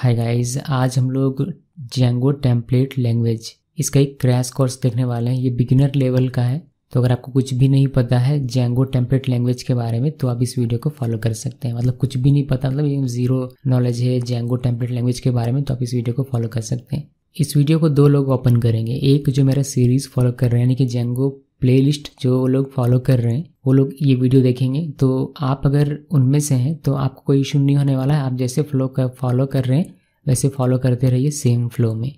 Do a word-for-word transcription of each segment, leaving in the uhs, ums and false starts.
Hi guys, आज हम लोग जेंगो टेम्पलेट लैंग्वेज इसका एक क्रैश कोर्स देखने वाले हैं। ये बिगिनर लेवल का है, तो अगर आपको कुछ भी नहीं पता है जेंगो टेम्पलेट लैंग्वेज के बारे में तो आप इस वीडियो को फॉलो कर सकते हैं। मतलब कुछ भी नहीं पता, मतलब ये जीरो नॉलेज है जेंगो टेम्पलेट लैंग्वेज के बारे में, तो आप इस वीडियो को फॉलो कर सकते हैं। इस वीडियो को दो लोग ओपन करेंगे, एक जो मेरा सीरीज़ फॉलो कर रहे हैं यानी कि जेंगो प्लेलिस्ट जो लोग फॉलो कर रहे हैं वो लोग ये वीडियो देखेंगे। तो आप अगर उनमें से हैं तो आपको कोई इशू नहीं होने वाला है। आप जैसे फ्लो कर फॉलो कर रहे हैं वैसे फॉलो करते रहिए सेम फ्लो में।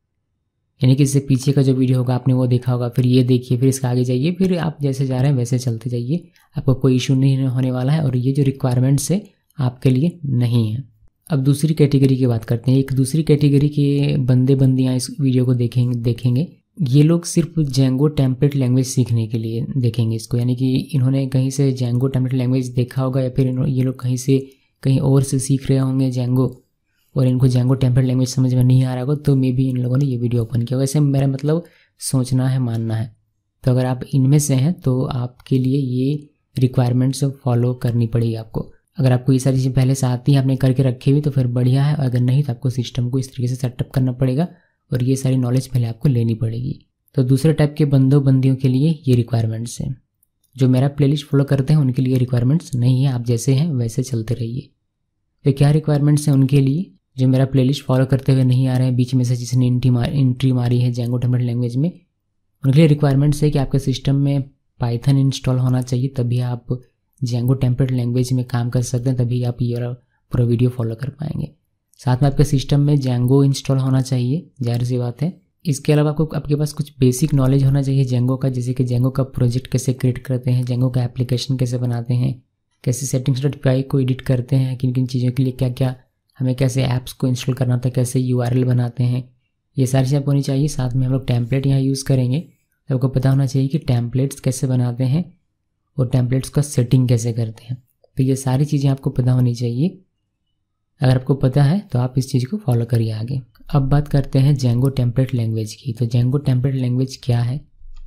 यानी कि इससे पीछे का जो वीडियो होगा आपने वो देखा होगा, फिर ये देखिए, फिर इसका आगे जाइए, फिर आप जैसे जा रहे हैं वैसे चलते जाइए। आपको कोई इशू नहीं होने वाला है और ये जो रिक्वायरमेंट्स है आपके लिए नहीं है। अब दूसरी कैटेगरी की बात करते हैं। एक दूसरी कैटेगरी के बंदे बंदियाँ इस वीडियो को देखेंगे देखेंगे ये लोग सिर्फ जेंगो टेम्पलेट लैंग्वेज सीखने के लिए देखेंगे इसको। यानी कि इन्होंने कहीं से जेंगो टेम्पलेट लैंग्वेज देखा होगा या फिर ये लोग कहीं से कहीं और से सीख रहे होंगे जेंगो और इनको जेंगो टेम्पलेट लैंग्वेज समझ में नहीं आ रहा होगा, तो मे बी इन लोगों ने ये वीडियो ओपन किया। वैसे मेरा मतलब सोचना है, मानना है। तो अगर आप इनमें से हैं तो आपके लिए ये रिक्वायरमेंट्स फॉलो करनी पड़ेगी आपको। अगर आपको ये सारी चीज़ें पहले से आती हैं, आपने करके रखी हुई, तो फिर बढ़िया है। अगर नहीं तो आपको सिस्टम को इस तरीके से सेटअप करना पड़ेगा और ये सारी नॉलेज पहले आपको लेनी पड़ेगी। तो दूसरे टाइप के बंदों बंदियों के लिए ये रिक्वायरमेंट्स हैं। जो मेरा प्लेलिस्ट फॉलो करते हैं उनके लिए रिक्वायरमेंट्स नहीं है, आप जैसे हैं वैसे चलते रहिए। तो क्या रिक्वायरमेंट्स हैं उनके लिए जो मेरा प्लेलिस्ट फॉलो करते हुए नहीं आ रहे हैं, बीच में से जिसने एंट्री मार एंट्री मारी है जेंगो टेम्पलेट लैंग्वेज में, उनके लिए रिक्वायरमेंट्स है कि आपके सिस्टम में पाइथन इंस्टॉल होना चाहिए, तभी आप जेंगो टेम्पलेट लैंग्वेज में काम कर सकते हैं, तभी आप ये पूरा वीडियो फॉलो कर पाएंगे। साथ में आपके सिस्टम में जेंगो इंस्टॉल होना चाहिए, जाहिर सी बात है। इसके अलावा आपको आपके पास कुछ बेसिक नॉलेज होना चाहिए जेंगो का, जैसे कि जेंगो का प्रोजेक्ट कैसे क्रिएट करते हैं, जेंगो का एप्लीकेशन कैसे बनाते हैं, कैसे सेटिंग्स डॉट पी आई को एडिट करते हैं, किन किन चीज़ों के लिए क्या क्या हमें कैसे ऐप्स को इंस्टॉल करना होता है, कैसे यू आर एल बनाते हैं, ये सारी चीज़ें आपको होनी चाहिए। साथ में हम लोग टैम्पलेट यहाँ यूज़ करेंगे, तो आपको पता होना चाहिए कि टैम्पलेट्स कैसे बनाते हैं और टैम्पलेट्स का सेटिंग कैसे करते हैं। तो ये सारी चीज़ें आपको पता होनी चाहिए। अगर आपको पता है तो आप इस चीज़ को फॉलो करिए आगे। अब बात करते हैं जेंगो टेम्पलेट लैंग्वेज की। तो जेंगो टेम्पलेट लैंग्वेज क्या है?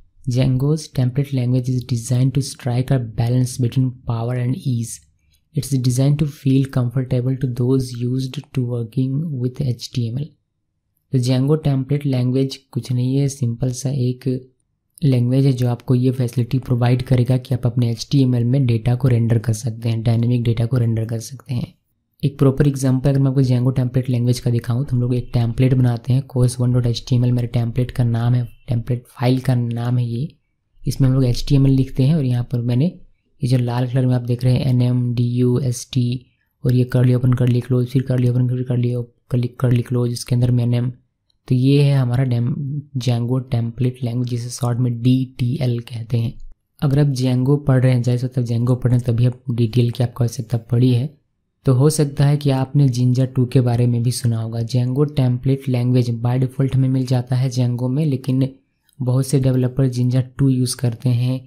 Django's template language is design to strike a balance between power and ease. It's design to feel comfortable to those used to working with H T M L. तो Django template language कुछ नहीं है, simple सा एक language है जो आपको ये फैसिलिटी प्रोवाइड करेगा कि आप अपने एच टी एम एल में डेटा को रेंडर कर सकते हैं, डायनेमिक डेटा को रेंडर कर सकते हैं। एक प्रॉपर एग्जांपल अगर मैं आपको जेंगो टेम्पलेट लैंग्वेज का दिखाऊं तो हम लोग एक टेम्पलेट बनाते हैं, course one dot H T M L मेरे टेम्पलेट का नाम है, टेम्पलेट फाइल का नाम है ये। इसमें हम लोग एच टी एम एल लिखते हैं और यहाँ पर मैंने ये जो लाल कलर में आप देख रहे हैं N M D U S T और ये कर्ली ओपन कर्ली क्लोज, फिर कर्ली ओपन फिर कर्ली कर्ली कर्ली क्लोज, इसके अंदर में एन एम। तो ये है हमारा जेंगो टेम्पलेट लैंग्वेज, जिसे शॉर्ट में डी टी एल कहते हैं। अगर आप जेंगो पढ़ रहे हैं, जैसे तब जेंगो पढ़ रहे हैं तभी आप डी टी एल की आपको आवश्यकता पड़ी है, तो हो सकता है कि आपने जिंजा टू के बारे में भी सुना होगा। Django template language by default हमें मिल जाता है जेंगो में, लेकिन बहुत से डेवलपर जिंजा टू यूज़ करते हैं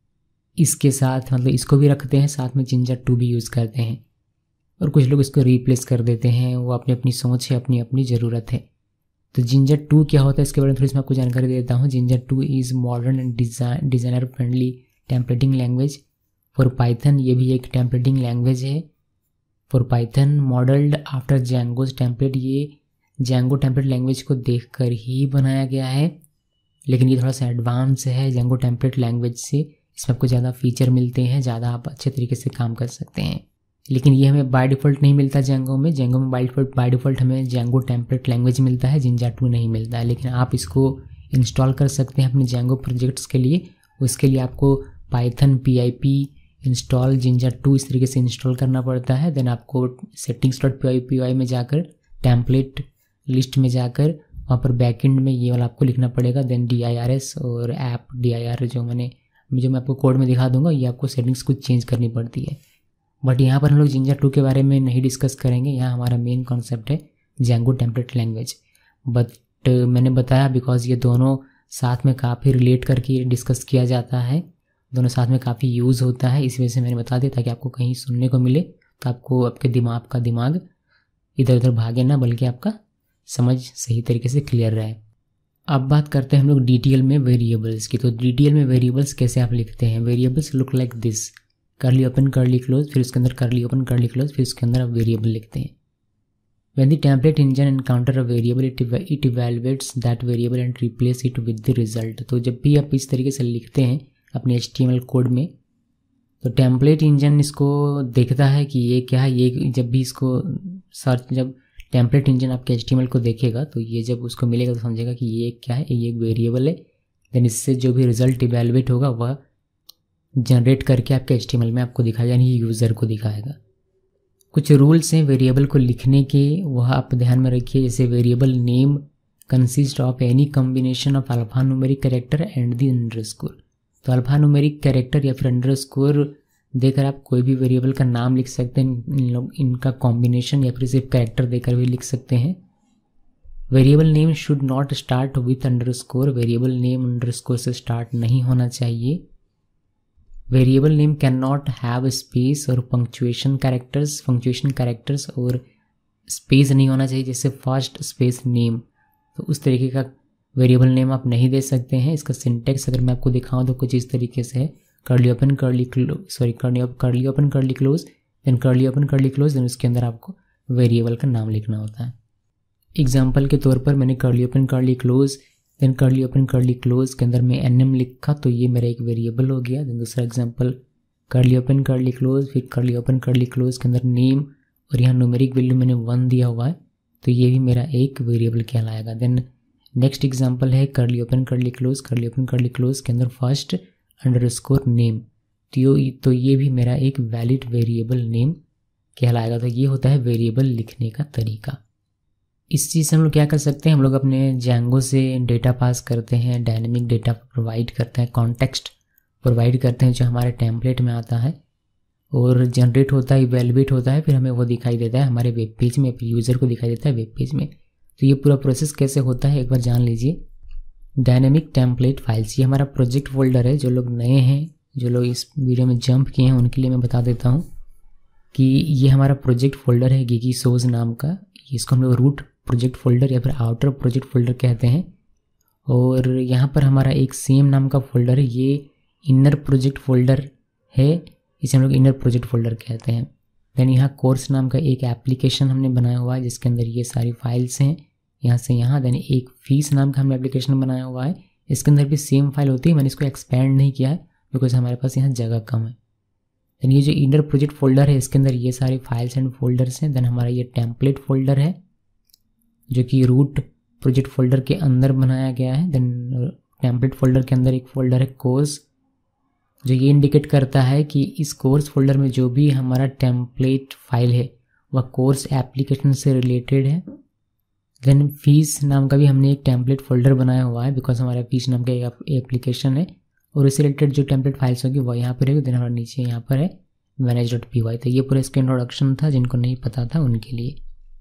इसके साथ, मतलब इसको भी रखते हैं साथ में जिंजा टू भी यूज़ करते हैं, और कुछ लोग इसको रिप्लेस कर देते हैं। वो अपनी अपनी सोच है, अपनी अपनी ज़रूरत है। तो जिंजा टू क्या होता है इसके बारे में थोड़ी सी मैं आपको जानकारी दे देता हूँ। Jinja two is modern and design designer friendly templating language for Python. ये भी एक टेम्पलेटिंग लैंग्वेज है for Python, modelled after Django's template. ये जेंगो टेम्पलेट लैंग्वेज को देखकर ही बनाया गया है, लेकिन ये थोड़ा सा एडवांस है जेंगो टेम्पलेट लैंग्वेज से। इसमें आपको ज़्यादा फीचर मिलते हैं, ज़्यादा आप अच्छे तरीके से काम कर सकते हैं, लेकिन ये हमें बाय डिफ़ॉल्ट नहीं मिलता जेंगो में। जेंगो में बाय डिफ़ॉल्ट बाय डिफ़ॉल्ट हमें जेंगो टेम्पलेट लैंग्वेज मिलता है, जिंजा टू नहीं मिलता है। लेकिन आप इसको इंस्टॉल कर सकते हैं अपने जेंगो प्रोजेक्ट्स के लिए। उसके लिए आपको Python P I P install Jinja two इस तरीके से इंस्टॉल करना पड़ता है। देन आपको settings dot P I P I में जाकर टेम्पलेट लिस्ट में जाकर वहाँ पर बैकएंड में ये वाला आपको लिखना पड़ेगा। Then D I R S और ऐप डी आई आर जो मैंने जो मैं आपको कोड में दिखा दूंगा, ये आपको सेटिंग्स कुछ चेंज करनी पड़ती है। बट यहाँ पर हम लोग जिंजा टू के बारे में नहीं डिस्कस करेंगे। यहाँ हमारा मेन कॉन्सेप्ट है जेंगो टेम्पलेट लैंग्वेज। बट मैंने बताया बिकॉज ये दोनों साथ में काफ़ी रिलेट करके डिस्कस किया जाता है, दोनों साथ में काफ़ी यूज़ होता है, इस वजह से मैंने बता दिया ताकि आपको कहीं सुनने को मिले तो आपको आपके दिमाग का दिमाग इधर उधर भागे ना, बल्कि आपका समझ सही तरीके से क्लियर रहे। अब बात करते हैं हम लोग डी टी एल में वेरिएबल्स की। तो डी टी एल में वेरिएबल्स कैसे आप लिखते हैं? Variables look like this, curly open curly close, फिर उसके अंदर कर्ली ओपन कर्ली क्लोज, फिर उसके अंदर आप वेरिएबल लिखते हैं। When the template engine encounter a variable, it it evaluates that variable and replace it with the result. तो जब भी आप इस तरीके से लिखते हैं अपने H T M L code में, तो टेम्पलेट इंजन इसको देखता है कि ये क्या है। ये जब भी इसको सर्च, जब टेम्पलेट इंजन आपके एच टी एम एल को देखेगा तो ये जब उसको मिलेगा तो समझेगा कि ये क्या है, ये एक वेरिएबल है। देन इससे जो भी रिजल्ट इवेलुएट होगा वह जनरेट करके आपके एच टी एम एल में आपको दिखाएगा, यानी यूज़र को दिखाएगा। कुछ रूल्स हैं वेरिएबल को लिखने के, वह आप ध्यान में रखिए। जैसे variable name consist of any combination of alpha numeric character and the underscore. तो अल्फा न्यूमेरिक कैरेक्टर या फिर अंडरस्कोर देकर आप कोई भी वेरिएबल का नाम लिख सकते हैं। इन लोग इनका कॉम्बिनेशन या फिर सिर्फ कैरेक्टर देकर भी लिख सकते हैं। Variable name should not start with underscore. Variable name underscore से स्टार्ट नहीं होना चाहिए। Variable name can not have space और पंक्चुएशन कैरेक्टर्स। पंक्चुएशन कैरेक्टर्स और स्पेस नहीं होना चाहिए, जैसे फर्स्ट स्पेस नेम। तो उस तरीके का वेरिएबल नेम आप नहीं दे सकते हैं। इसका सिंटेक्स अगर मैं आपको दिखाऊं तो कुछ इस तरीके से है, curly open curly close, sorry curly curly open curly close, then curly open curly close, then उसके अंदर आपको वेरिएबल का नाम लिखना होता है। एग्जाम्पल के तौर पर मैंने curly open curly close then curly open curly close के अंदर मैं एन एम लिखा, तो ये मेरा एक वेरिएबल हो गया। देन दूसरा example curly open curly close, फिर कर्ली ओपन कर्ली क्लोज के अंदर नेम और यहाँ न्यूमेरिक वैल्यू मैंने वन दिया हुआ है, तो ये भी मेरा एक वेरिएबल कहलाएगा। देन नेक्स्ट एग्जांपल है curly open curly close, curly open curly close के अंदर फर्स्ट अंडरस्कोर नेम, तो तो ये भी मेरा एक वैलिड वेरिएबल नेम कहलाएगा। तो ये होता है वेरिएबल लिखने का तरीका। इस चीज़ से हम लोग क्या कर सकते हैं, हम लोग अपने जैंगो से डेटा पास करते हैं, डायनेमिक डेटा प्रोवाइड करते हैं, कॉन्टेक्स्ट प्रोवाइड करते हैं जो हमारे टेम्पलेट में आता है और जनरेट होता है, इवेलुएट होता है, फिर हमें वो दिखाई देता है हमारे वेब पेज में, फिर यूज़र को दिखाई देता है वेब पेज में। तो ये पूरा प्रोसेस कैसे होता है एक बार जान लीजिए। डायनेमिक टेम्पलेट फाइल्स, ये हमारा प्रोजेक्ट फोल्डर है। जो लोग नए हैं, जो लोग इस वीडियो में जंप किए हैं, उनके लिए मैं बता देता हूँ कि ये हमारा प्रोजेक्ट फोल्डर है गिगी सोज नाम का। इसको हम लोग रूट प्रोजेक्ट फोल्डर या फिर आउटर प्रोजेक्ट फोल्डर कहते हैं। और यहाँ पर हमारा एक सेम नाम का फोल्डर है, ये इनर प्रोजेक्ट फोल्डर है, इसे हम लोग इनर प्रोजेक्ट फोल्डर कहते हैं। देन यहाँ कोर्स नाम का एक एप्लीकेशन हमने बनाया हुआ है जिसके अंदर ये सारी फाइल्स हैं यहाँ से यहाँ। देन एक फीस नाम का हमने एप्लीकेशन बनाया हुआ है, इसके अंदर भी सेम फाइल होती है। मैंने इसको एक्सपेंड नहीं किया है बिकॉज हमारे पास यहाँ जगह कम है। देन ये जो इनर प्रोजेक्ट फोल्डर है इसके अंदर ये सारी फाइल्स एंड फोल्डर्स हैं। देन हमारा ये टेम्पलेट फोल्डर है जो कि रूट प्रोजेक्ट फोल्डर के अंदर बनाया गया है। देन टेम्पलेट फोल्डर के अंदर एक फोल्डर है कोर्स, जो ये इंडिकेट करता है कि इस कोर्स फोल्डर में जो भी हमारा टेम्पलेट फाइल है वह कोर्स एप्लीकेशन से रिलेटेड है। देन फीस नाम का भी हमने एक टेम्पलेट फोल्डर बनाया हुआ है बिकॉज हमारा फीस नाम का एक एप्लीकेशन है और इससे रिलेटेड जो टेम्पलेट फाइल्स होगी वह यहाँ पर है। देन हमारे नीचे यहाँ पर है मैनेज डॉट पी वाई। तो ये पूरा इसका इंट्रोडक्शन था, जिनको नहीं पता था उनके लिए।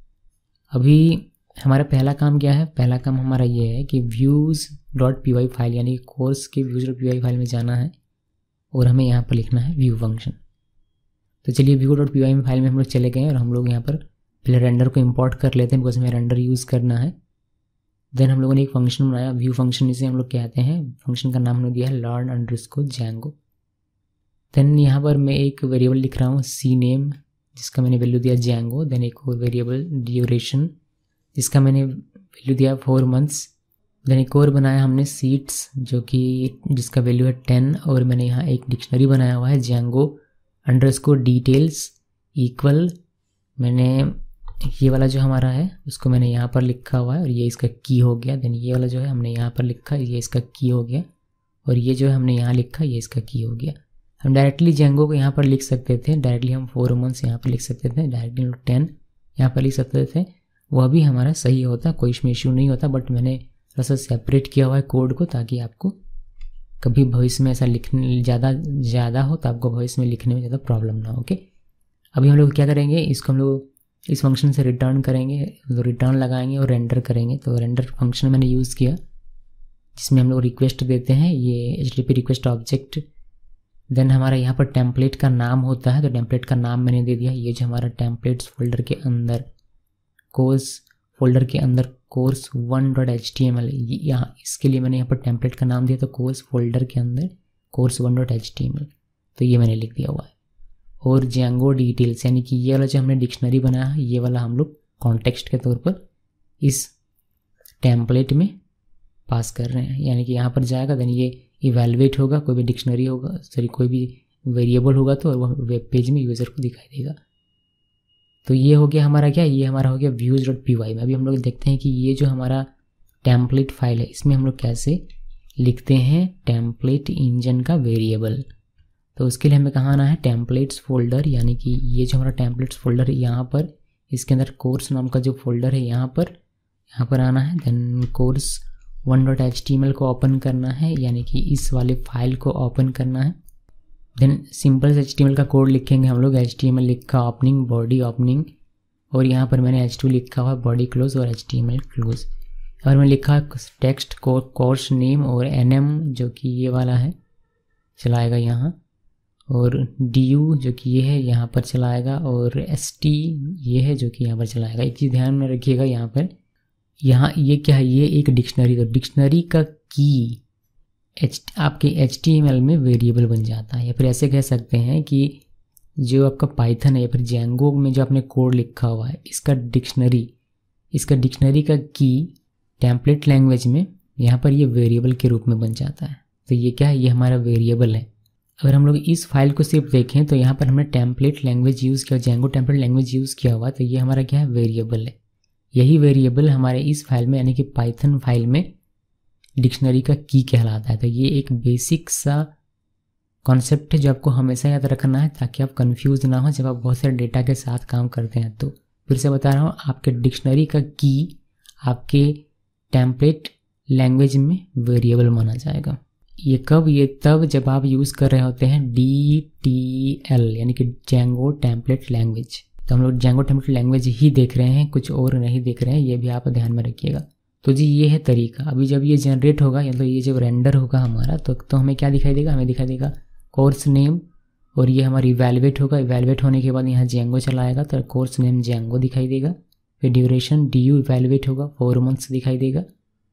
अभी हमारा पहला काम क्या है, पहला काम हमारा ये है कि views dot P Y file यानी कोर्स के views dot P Y file में जाना है और हमें यहाँ पर लिखना है व्यू फंक्शन। तो चलिए view dot P Y file में हम लोग चले गए और हम लोग यहाँ पर पहले रेंडर को इंपोर्ट कर लेते हैं बिकॉज हमें रेंडर यूज़ करना है। देन हम लोगों ने एक फंक्शन बनाया व्यू फंक्शन, इसे हम लोग कहते हैं। फंक्शन का नाम हमने दिया है लर्न अंडरस्कोर जैंगो। देन यहाँ पर मैं एक वेरिएबल लिख रहा हूँ सी नेम जिसका मैंने वैल्यू दिया जैंगो। देन एक और वेरिएबल ड्यूरेशन जिसका मैंने वैल्यू दिया फोर मंथ्स। देन एक और बनाया हमने सीट्स जो कि जिसका वैल्यू है टेन और मैंने यहाँ एक डिक्शनरी बनाया हुआ है जैंगो अंडरस्कोर डिटेल्स इक्वल, मैंने ये वाला जो हमारा है उसको मैंने यहाँ पर लिखा हुआ है और ये इसका की हो गया। देन ये वाला जो है हमने यहाँ पर लिखा, ये इसका की हो गया और ये जो है हमने यहाँ लिखा, ये इसका की हो गया। हम डायरेक्टली जैंगो को यहाँ पर लिख सकते थे, डायरेक्टली हम फोर मंथ्स यहाँ पर लिख सकते थे, डायरेक्टली हम टेन यहाँ पर लिख सकते थे, वह भी हमारा सही होता, कोई इसमें इशू नहीं होता। बट मैंने थोड़ा सा सेपरेट किया हुआ है कोड को ताकि आपको कभी भविष्य में ऐसा लिखने ज़्यादा ज़्यादा हो तो आपको भविष्य में लिखने में ज़्यादा प्रॉब्लम ना हो। ओके, अभी हम लोग क्या करेंगे, इसको हम लोग इस फंक्शन से रिटर्न करेंगे, तो रिटर्न लगाएंगे और रेंडर करेंगे। तो रेंडर फंक्शन मैंने यूज़ किया जिसमें हम लोग रिक्वेस्ट देते हैं, ये H T P request object. Then हमारा यहाँ पर टेम्पलेट का नाम होता है, तो टेम्पलेट का नाम मैंने दे दिया। ये जो हमारा टेम्पलेट्स फोल्डर के अंदर कोर्स फोल्डर के अंदर course one dot H T M L, यहाँ इसके लिए मैंने यहाँ पर टेम्पलेट का नाम दिया, तो कोर्स फोल्डर के अंदर course one dot H T M L, तो ये मैंने लिख दिया हुआ है। और जैंगो डिटेल्स यानी कि ये वाला जो हमने डिक्शनरी बनाया है ये वाला हम लोग कॉन्टेक्स्ट के तौर पर इस टेम्पलेट में पास कर रहे हैं। यानी कि यहाँ पर जाएगा, देन ये इवेलुएट होगा, कोई भी डिक्शनरी होगा, सॉरी कोई भी वेरिएबल होगा तो वह वेब पेज में यूज़र को दिखाई देगा। तो ये हो गया हमारा क्या, ये हमारा हो गया व्यूज़ डॉट पी वाई में। अभी हम लोग देखते हैं कि ये जो हमारा टेम्पलेट फाइल है इसमें हम लोग कैसे लिखते हैं टेम्पलेट इंजन का वेरिएबल। तो उसके लिए हमें कहाँ आना है, टेम्पलेट्स फोल्डर, यानी कि ये जो हमारा टेम्पलेट्स फोल्डर है यहाँ पर, इसके अंदर कोर्स नाम का जो फोल्डर है यहाँ पर यहाँ पर आना है। Then course one dot H T M L को ओपन करना है, यानी कि इस वाले फाइल को ओपन करना है। Then simple H T M L का कोड लिखेंगे हम लोग। एच टी एम एल लिखा ओपनिंग, बॉडी ओपनिंग, और यहाँ पर मैंने एच टू लिखा हुआ बॉडी क्लोज और H T M L close. और मैं लिखा टेक्स्ट कोर्स नेम और एन एम जो कि ये वाला है चलाएगा यहाँ, और डी यू जो कि ये है यहाँ पर चलाएगा, और एस टी ये है जो कि यहाँ पर चलाएगा। एक चीज़ ध्यान में रखिएगा, यहाँ पर यहाँ ये क्या है, ये एक डिक्शनरी, तो डिक्शनरी का की एच आपके एच टी एम एल में वेरिएबल बन जाता है। या फिर ऐसे कह सकते हैं कि जो आपका पाइथन है या फिर जेंगो में जो आपने कोड लिखा हुआ है, इसका डिक्शनरी इसका डिक्शनरी का की टेम्पलेट लैंग्वेज में यहाँ पर ये वेरिएबल के रूप में बन जाता है। तो ये क्या है, ये हमारा वेरिएबल है। अगर हम लोग इस फाइल को सिर्फ देखें तो यहाँ पर हमने टेम्पलेट लैंग्वेज यूज़ किया, जेंगो टेम्पलेट लैंग्वेज यूज़ किया हुआ, तो ये हमारा क्या है, वेरिएबल है। यही वेरिएबल हमारे इस फाइल में यानी कि पाइथन फाइल में डिक्शनरी का की कहलाता है। तो ये एक बेसिक सा कॉन्सेप्ट है जो आपको हमेशा याद रखना है ताकि आप कंफ्यूज ना हो जब आप बहुत सारे डेटा के साथ काम करते हैं। तो फिर से बता रहा हूँ, आपके डिक्शनरी का की आपके टेम्पलेट लैंग्वेज में वेरिएबल माना जाएगा। ये कब, ये तब जब आप यूज़ कर रहे होते हैं डी टी एल यानी कि जेंगो टेम्पलेट लैंग्वेज। तो हम लोग जेंगो टेम्पलेट लैंग्वेज ही देख रहे हैं, कुछ और नहीं देख रहे हैं, ये भी आप ध्यान में रखिएगा। तो जी ये है तरीका। अभी जब ये जनरेट होगा या तो ये जब रेंडर होगा हमारा तो तो हमें क्या दिखाई देगा, हमें दिखाई देगा कोर्स नेम, और ये हमारा इवैल्यूएट होगा। इवैल्यूएट होने के बाद यहाँ जेंगो चलाएगा तो कोर्स नेम जेंगो दिखाई देगा। फिर ड्यूरेशन डी यू इवैल्यूएट होगा, फोर मंथ्स दिखाई देगा।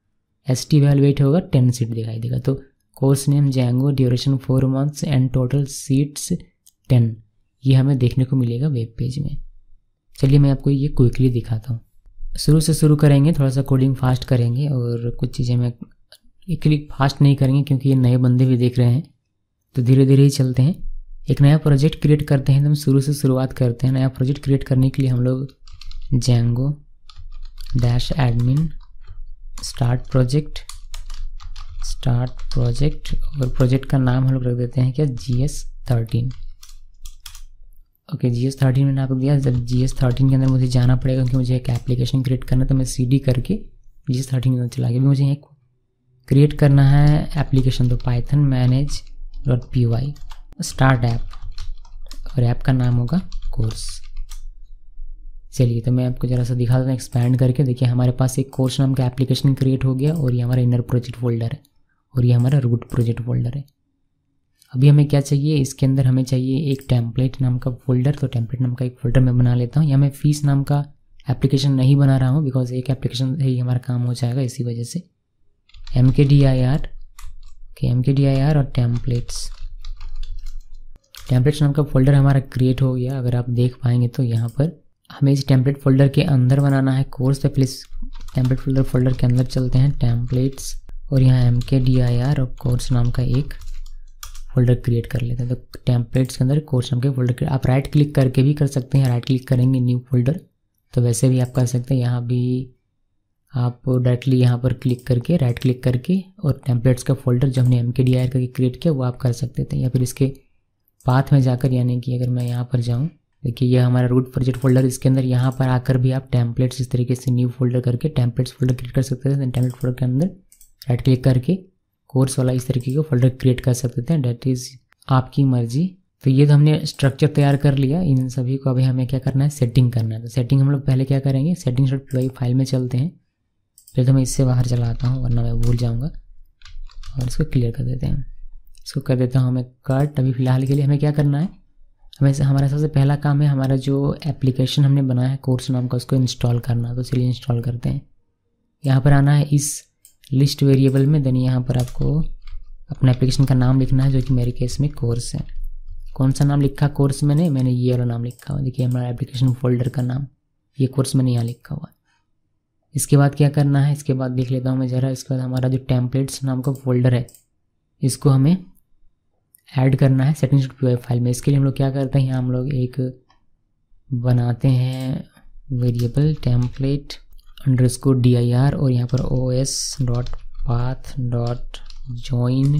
एस टी इवैल्यूएट होगा, टेन सीट दिखाई देगा। तो course name Django, duration four months and total seats ten, ये हमें देखने को मिलेगा वेब पेज में। चलिए मैं आपको ये क्विकली दिखाता हूँ। शुरू से शुरू करेंगे, थोड़ा सा कोडिंग फास्ट करेंगे और कुछ चीज़ें मैं एक्चुअली फास्ट नहीं करेंगे क्योंकि ये नए बंदे भी देख रहे हैं, तो धीरे धीरे ही चलते हैं। एक नया प्रोजेक्ट क्रिएट करते हैं, तो हम शुरू से शुरुआत करते हैं। नया प्रोजेक्ट क्रिएट करने के लिए हम लोग Django dash admin start project start project और प्रोजेक्ट का नाम हम लोग रख देते हैं क्या, G S thirteen. Okay, G S thirteen मैंने आपको दिया। जब जी एस थर्टीन के अंदर मुझे जाना पड़ेगा क्योंकि मुझे एक एप्लीकेशन क्रिएट करना है, तो मैं सी डी करके जी एस थर्टीन के अंदर चला गया। अभी मुझे एक क्रिएट करना है एप्लीकेशन, तो Python manage dot P Y start app, और ऐप का नाम होगा कोर्स। चलिए तो मैं आपको ज़रा सा दिखा देता हूँ एक्सपैंड करके। देखिए हमारे पास एक कोर्स नाम का एप्लीकेशन क्रिएट हो गया और ये हमारा इनर प्रोजेक्ट फोल्डर है और ये हमारा रूट प्रोजेक्ट फोल्डर है। अभी हमें क्या चाहिए, इसके अंदर हमें चाहिए एक टेम्पलेट नाम का फोल्डर। तो टेम्पलेट नाम का एक फोल्डर मैं बना लेता हूँ। यहाँ मैं फीस नाम का एप्लीकेशन नहीं बना रहा हूँ बिकॉज एक एप्लीकेशन से ही हमारा काम हो जाएगा, इसी वजह से M K D I R okay M K D I R और टेम्पलेट्स टेम्पलेट्स नाम का फोल्डर हमारा क्रिएट हो गया। अगर आप देख पाएंगे तो यहाँ पर हमें इस टेम्पलेट फोल्डर के अंदर बनाना है कोर्स। तो प्लीज़ टेम्पलेट फोल्डर फोल्डर के अंदर चलते हैं, टेम्पलेट्स, और यहाँ M K D I R और कोर्स नाम का एक फोल्डर क्रिएट कर लेते हैं। तो टेम्पलेट्स के अंदर कोर्स नाम के फोल्डर, आप राइट क्लिक करके भी कर सकते हैं। राइट क्लिक करेंगे न्यू फोल्डर, तो वैसे भी आप कर सकते हैं। यहाँ भी आप डायरेक्टली यहाँ पर क्लिक करके राइट क्लिक करके और टेम्पलेट्स का फोल्डर जो हमने M K D I R करके क्रिएट किया वो आप कर सकते थे। या फिर इसके पाथ में जाकर, यानी कि अगर मैं यहाँ पर जाऊँ, देखिए ये हमारा रूट प्रोजेक्ट फोल्डर, इसके अंदर यहाँ पर आकर भी आप टेम्पलेट्स इस तरीके से न्यू फोल्डर करके टेम्पलेट्स फोल्डर क्रिएट कर सकते थे। टेम्पलेट फोल्डर के अंदर राइट क्लिक करके कोर्स वाला इस तरीके का फोल्डर क्रिएट कर सकते थे। डेट इज़ आपकी मर्जी। तो ये तो हमने स्ट्रक्चर तैयार कर लिया। इन सभी को अभी हमें क्या करना है, सेटिंग करना है। तो सेटिंग हम लोग पहले क्या करेंगे, settings dot P Y file में चलते हैं। फिर तो मैं इससे बाहर चला आता हूँ वरना मैं भूल जाऊँगा, और इसको क्लियर कर देते हैं। इसको कर देता हूँ हमें कट। अभी फ़िलहाल के लिए हमें क्या करना है, हमें हमारा सबसे पहला काम है हमारा जो एप्लीकेशन हमने बनाया है कोर्स नाम का, उसको इंस्टॉल करना। तो चलिए इंस्टॉल करते हैं। यहाँ पर आना है इस लिस्ट वेरिएबल में, देन यहाँ पर आपको अपना एप्लीकेशन का नाम लिखना है जो कि मेरे केस में कोर्स है। कौन सा नाम लिखा कोर्स मैंने मैंने ये वाला नाम लिखा हुआ, देखिए हमारा एप्लीकेशन फोल्डर का नाम। ये कोर्स मैंने यहाँ लिखा हुआ है। इसके बाद क्या करना है, इसके बाद देख लेता हूँ मैं ज़रा। इसके बाद हमारा जो टेम्पलेट्स नाम का फोल्डर है इसको हमें ऐड करना है settings dot P Y file में। इसके लिए हम लोग क्या करते हैं, यहाँ हम लोग एक बनाते हैं variable template underscore D I R और यहाँ पर O S dot path dot join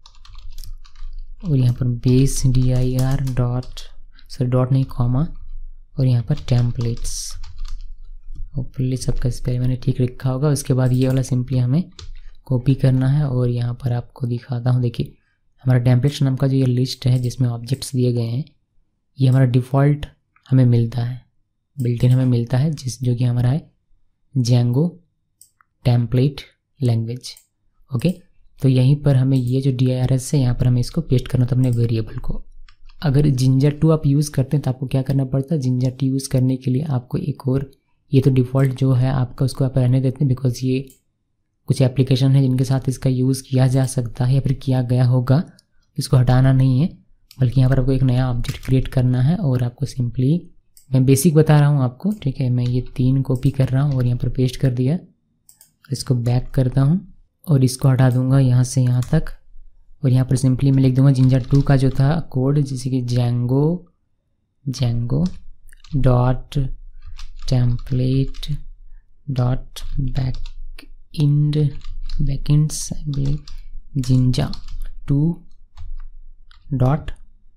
और यहाँ पर base D I R dot sorry dot नहीं कॉमा और यहाँ पर टेम्पलेट्स। होपफुली सबका स्पेलिंग मैंने ठीक लिखा होगा। उसके बाद ये वाला सिंपली हमें कॉपी करना है और यहाँ पर आपको दिखाता हूँ। देखिए हमारा टेम्पलेट्स नाम का जो ये लिस्ट है जिसमें ऑब्जेक्ट्स दिए गए हैं, ये हमारा डिफ़ॉल्ट हमें मिलता है, बिल्ट इन हमें मिलता है, जिस जो कि हमारा है जेंगो टेम्पलेट लैंग्वेज। ओके, तो यहीं पर हमें ये जो डी आई आर एस है यहाँ पर हमें इसको पेस्ट करना था अपने वेरिएबल को। अगर जिंजर टू आप यूज़ करते हैं तो आपको क्या करना पड़ता है, जिंजर टू यूज़ करने के लिए आपको एक और, ये तो डिफ़ॉल्ट जो है आपका उसको आप रहने देते हैं बिकॉज ये कुछ एप्लीकेशन है जिनके साथ इसका यूज़ किया जा सकता है या फिर किया गया होगा, इसको हटाना नहीं है, बल्कि यहाँ पर आपको एक नया ऑब्जेक्ट क्रिएट करना है। और आपको सिंपली मैं बेसिक बता रहा हूँ आपको, ठीक है। मैं ये तीन कॉपी कर रहा हूँ और यहाँ पर पेस्ट कर दिया, इसको बैक करता हूँ और इसको हटा दूँगा यहाँ से यहाँ तक। और यहाँ पर सिंपली मैं लिख दूँगा जिंजर टू का जो था कोड, जैसे कि Django Django dot template dot back end backends Jinja two dot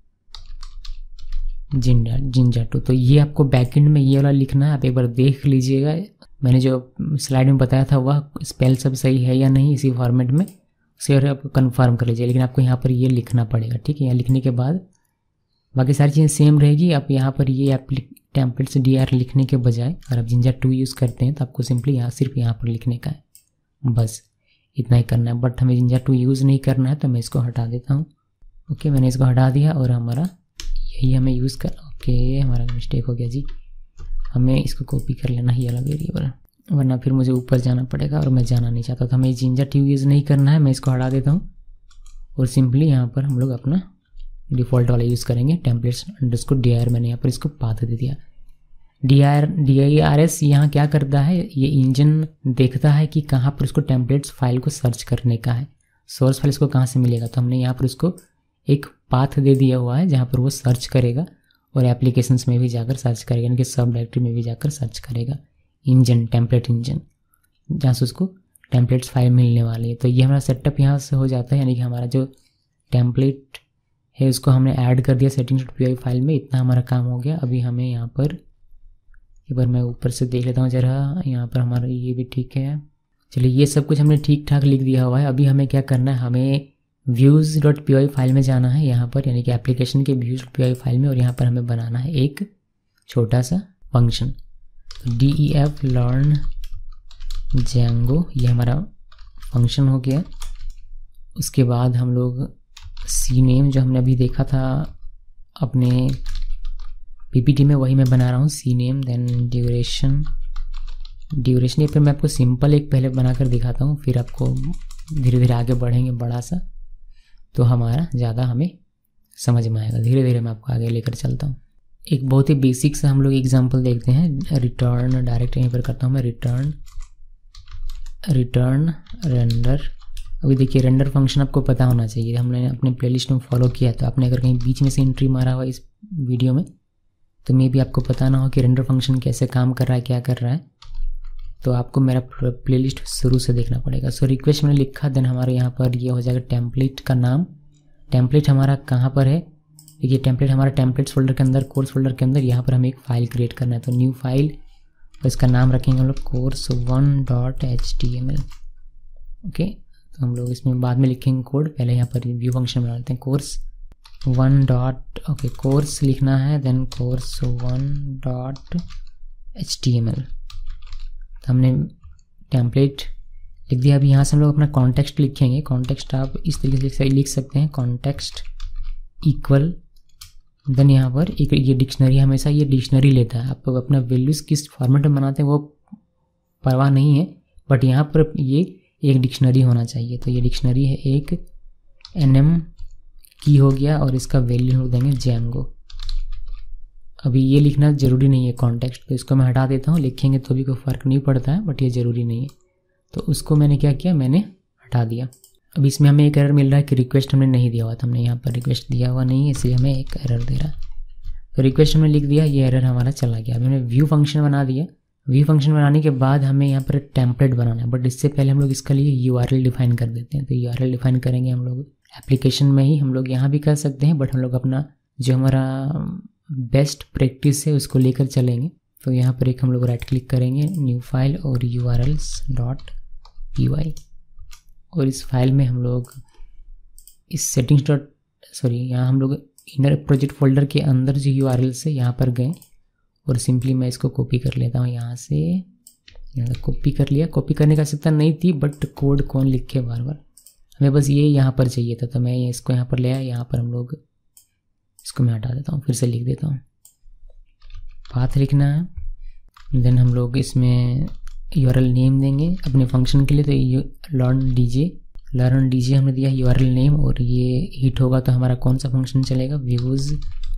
Jinja Jinja two. तो ये आपको बैकएंड में ये वाला लिखना है, आप एक बार देख लीजिएगा। मैंने जो स्लाइड में बताया था वह स्पेल सब सही है या नहीं इसी फॉर्मेट में, उसे आप कंफर्म कर लीजिए। लेकिन आपको यहाँ पर ये लिखना पड़ेगा, ठीक है। यहाँ लिखने के बाद बाकी सारी चीज़ें सेम रहेगी। आप यहाँ पर ये एप्ली टेम्पलेट्स डी आर लिखने के बजाय अगर आप जिंजर टू यूज़ करते हैं तो आपको सिंपली यहाँ सिर्फ यहाँ पर लिखने का है, बस इतना ही करना है। बट हमें जिंजर टू यूज़ नहीं करना है तो मैं इसको हटा देता हूँ। ओके, मैंने इसको हटा दिया और हमारा यही हमें यूज़ कर, ओके हमारा मिस्टेक हो गया जी। हमें इसको कॉपी कर लेना ही वाला वेरिएबल, वरना फिर मुझे ऊपर जाना पड़ेगा और मैं जाना नहीं चाहता। तो हमें जिंजर टू यूज़ नहीं करना है, मैं इसको हटा देता हूँ और सिंपली यहाँ पर हम लोग अपना डिफ़ॉल्ट वाला यूज़ करेंगे templates underscore D I R. मैंने यहाँ पर इसको पाथ दे दिया। D I R D I R S यहाँ क्या करता है, ये इंजन देखता है कि कहाँ पर उसको टेम्पलेट्स फाइल को सर्च करने का है, सोर्स फाइल इसको कहाँ से मिलेगा। तो हमने यहाँ पर उसको एक पाथ दे दिया हुआ है जहाँ पर वो सर्च करेगा और एप्लीकेशंस में भी जाकर सर्च करेगा, यानी कि सब डायरेक्टरी में भी जाकर सर्च करेगा। इंजन टेम्पलेट इंजन जहाँ से उसको टेम्पलेट्स फाइल मिलने वाली है। तो ये हमारा सेटअप यहाँ से हो जाता है, यानी कि हमारा जो टेम्पलेट है उसको हमने ऐड कर दिया settings dot P Y file में। इतना हमारा काम हो गया। अभी हमें यहाँ पर एक बार मैं ऊपर से देख लेता हूँ ज़रा, यहाँ पर हमारा ये भी ठीक है। चलिए ये सब कुछ हमने ठीक ठाक लिख दिया हुआ है। अभी हमें क्या करना है, हमें views dot P Y file में जाना है यहाँ पर, यानी कि एप्लीकेशन के views dot P Y file में, और यहाँ पर हमें बनाना है एक छोटा सा function D E F learn Django, ये हमारा फंक्शन हो गया। उसके बाद हम लोग सी नेम जो हमने अभी देखा था अपने पीपीटी में, वही मैं बना रहा हूँ C name, then duration duration ये फिर मैं आपको सिंपल एक पहले बनाकर दिखाता हूँ, फिर आपको धीरे धीरे आगे बढ़ेंगे बड़ा सा, तो हमारा ज़्यादा हमें समझ में आएगा। धीरे धीरे मैं आपको आगे लेकर चलता हूँ। एक बहुत ही बेसिक सा हम लोग एग्जांपल देखते हैं। रिटर्न डायरेक्ट यहीं पर करता हूँ मैं, रिटर्न रिटर्न रेंडर। अभी देखिए रेंडर फंक्शन आपको पता होना चाहिए, हमने अपने प्लेलिस्ट में फॉलो किया। तो आपने अगर कहीं बीच में से एंट्री मारा हुआ इस वीडियो में तो मे भी आपको पता ना हो कि रेंडर फंक्शन कैसे काम कर रहा है, क्या कर रहा है। तो आपको मेरा प्लेलिस्ट शुरू से देखना पड़ेगा। सो रिक्वेस्ट मैंने लिखा, देन हमारे यहाँ पर ये हो जाएगा टेम्पलेट का नाम। टेम्पलेट हमारा कहाँ पर है, देखिए टेम्पलेट हमारा टेम्पलेट्स फोल्डर के अंदर, कोर्स फोल्डर के अंदर। यहाँ पर हमें एक फ़ाइल क्रिएट करना है, तो न्यू फाइल, और इसका नाम रखेंगे हम लोग course one dot H T M L. Okay, तो हम लोग इसमें बाद में लिखेंगे कोड, पहले यहाँ पर व्यू फंक्शन बना लेते हैं। Course one dot okay course लिखना है, then course one dot H T M L. तो हमने टेम्पलेट लिख दिया। अभी यहाँ से हम लोग अपना कॉन्टेक्स्ट लिखेंगे। कॉन्टेक्स्ट आप इस तरीके से लिख सकते हैं, कॉन्टेक्स्ट इक्वल, देन यहाँ पर एक ये डिक्शनरी, हमेशा ये डिक्शनरी लेता है। आप अपना वैल्यूज़ किस फॉर्मेट में बनाते हैं वो परवाह नहीं है, बट यहाँ पर ये एक डिक्शनरी होना चाहिए। तो ये डिक्शनरी है एक, एन एम की हो गया, और इसका वैल्यू हम देंगे जेंगो। अभी ये लिखना ज़रूरी नहीं है कॉन्टेक्स्ट, तो इसको मैं हटा देता हूँ, लिखेंगे तो भी कोई फ़र्क नहीं पड़ता है, बट ये ज़रूरी नहीं है। तो उसको मैंने क्या किया, मैंने हटा दिया। अब इसमें हमें एक एरर मिल रहा है कि रिक्वेस्ट हमने नहीं दिया हुआ था, हमने यहाँ पर रिक्वेस्ट दिया हुआ नहीं है, इसलिए हमें एक एरर दे रहा है। तो रिक्वेस्ट हमने लिख दिया, ये एरर हमारा चला गया। अभी हमने व्यू फंक्शन बना दिया। व्यू फंक्शन बनाने के बाद हमें यहाँ पर टेम्पलेट बनाना है, बट इससे पहले हम लोग इसके लिए यूआरएल डिफाइन कर देते हैं। तो यूआरएल डिफाइन करेंगे हम लोग एप्लीकेशन में ही, हम लोग यहाँ भी कर सकते हैं, बट हम लोग अपना जो हमारा बेस्ट प्रैक्टिस है उसको लेकर चलेंगे। तो यहाँ पर एक हम लोग राइट क्लिक करेंगे, न्यू फाइल और U R Ls dot P Y, और इस फाइल में हम लोग इस सेटिंग्स डॉट सॉरी यहाँ हम लोग इनर प्रोजेक्ट फोल्डर के अंदर जो यू आर एल से यहाँ पर गए और सिंपली मैं इसको कॉपी कर लेता हूँ यहाँ से। यहाँ कॉपी कर लिया। कॉपी करने की आवश्यकता नहीं थी, बट कोड कौन लिखे बार बार, हमें बस ये यहाँ पर चाहिए था, तो मैं इसको यहाँ पर ले आया। यहाँ पर हम लोग इसको मैं हटा देता हूँ, फिर से लिख देता हूँ, पाथ लिखना है। देन हम लोग इसमें यूआरएल नेम देंगे अपने फंक्शन के लिए, तो ये लर्न डीजे लर्न डीजे हमने दिया यूआरएल नेम, और ये हिट होगा तो हमारा कौन सा फंक्शन चलेगा, व्यूज़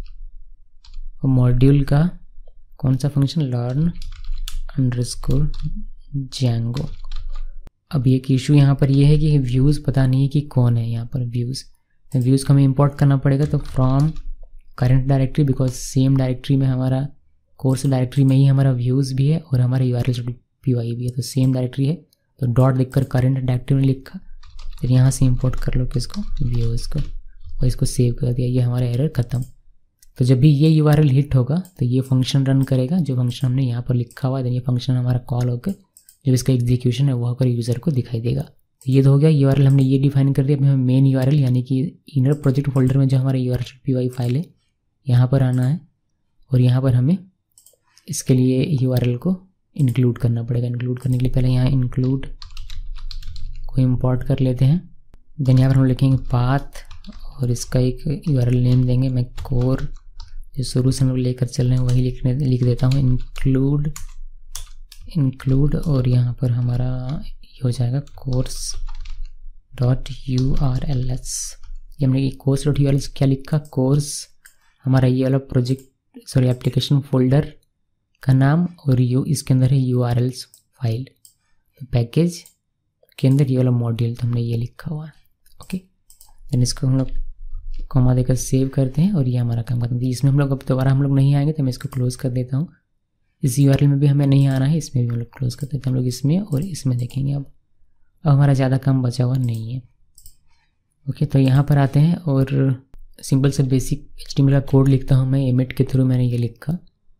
मॉड्यूल का कौन सा फंक्शन, लर्न अंडरस्कोर जैंगो। अब एक इशू यहाँ पर ये है कि व्यूज़ पता नहीं है कि कौन है यहाँ पर व्यूज़, तो व्यूज़ को हमें इंपोर्ट करना पड़ेगा। तो from current directory, because same directory में हमारा कोर्स डायरेक्टरी में ही हमारा व्यूज़ भी है और हमारा यूआरएल पी वाई भी है, तो सेम डायरेक्टरी है। तो डॉट लिखकर करंट डायरेक्टरी में लिखा, फिर यहाँ से इंपोर्ट कर लो किसको, व्यूज़ को, और इसको सेव कर दिया। ये हमारा एरर ख़त्म। तो जब भी ये यूआरएल हिट होगा तो ये फंक्शन रन करेगा, जो फंक्शन हमने यहाँ पर लिखा हुआ है। ये फंक्शन हमारा कॉल होकर जब इसका एग्जीक्यूशन है वो होकर यूज़र को दिखाई देगा। तो ये तो हो गया यूआरएल, हमने ये डिफाइन कर दिया। अब हमें मेन यूआरएल यानी कि इनर प्रोजेक्ट फोल्डर में जो हमारा यूआरएल पी वाई फाइल है यहाँ पर आना है, और यहाँ पर हमें इसके लिए यूआरएल को इंक्लूड करना पड़ेगा। इंक्लूड करने के लिए पहले यहाँ इंक्लूड को इंपोर्ट कर लेते हैं। देन यहाँ पर हम लिखेंगे पाथ और इसका एक यूआरएल नेम देंगे। मैं कोर जो शुरू से हम लोग लेकर चल रहे हैं वही लिखने लिख देता हूँ, इंक्लूड इंक्लूड और यहाँ पर हमारा ये हो जाएगा course dot U R L S. ये हमने course dot U R L S क्या लिखा, कोर्स हमारा ये वाला प्रोजेक्ट सॉरी एप्लीकेशन फोल्डर का नाम, और यू इसके अंदर है U R Ls file, package के अंदर ये वाला मॉड्यूल, तो हमने ये लिखा हुआ है। ओके, देन इसको हम लोग कॉमा देकर सेव करते हैं और ये हमारा काम खत्म। इसमें हम लोग अब दोबारा हम लोग नहीं आएंगे, तो मैं इसको क्लोज कर देता हूँ। इस यूआरएल में भी हमें नहीं आना है, इसमें भी हम लोग क्लोज कर देते हैं। हम लोग इसमें और इसमें देखेंगे। अब अब हमारा ज़्यादा काम बचा हुआ नहीं है। ओके, तो यहाँ पर आते हैं और सिंपल से बेसिक एचटीएमएल का कोड लिखता हूँ मैं, एमिट के थ्रू मैंने ये लिखा।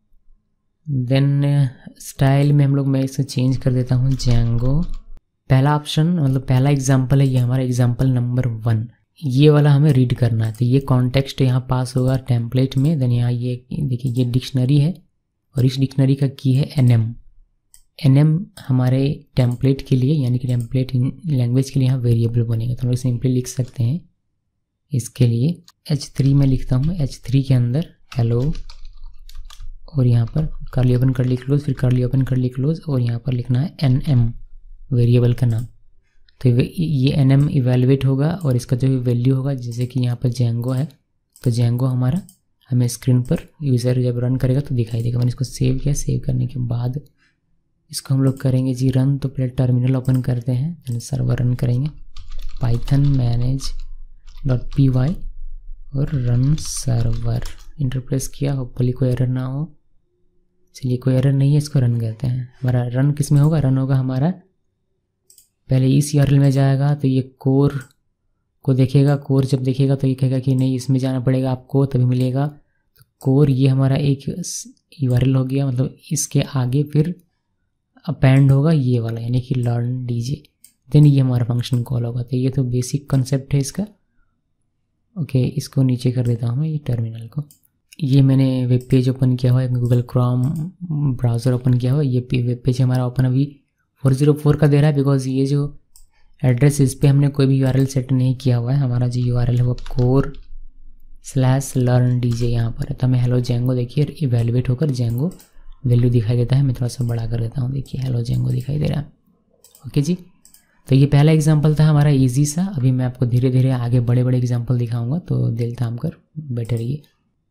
देन स्टाइल में हम लोग मैं इसे चेंज कर देता हूँ जैंगो। पहला ऑप्शन मतलब पहला एग्जाम्पल है ये हमारा एग्जाम्पल नंबर वन, ये वाला हमें रीड करना है। तो ये कॉन्टेक्स्ट यहाँ पास होगा टेम्पलेट में। देन यहाँ ये देखिए ये डिक्शनरी है और इस डिक्शनरी का की है एन एम। एन एम हमारे टेम्पलेट के लिए यानी कि टेम्पलेट लैंग्वेज के लिए यहाँ वेरिएबल बनेगा। तो हम लोग सिंपली लिख सकते हैं इसके लिए एच थ्री में लिखता हूँ, एच थ्री के अंदर हेलो और यहाँ पर कर्ली ओपन कर्ली क्लोज, फिर कर्ली ओपन कर्ली क्लोज और यहाँ पर लिखना है एन एम वेरिएबल का नाम। तो ये एन एम इवेलुएट होगा और इसका जो वैल्यू होगा, जैसे कि यहाँ पर जेंगो है तो जेंगो हमारा हमें स्क्रीन पर यूज़र जब रन करेगा तो दिखाई देगा। मैंने इसको सेव किया। सेव करने के बाद इसको हम लोग करेंगे जी रन। तो पहले टर्मिनल ओपन करते हैं, यानी सर्वर रन करेंगे Python manage dot P Y और रन सर्वर इंटरप्रेस किया। होपफुली कोई एरर ना हो। चलिए कोई एरर नहीं है, इसको रन करते हैं। हमारा रन किस में होगा, रन होगा हमारा पहले इस यूआरएल में जाएगा तो ये कोर को देखेगा। कोर जब देखेगा तो ये कहेगा कि नहीं इसमें जाना पड़ेगा आपको तभी मिलेगा। तो कोर ये हमारा एक यूआरएल हो गया, मतलब इसके आगे फिर अपेंड होगा ये वाला यानी कि लर्न डीजे। देन ये हमारा फंक्शन कॉल होगा। तो ये तो बेसिक कंसेप्ट है इसका। ओके, इसको नीचे कर देता हूँ मैं ये टर्मिनल को। ये मैंने वेब पेज ओपन किया हुआ है, गूगल क्रोम ब्राउज़र ओपन किया हुआ है। ये वेब पेज हमारा ओपन अभी फोर ज़ीरो फोर का दे रहा है, बिकॉज ये जो एड्रेस इस पर हमने कोई भी यूआरएल सेट नहीं किया हुआ है। हमारा जो यूआरएल है वो कोर स्लैश लर्न डीजे यहाँ पर है। तो हमें हेलो जेंगो देखिए इवेलुएट होकर जेंगो वैल्यू दिखाई देता है। मैं थोड़ा सा बड़ा कर देता हूँ, देखिए हेलो जेंगो दिखाई दे रहा है। ओके जी, तो ये पहला एग्जाम्पल था हमारा ईजी सा। अभी मैं आपको धीरे धीरे आगे बड़े बड़े एग्जाम्पल दिखाऊंगा, तो दिल थाम कर बैठे रहिए।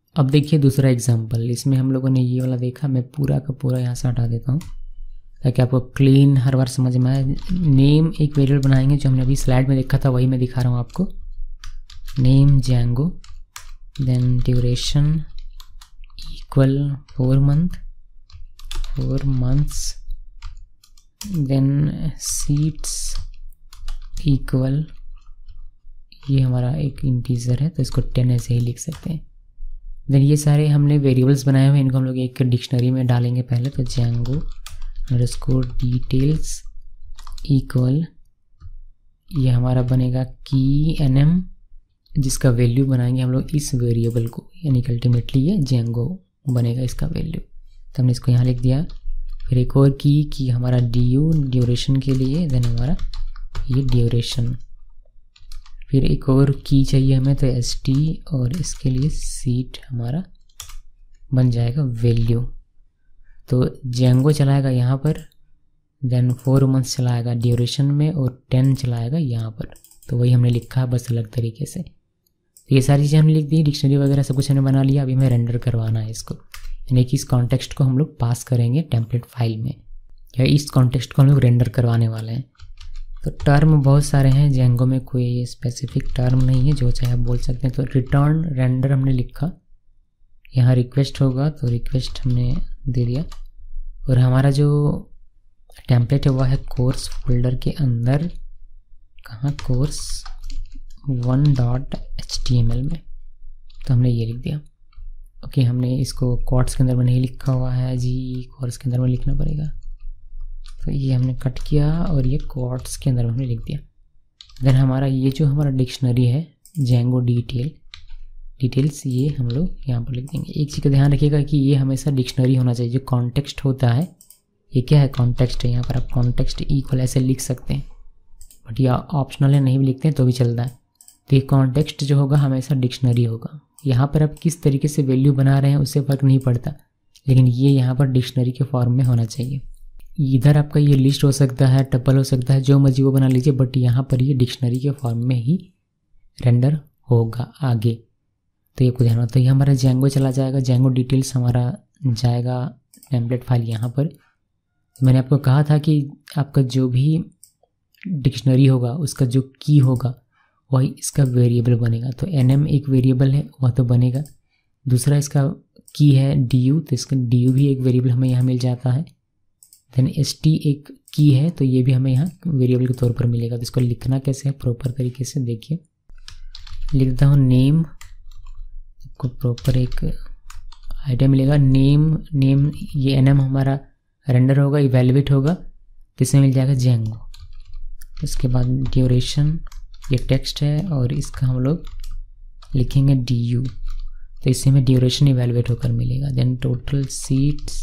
अब देखिए दूसरा एग्जांपल, इसमें हम लोगों ने ये वाला देखा, मैं पूरा का पूरा यहाँ से हटा देता हूँ ताकि आपको क्लीन हर बार समझ में आए। नेम एक वेरिएबल बनाएंगे जो हमने अभी स्लाइड में देखा था, वही मैं दिखा रहा हूँ आपको। Name Django, then duration equal four month four months, then seats equal, ये हमारा एक इंटीजर है तो इसको टेन ऐसे ही लिख सकते हैं। देन ये सारे हमने वेरिएबल्स बनाए हुए हैं, इनको हम लोग एक डिक्शनरी में डालेंगे पहले। तो Django अंडरस्कोर डिटेल्स इक्वल, ये हमारा बनेगा की एनएम, जिसका वैल्यू बनाएंगे हम लोग इस वेरिएबल को, यानी कि अल्टीमेटली ये Django बनेगा इसका वैल्यू। तो हमने इसको यहाँ लिख दिया। फिर एक और की की हमारा ड्यू ड्यूरेशन के लिए, देन हमारा ये ड्यूरेशन। फिर एक और की चाहिए हमें तो एस टी, और इसके लिए सीट हमारा बन जाएगा वैल्यू। तो Django चलाएगा यहाँ पर, देन फोर मंथ्स चलाएगा ड्यूरेशन में, और टेन चलाएगा यहाँ पर। तो वही हमने लिखा है बस अलग तरीके से। तो ये सारी चीज़ें हमने लिख दी, डिक्शनरी वगैरह सब कुछ हमने बना लिया। अभी हमें रेंडर करवाना है इसको, यानी कि इस कॉन्टेक्स्ट को हम लोग पास करेंगे टेम्पलेट फाइल में, या इस कॉन्टेक्स्ट को हम लोग रेंडर करवाने वाले हैं। तो टर्म बहुत सारे हैं Django में, कोई स्पेसिफिक टर्म नहीं है, जो चाहे आप बोल सकते हैं। तो रिटर्न रेंडर हमने लिखा, यहाँ रिक्वेस्ट होगा तो रिक्वेस्ट हमने दे दिया, और हमारा जो टेम्पलेट है वह है कोर्स फोल्डर के अंदर, कहाँ, course one dot H T M L में। तो हमने ये लिख दिया। ओके, हमने इसको कोट्स के अंदर में नहीं लिखा हुआ है जी, कोर्स के अंदर में लिखना पड़ेगा। तो ये हमने कट किया और ये कोट्स के अंदर में हमने लिख दिया। देन हमारा ये जो हमारा डिक्शनरी है Django डिटेल डिटेल्स, ये हम लोग यहाँ पर लिख देंगे। एक चीज़ का ध्यान रखिएगा कि ये हमेशा डिक्शनरी होना चाहिए। जो कॉन्टेक्स्ट होता है, ये क्या है, कॉन्टेक्स्ट है। यहाँ पर आप कॉन्टेक्स्ट इक्वल ऐसे लिख सकते हैं, बट ये ऑप्शनल है, नहीं भी लिखते हैं तो भी चलता है। तो ये कॉन्टेक्स्ट जो होगा हमेशा डिक्शनरी होगा। यहाँ पर आप किस तरीके से वैल्यू बना रहे हैं उससे फ़र्क नहीं पड़ता, लेकिन ये यहाँ पर डिक्शनरी के फॉर्म में होना चाहिए। इधर आपका ये लिस्ट हो सकता है, टपल हो सकता है, जो मर्जी वो बना लीजिए, बट यहाँ पर ये डिक्शनरी के फॉर्म में ही रेंडर होगा आगे। तो ये कुछ ध्यान, तो ये हमारा Django चला जाएगा, Django डिटेल्स हमारा जाएगा टेम्पलेट फाइल यहाँ पर। तो मैंने आपको कहा था कि आपका जो भी डिक्शनरी होगा उसका जो की होगा वही इसका वेरिएबल बनेगा। तो एन एक वेरिएबल है, वह तो बनेगा। दूसरा इसका की है डी, तो इसका डी भी एक वेरिएबल हमें यहाँ मिल जाता है। देन एस टी एक की है, तो ये भी हमें यहाँ वेरिएबल के तौर पर मिलेगा। तो इसको लिखना कैसे है प्रॉपर तरीके से, देखिए लिख देता हूँ नेम, आपको प्रॉपर एक आइडिया मिलेगा। नेम नेम ये एन एम हमारा रेंडर होगा, इवैल्यूएट होगा, तो इसमें मिल जाएगा Django। उसके बाद ड्यूरेशन ये टेक्स्ट है, और इसका हम लोग लिखेंगे डी यू, तो इससे हमें ड्यूरेशन इवैल्यूएट होकर मिलेगा। Then total seats,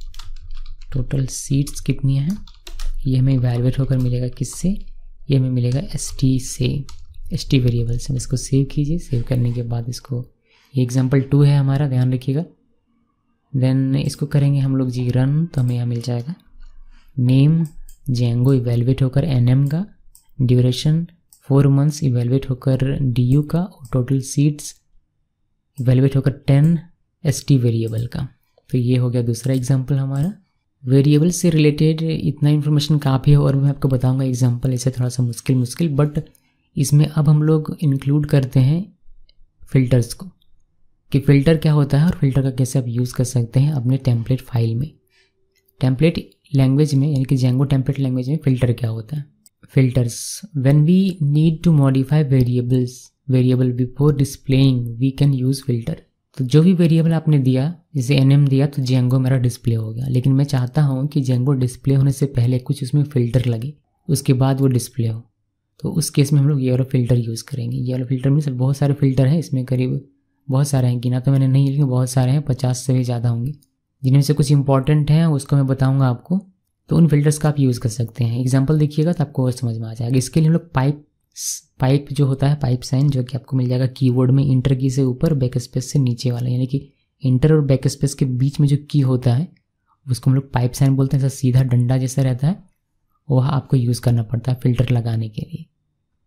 total seats कितनी है ये हमें इवैल्यूएट होकर मिलेगा, किससे, ये हमें मिलेगा एस टी से, एस टी वेरिएबल से। इसको सेव कीजिए, सेव करने के बाद इसको, ये एग्जाम्पल टू है हमारा, ध्यान रखिएगा। देन इसको करेंगे हम लोग जी रन, तो हमें यहाँ मिल जाएगा नेम Django इवैल्यूएट होकर एन एम का, ड्यूरेशन फोर मंथ्स इवैल्यूएट होकर डी यू का, और टोटल सीट्स इवैल्यूएट होकर टेन एस टी वेरिएबल का। तो ये हो गया दूसरा एग्जाम्पल हमारा। वेरिएबल से रिलेटेड इतना इन्फॉर्मेशन काफ़ी है, और मैं आपको बताऊंगा एग्जाम्पल ऐसे थोड़ा सा मुश्किल मुश्किल बट इसमें अब हम लोग इंक्लूड करते हैं फ़िल्टर्स को, कि फ़िल्टर क्या होता है और फिल्टर का कैसे आप यूज़ कर सकते हैं अपने टेम्पलेट फाइल में। टेम्पलेट लैंग्वेज में, यानी कि Django टेम्पलेट लैंग्वेज में फ़िल्टर क्या होता है। Filters, when we need to modify variables variable before displaying we can use filter. तो जो भी वेरिएबल आपने दिया, जैसे एन एम दिया तो Django मेरा डिस्प्ले हो गया, लेकिन मैं चाहता हूँ कि Django डिस्प्ले होने से पहले कुछ उसमें फ़िल्टर लगे, उसके बाद वो डिस्प्ले हो। तो उस केस में हम लोग ये वाला फ़िल्टर यूज़ करेंगे। ये वाला फ़िल्टर में सिर्फ बहुत सारे फ़िल्टर हैं, इसमें करीब बहुत सारे हैं, गिना तो मैंने नहीं, लेकिन बहुत सारे हैं, पचास से भी ज़्यादा होंगे, जिनमें से कुछ इंपॉर्टेंट हैं उसको मैं बताऊंगा आपको। तो उन फिल्टर्स का आप यूज़ कर सकते हैं। एग्जांपल देखिएगा तो आपको और समझ में आ जाएगा। इसके लिए हम लोग पाइप पाइप जो होता है, पाइप साइन, जो कि आपको मिल जाएगा कीबोर्ड में इंटर की से ऊपर, बैक स्पेस से नीचे वाला, यानी कि इंटर और बैक स्पेस के बीच में जो की होता है उसको हम लोग पाइप साइन बोलते हैं। ऐसा सीधा डंडा जैसा रहता है, वह आपको यूज़ करना पड़ता है फिल्टर लगाने के लिए।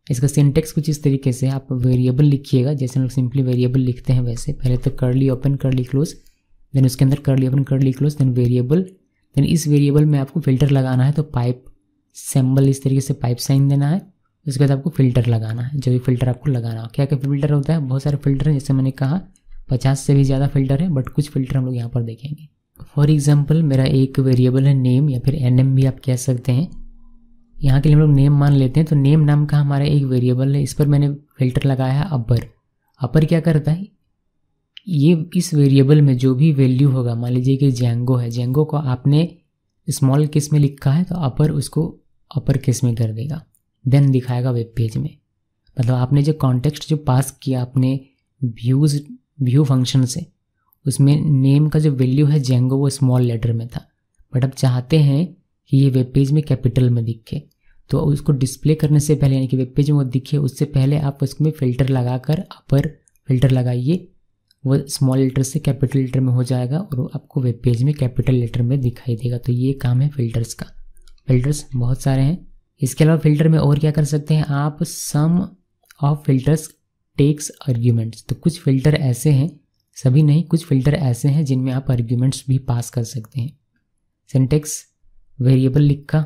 इसका सिंटेक्स कुछ इस तरीके से, आप वेरिएबल लिखिएगा जैसे हम लोग सिंपली वेरिएबल लिखते हैं वैसे। पहले तो curly open curly close, then उसके अंदर curly open curly close, then variable, then इस वेरिएबल में आपको फिल्टर लगाना है तो पाइप सिंबल इस तरीके से पाइप साइन देना है। उसके बाद आपको फिल्टर लगाना है, जो भी फिल्टर आपको लगाना हो। क्या क्या फिल्टर होता है, बहुत सारे फिल्टर हैं, जैसे मैंने कहा पचास से भी ज़्यादा फिल्टर है, बट कुछ फिल्टर हम लोग यहाँ पर देखेंगे। फॉर एग्जाम्पल मेरा एक वेरिएबल है नेम, या फिर एन एम भी आप कह सकते हैं। यहाँ के लिए हम लोग नेम मान लेते हैं, तो नेम नाम का हमारा एक वेरिएबल है, इस पर मैंने फिल्टर लगाया है अपर। अपर क्या करता है, ये इस वेरिएबल में जो भी वैल्यू होगा, मान लीजिए कि जेंगो है, जेंगो को आपने स्मॉल केस में लिखा है तो अपर उसको अपर केस में कर देगा, देन दिखाएगा वेब पेज में। मतलब आपने जो कॉन्टेक्स्ट जो पास किया अपने व्यूज व्यू फंक्शन से, उसमें नेम का जो वैल्यू है जेंगो वो स्मॉल लेटर में था, बट अब चाहते हैं कि ये वेब पेज में कैपिटल में दिखे, तो उसको डिस्प्ले करने से पहले यानी कि वेब पेज में वो दिखे उससे पहले आप उसमें फ़िल्टर लगाकर अपर फिल्टर लगाइए, वो स्मॉल लेटर से कैपिटल लेटर में हो जाएगा और आपको वेब पेज में कैपिटल लेटर में दिखाई देगा। तो ये काम है फ़िल्टर्स का। फ़िल्टर्स बहुत सारे हैं। इसके अलावा फ़िल्टर में और क्या कर सकते हैं आप, some of filters takes arguments. तो कुछ फ़िल्टर ऐसे हैं, सभी नहीं, कुछ फ़िल्टर ऐसे हैं जिनमें आप आर्ग्यूमेंट्स भी पास कर सकते हैं। सिंटेक्स वेरिएबल लिखा,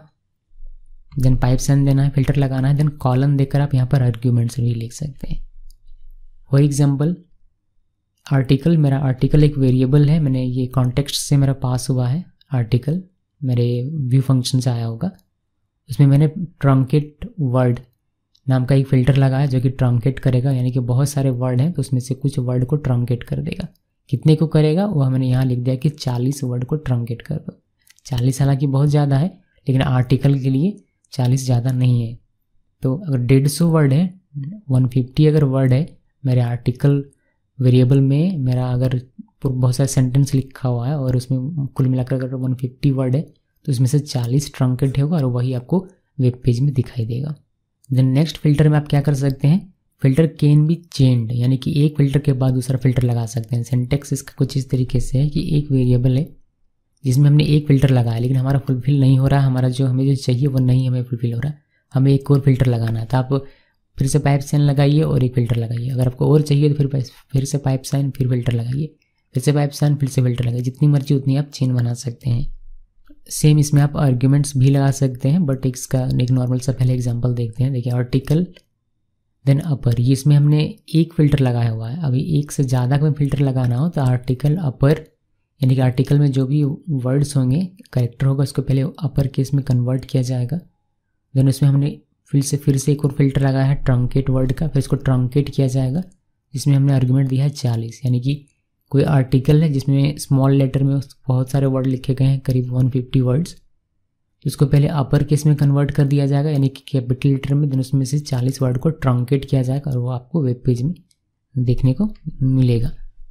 देन पाइप साइन देना है, फिल्टर लगाना है, देन कॉलन देकर आप यहाँ पर आर्ग्यूमेंट्स भी लिख सकते हैं। फॉर एग्जांपल आर्टिकल, मेरा आर्टिकल एक वेरिएबल है, मैंने ये कॉन्टेक्स्ट से मेरा पास हुआ है आर्टिकल, मेरे व्यू फंक्शन से आया होगा। उसमें मैंने ट्रंकेट वर्ड नाम का एक फ़िल्टर लगाया जो कि ट्रंकेट करेगा, यानी कि बहुत सारे वर्ड हैं तो उसमें से कुछ वर्ड को ट्रंकेट कर देगा। कितने को करेगा वो मैंने यहाँ लिख दिया कि चालीस वर्ड को ट्रंकेट कर दो। चालीस हालांकि बहुत ज़्यादा है, लेकिन आर्टिकल के लिए चालीस ज़्यादा नहीं है। तो अगर डेढ़ सौ वर्ड है, वन फिफ्टी अगर वर्ड है मेरे आर्टिकल वेरिएबल में, मेरा अगर बहुत सारे सेंटेंस लिखा हुआ है और उसमें कुल मिलाकर अगर वन फिफ्टी वर्ड है तो उसमें से चालीस ट्रंकेट होगा और वही आपको वेब पेज में दिखाई देगा। देन नेक्स्ट फिल्टर में आप क्या कर सकते हैं, फिल्टर कैन बी चेंज्ड, यानी कि एक फिल्टर के बाद दूसरा फिल्टर लगा सकते हैं। सिंटेक्स इसका कुछ इस तरीके से है कि एक वेरिएबल है जिसमें हमने एक फ़िल्टर लगाया, लेकिन हमारा फुलफिल नहीं हो रहा, हमारा जो हमें जो चाहिए वो नहीं हमें फुलफिल हो रहा, हमें एक और फिल्टर लगाना है। तो आप फिर से पाइप साइन लगाइए और एक फ़िल्टर लगाइए। अगर आपको और चाहिए तो फिर फिर से पाइप साइन फिर फिल्टर लगाइए, फिर से पाइप साइन फिर से फिल्टर लगाइए, जितनी मर्जी उतनी आप चेन बना सकते हैं। सेम इसमें आप आर्ग्यूमेंट्स भी लगा सकते हैं, बट इसका एक नॉर्मल सा पहले एग्जांपल देखते हैं। देखिए आर्टिकल देन अपर, ये इसमें हमने एक फ़िल्टर लगाया हुआ है। अभी एक से ज़्यादा का फ़िल्टर लगाना हो तो आर्टिकल अपर, यानी कि आर्टिकल में जो भी वर्ड्स होंगे कैरेक्टर होगा उसको पहले अपर केस में कन्वर्ट किया जाएगा। देन उसमें हमने फिर से फिर से एक और फिल्टर लगाया है ट्रंकेट वर्ड का, फिर इसको ट्रंकेट किया जाएगा, जिसमें हमने आर्गुमेंट दिया है चालीस। यानी कि कोई आर्टिकल है जिसमें स्मॉल लेटर में बहुत सारे वर्ड लिखे गए हैं, करीब वन फिफ्टी वर्ड्स, उसको पहले अपर केस में कन्वर्ट कर दिया जाएगा यानी कि कैपिटल लेटर में, देन उसमें से चालीस वर्ड को ट्रंकेट किया जाएगा और वो आपको वेब पेज में देखने को मिलेगा।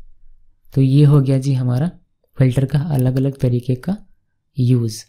तो ये हो गया जी हमारा फ़िल्टर का अलग अलग तरीके का यूज़।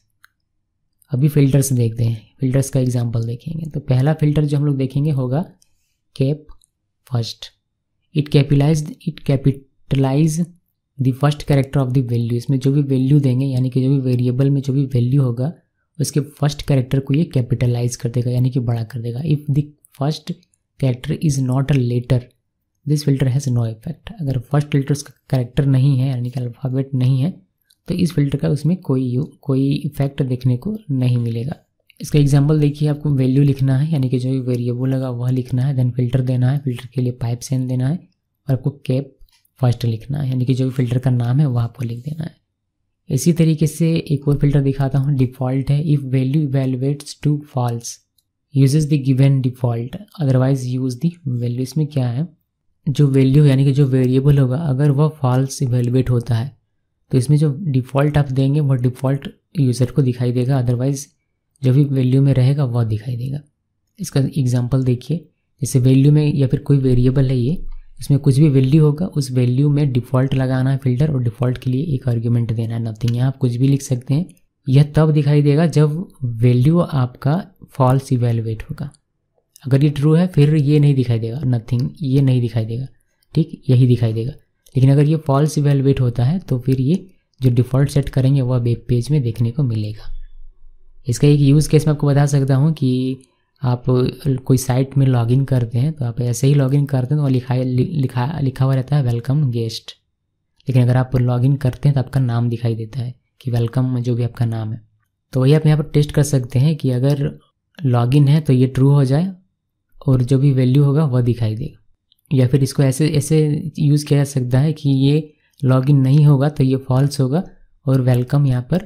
अभी फ़िल्टर्स देखते हैं, फ़िल्टर्स का एग्जांपल देखेंगे। तो पहला फ़िल्टर जो हम लोग देखेंगे होगा cap first. It capitalize it capitalize the first character of the value. इसमें जो भी वैल्यू देंगे यानी कि जो भी वेरिएबल में जो भी वैल्यू होगा उसके फर्स्ट कैरेक्टर को ये कैपिटलाइज कर देगा यानी कि बड़ा कर देगा। If the first character is not a letter this filter has no effect. अगर फर्स्ट फिल्टर उसका कैरेक्टर नहीं है यानी कि अल्फ़ाबेट नहीं है तो इस फिल्टर का उसमें कोई कोई इफेक्ट देखने को नहीं मिलेगा। इसका एग्जांपल देखिए, आपको वैल्यू लिखना है यानी कि जो भी वेरिएबल लगा वह लिखना है, देन फिल्टर देना है, फिल्टर के लिए पाइप साइन देना है और आपको कैप फर्स्ट लिखना है यानी कि जो भी फिल्टर का नाम है वह आपको लिख देना है। इसी तरीके से एक और फिल्टर दिखाता हूँ, डिफ़ॉल्ट है। If value evaluates to false uses the given default otherwise use the value. इसमें क्या है, जो वैल्यू यानी कि जो वेरिएबल होगा अगर वह फॉल्स इवेलुएट होता है तो इसमें जो डिफ़ॉल्ट आप देंगे वह डिफ़ॉल्ट यूज़र को दिखाई देगा, अदरवाइज़ जो भी वैल्यू में रहेगा वह दिखाई देगा। इसका एग्जांपल देखिए, जैसे वैल्यू में या फिर कोई वेरिएबल है ये, इसमें कुछ भी वैल्यू होगा उस वैल्यू में डिफ़ॉल्ट लगाना है फिल्टर और डिफ़ॉल्ट के लिए एक आर्ग्यूमेंट देना है, नथिंग। यहाँ आप कुछ भी लिख सकते हैं। यह तब दिखाई देगा जब वैल्यू आपका फॉल्स इवेलुएट होगा। अगर ये ट्रू है फिर ये नहीं दिखाई देगा, नथिंग, ये नहीं दिखाई देगा, ठीक, यही दिखाई देगा। लेकिन अगर ये फॉल्स इवेलुएट होता है तो फिर ये जो डिफ़ॉल्ट सेट करेंगे वह वेब पेज में देखने को मिलेगा। इसका एक यूज़ केस मैं आपको बता सकता हूँ कि आप कोई साइट में लॉगिन करते हैं तो आप ऐसे ही लॉगिन करते हैं तो लिखा लिखा लिखा हुआ रहता है वेलकम गेस्ट, लेकिन अगर आप लॉगिन करते हैं तो आपका नाम दिखाई देता है कि वेलकम जो भी आपका नाम है। तो वही आप यहाँ पर टेस्ट कर सकते हैं कि अगर लॉगिन है तो ये ट्रू हो जाए और जो भी वैल्यू होगा वह दिखाई देगा, या फिर इसको ऐसे ऐसे यूज़ किया जा सकता है कि ये लॉगिन नहीं होगा तो ये फॉल्स होगा और वेलकम यहाँ पर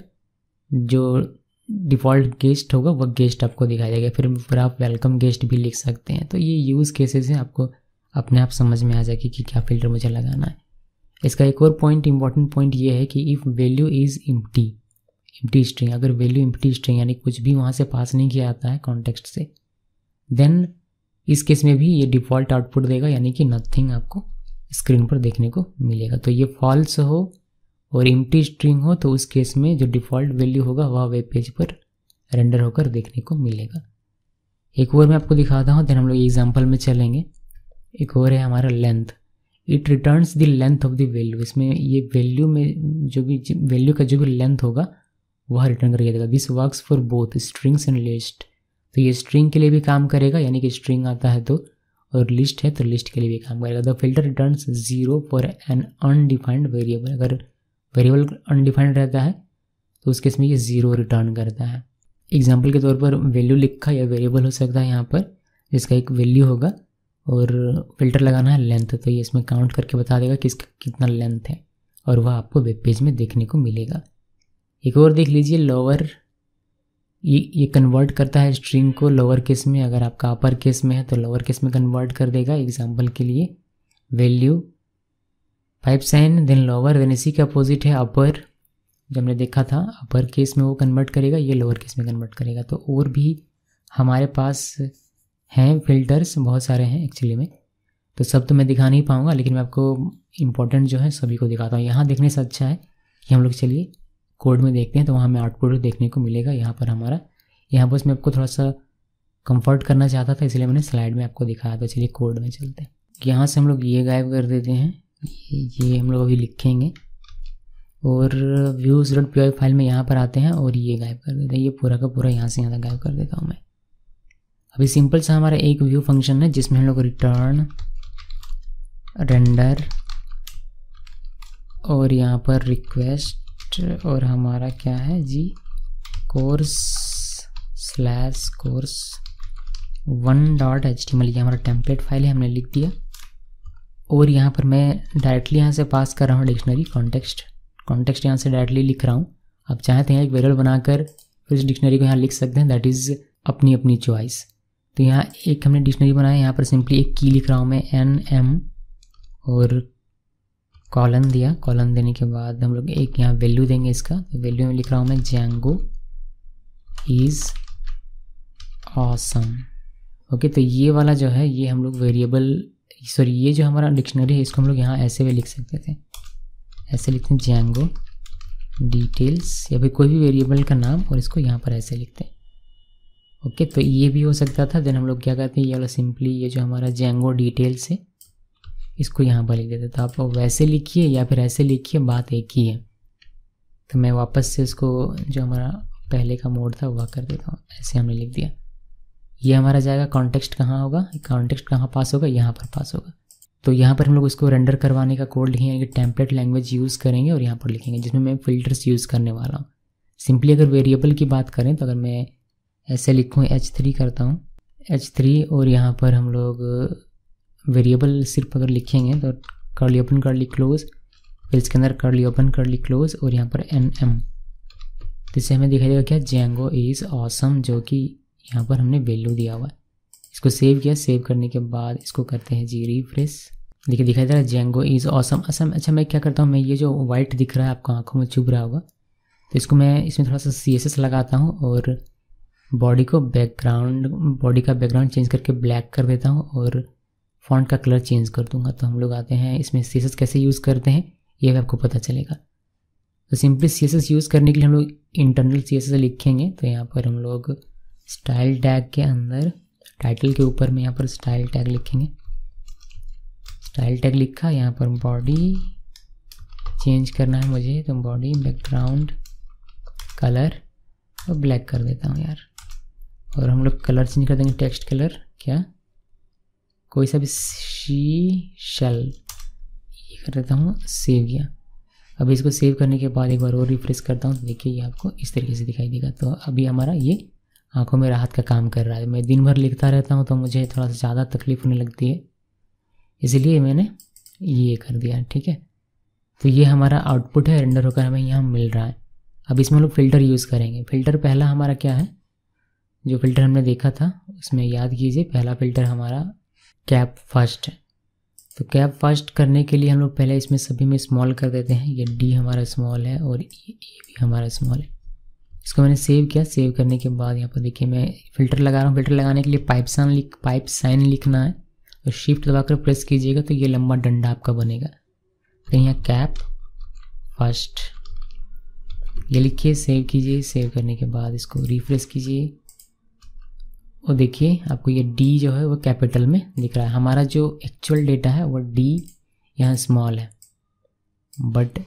जो डिफ़ॉल्ट गेस्ट होगा वह गेस्ट आपको दिखाई देगा, फिर फिर आप वेलकम गेस्ट भी लिख सकते हैं। तो ये यूज़ केसेस हैं, आपको अपने आप समझ में आ जाएगी कि क्या फ़िल्टर मुझे लगाना है। इसका एक और पॉइंट इंपॉर्टेंट पॉइंट ये है कि if value is empty, empty string, अगर वैल्यू एम्प्टी स्ट्रिंग यानी कुछ भी वहाँ से पास नहीं किया जाता है कॉन्टेक्स्ट से, देन इस केस में भी ये डिफ़ॉल्ट आउटपुट देगा, यानी कि नथिंग आपको स्क्रीन पर देखने को मिलेगा। तो ये फॉल्स हो और एम्प्टी स्ट्रिंग हो तो उस केस में जो डिफ़ॉल्ट वैल्यू होगा वह वेब पेज पर रेंडर होकर देखने को मिलेगा। एक और मैं आपको दिखाता हूँ, देन हम लोग एग्जांपल में चलेंगे। एक और है हमारा length, it returns the length of the value. इसमें ये वैल्यू में जो भी वैल्यू का जो भी लेंथ होगा वह रिटर्न करके देगा। This works for both strings and list, तो ये स्ट्रिंग के लिए भी काम करेगा, यानी कि स्ट्रिंग आता है तो, और लिस्ट है तो लिस्ट के लिए भी काम करेगा। The filter returns zero for an undefined variable, अगर वेरिएबल अनडिफाइंड रहता है तो उस केस में ये ज़ीरो रिटर्न करता है। एग्जांपल के तौर पर वैल्यू लिखा या वेरिएबल हो सकता है यहाँ पर, जिसका एक वैल्यू होगा और फिल्टर लगाना है लेंथ, तो ये इसमें काउंट करके बता देगा कि इसका कितना लेंथ है और वह आपको वेब पेज में देखने को मिलेगा। एक और देख लीजिए लोअर, ये ये कन्वर्ट करता है स्ट्रिंग को लोअर केस में, अगर आपका अपर केस में है तो लोअर केस में कन्वर्ट कर देगा। एग्जांपल के लिए value five sign then lower, then इसी के अपोजिट है अपर, जब हमने देखा था अपर केस में वो कन्वर्ट करेगा, ये लोअर केस में कन्वर्ट करेगा। तो और भी हमारे पास हैं फिल्टर्स, बहुत सारे हैं एक्चुअली में, तो सब तो मैं दिखा नहीं पाऊँगा, लेकिन मैं आपको इम्पोर्टेंट जो है सभी को दिखाता हूँ। यहाँ देखने से अच्छा है कि हम लोग चलिए कोड में देखते हैं, तो वहाँ हमें आउटपुट देखने को मिलेगा। यहाँ पर हमारा, यहाँ बस मैं आपको थोड़ा सा कंफर्ट करना चाहता था इसलिए मैंने स्लाइड में आपको दिखाया। तो चलिए कोड में चलते हैं। यहाँ से हम लोग ये गायब कर देते हैं, ये हम लोग अभी लिखेंगे और views dot P Y file में यहाँ पर आते हैं और ये गायब कर देते हैं। ये पूरा का पूरा यहाँ से यहाँ तक गायब कर देता हूँ मैं। अभी सिंपल सा हमारा एक व्यू फंक्शन है जिसमें हम लोग रिटर्न, रेंडर और यहाँ पर रिक्वेस्ट और हमारा क्या है जी course slash course one dot H T M L, ये हमारा टेम्पलेट फाइल है, हमने लिख दिया। और यहाँ पर मैं डायरेक्टली यहाँ से पास कर रहा हूँ डिक्शनरी कॉन्टेक्स्ट, कॉन्टेक्स्ट यहाँ से डायरेक्टली लिख रहा हूँ। आप चाहते हैं एक वेरिएबल बनाकर फिर इस डिक्शनरी को यहाँ लिख सकते हैं, दैट इज़ अपनी अपनी चॉइस। तो यहाँ एक हमने डिक्शनरी बनाया, यहाँ पर सिंपली एक की लिख रहा हूँ मैं एन एम और कॉलन दिया। कॉलन देने के बाद हम लोग एक यहाँ वैल्यू देंगे इसका, तो वैल्यू में लिख रहा हूँ मैं Django इज़ ऑसम। ओके, तो ये वाला जो है ये हम लोग वेरिएबल, सॉरी ये जो हमारा डिक्शनरी है इसको हम लोग यहाँ ऐसे भी लिख सकते थे, ऐसे लिखते हैं Django डिटेल्स या फिर कोई भी वेरिएबल का नाम और इसको यहाँ पर ऐसे लिखते हैं। ओके, तो ये भी हो सकता था। देन हम लोग क्या करते हैं, ये वाला सिंपली ये जो हमारा Django डिटेल्स है इसको यहाँ पर लिख देते। तो आप वैसे लिखिए या फिर ऐसे लिखिए, बात एक ही है। तो मैं वापस से इसको जो हमारा पहले का मोड था वह कर देता हूँ, ऐसे हमने लिख दिया। ये हमारा जाएगा कॉन्टेक्स्ट कहाँ होगा, कॉन्टेक्स्ट कहाँ पास होगा, यहाँ पर पास होगा। तो यहाँ पर हम लोग इसको रेंडर करवाने का कोड लिखेंगे, टेम्पलेट लैंग्वेज यूज़ करेंगे और यहाँ पर लिखेंगे जिसमें मैं फ़िल्टर्स यूज़ करने वाला हूँ। सिंपली अगर वेरिएबल की बात करें तो अगर मैं ऐसे लिखूँ एच थ्री करता हूँ, एच थ्री और यहाँ पर हम लोग वेरिएबल सिर्फ अगर लिखेंगे तो कर्ली ओपन कर्ली क्लोज, फिर इसके अंदर कर्ली ओपन कर्ली क्लोज और यहाँ पर एन एम, तो इससे हमें दिखाई देगा क्या Django इज़ ऑसम, जो कि यहाँ पर हमने वैल्यू दिया हुआ है। इसको सेव किया, सेव करने के बाद इसको करते हैं जी रिफ्रेश, देखिए दिखाई दे रहा है Django इज़ ऑसम असम। अच्छा, मैं क्या करता हूँ, मैं ये जो वाइट दिख रहा है आपको आंखों में चुभ रहा होगा, तो इसको मैं इसमें थोड़ा सा सी एस एस लगाता हूँ और बॉडी को बैकग्राउंड, बॉडी का बैकग्राउंड चेंज करके ब्लैक कर देता हूँ और फॉन्ट का कलर चेंज कर दूंगा। तो हम लोग आते हैं इसमें सी एस एस कैसे यूज़ करते हैं ये भी आपको पता चलेगा। तो simply C S S use करने के लिए हम लोग इंटरनल सी एस एस लिखेंगे। तो यहाँ पर हम लोग स्टाइल टैग के अंदर टाइटल के ऊपर में यहाँ पर स्टाइल टैग लिखेंगे, स्टाइल टैग लिखा, यहाँ पर बॉडी चेंज करना है मुझे, तो बॉडी बैकग्राउंड कलर और ब्लैक कर देता हूँ यार। और हम लोग कलर चेंज कर देंगे, टेक्स्ट कलर क्या, कोई सा भी, शी शेल, ये कर देता हूँ, सेव किया। अब इसको सेव करने के बाद एक बार और रिफ्रेश करता हूँ, देखिए ये आपको इस तरीके से दिखाई देगा। तो अभी हमारा ये आंखों में राहत का काम कर रहा है। मैं दिन भर लिखता रहता हूँ तो मुझे थोड़ा सा ज़्यादा तकलीफ होने लगती है, इसलिए मैंने ये कर दिया, ठीक है। तो ये हमारा आउटपुट है, रेंडर होकर हमें यहाँ मिल रहा है। अब इसमें हम लोग फ़िल्टर यूज़ करेंगे। फ़िल्टर पहला हमारा क्या है, जो फ़िल्टर हमने देखा था उसमें याद कीजिए, पहला फ़िल्टर हमारा कैप फर्स्ट है। तो कैप फर्स्ट करने के लिए हम लोग पहले इसमें सभी में स्मॉल कर देते हैं। ये डी हमारा स्मॉल है और ये भी हमारा स्मॉल है। इसको मैंने सेव किया। सेव करने के बाद यहाँ पर देखिए मैं फ़िल्टर लगा रहा हूँ। फ़िल्टर लगाने के लिए पाइप साइन लिख पाइप साइन लिखना है और शिफ्ट दबाकर प्रेस कीजिएगा तो ये लंबा डंडा आपका बनेगा। तो यहाँ कैप फर्स्ट ये लिखिए, सेव कीजिए। सेव करने के बाद इसको रिफ्रेश कीजिए और देखिए आपको ये डी जो है वो कैपिटल में दिख रहा है। हमारा जो एक्चुअल डेटा है वो डी यहाँ स्मॉल है, बट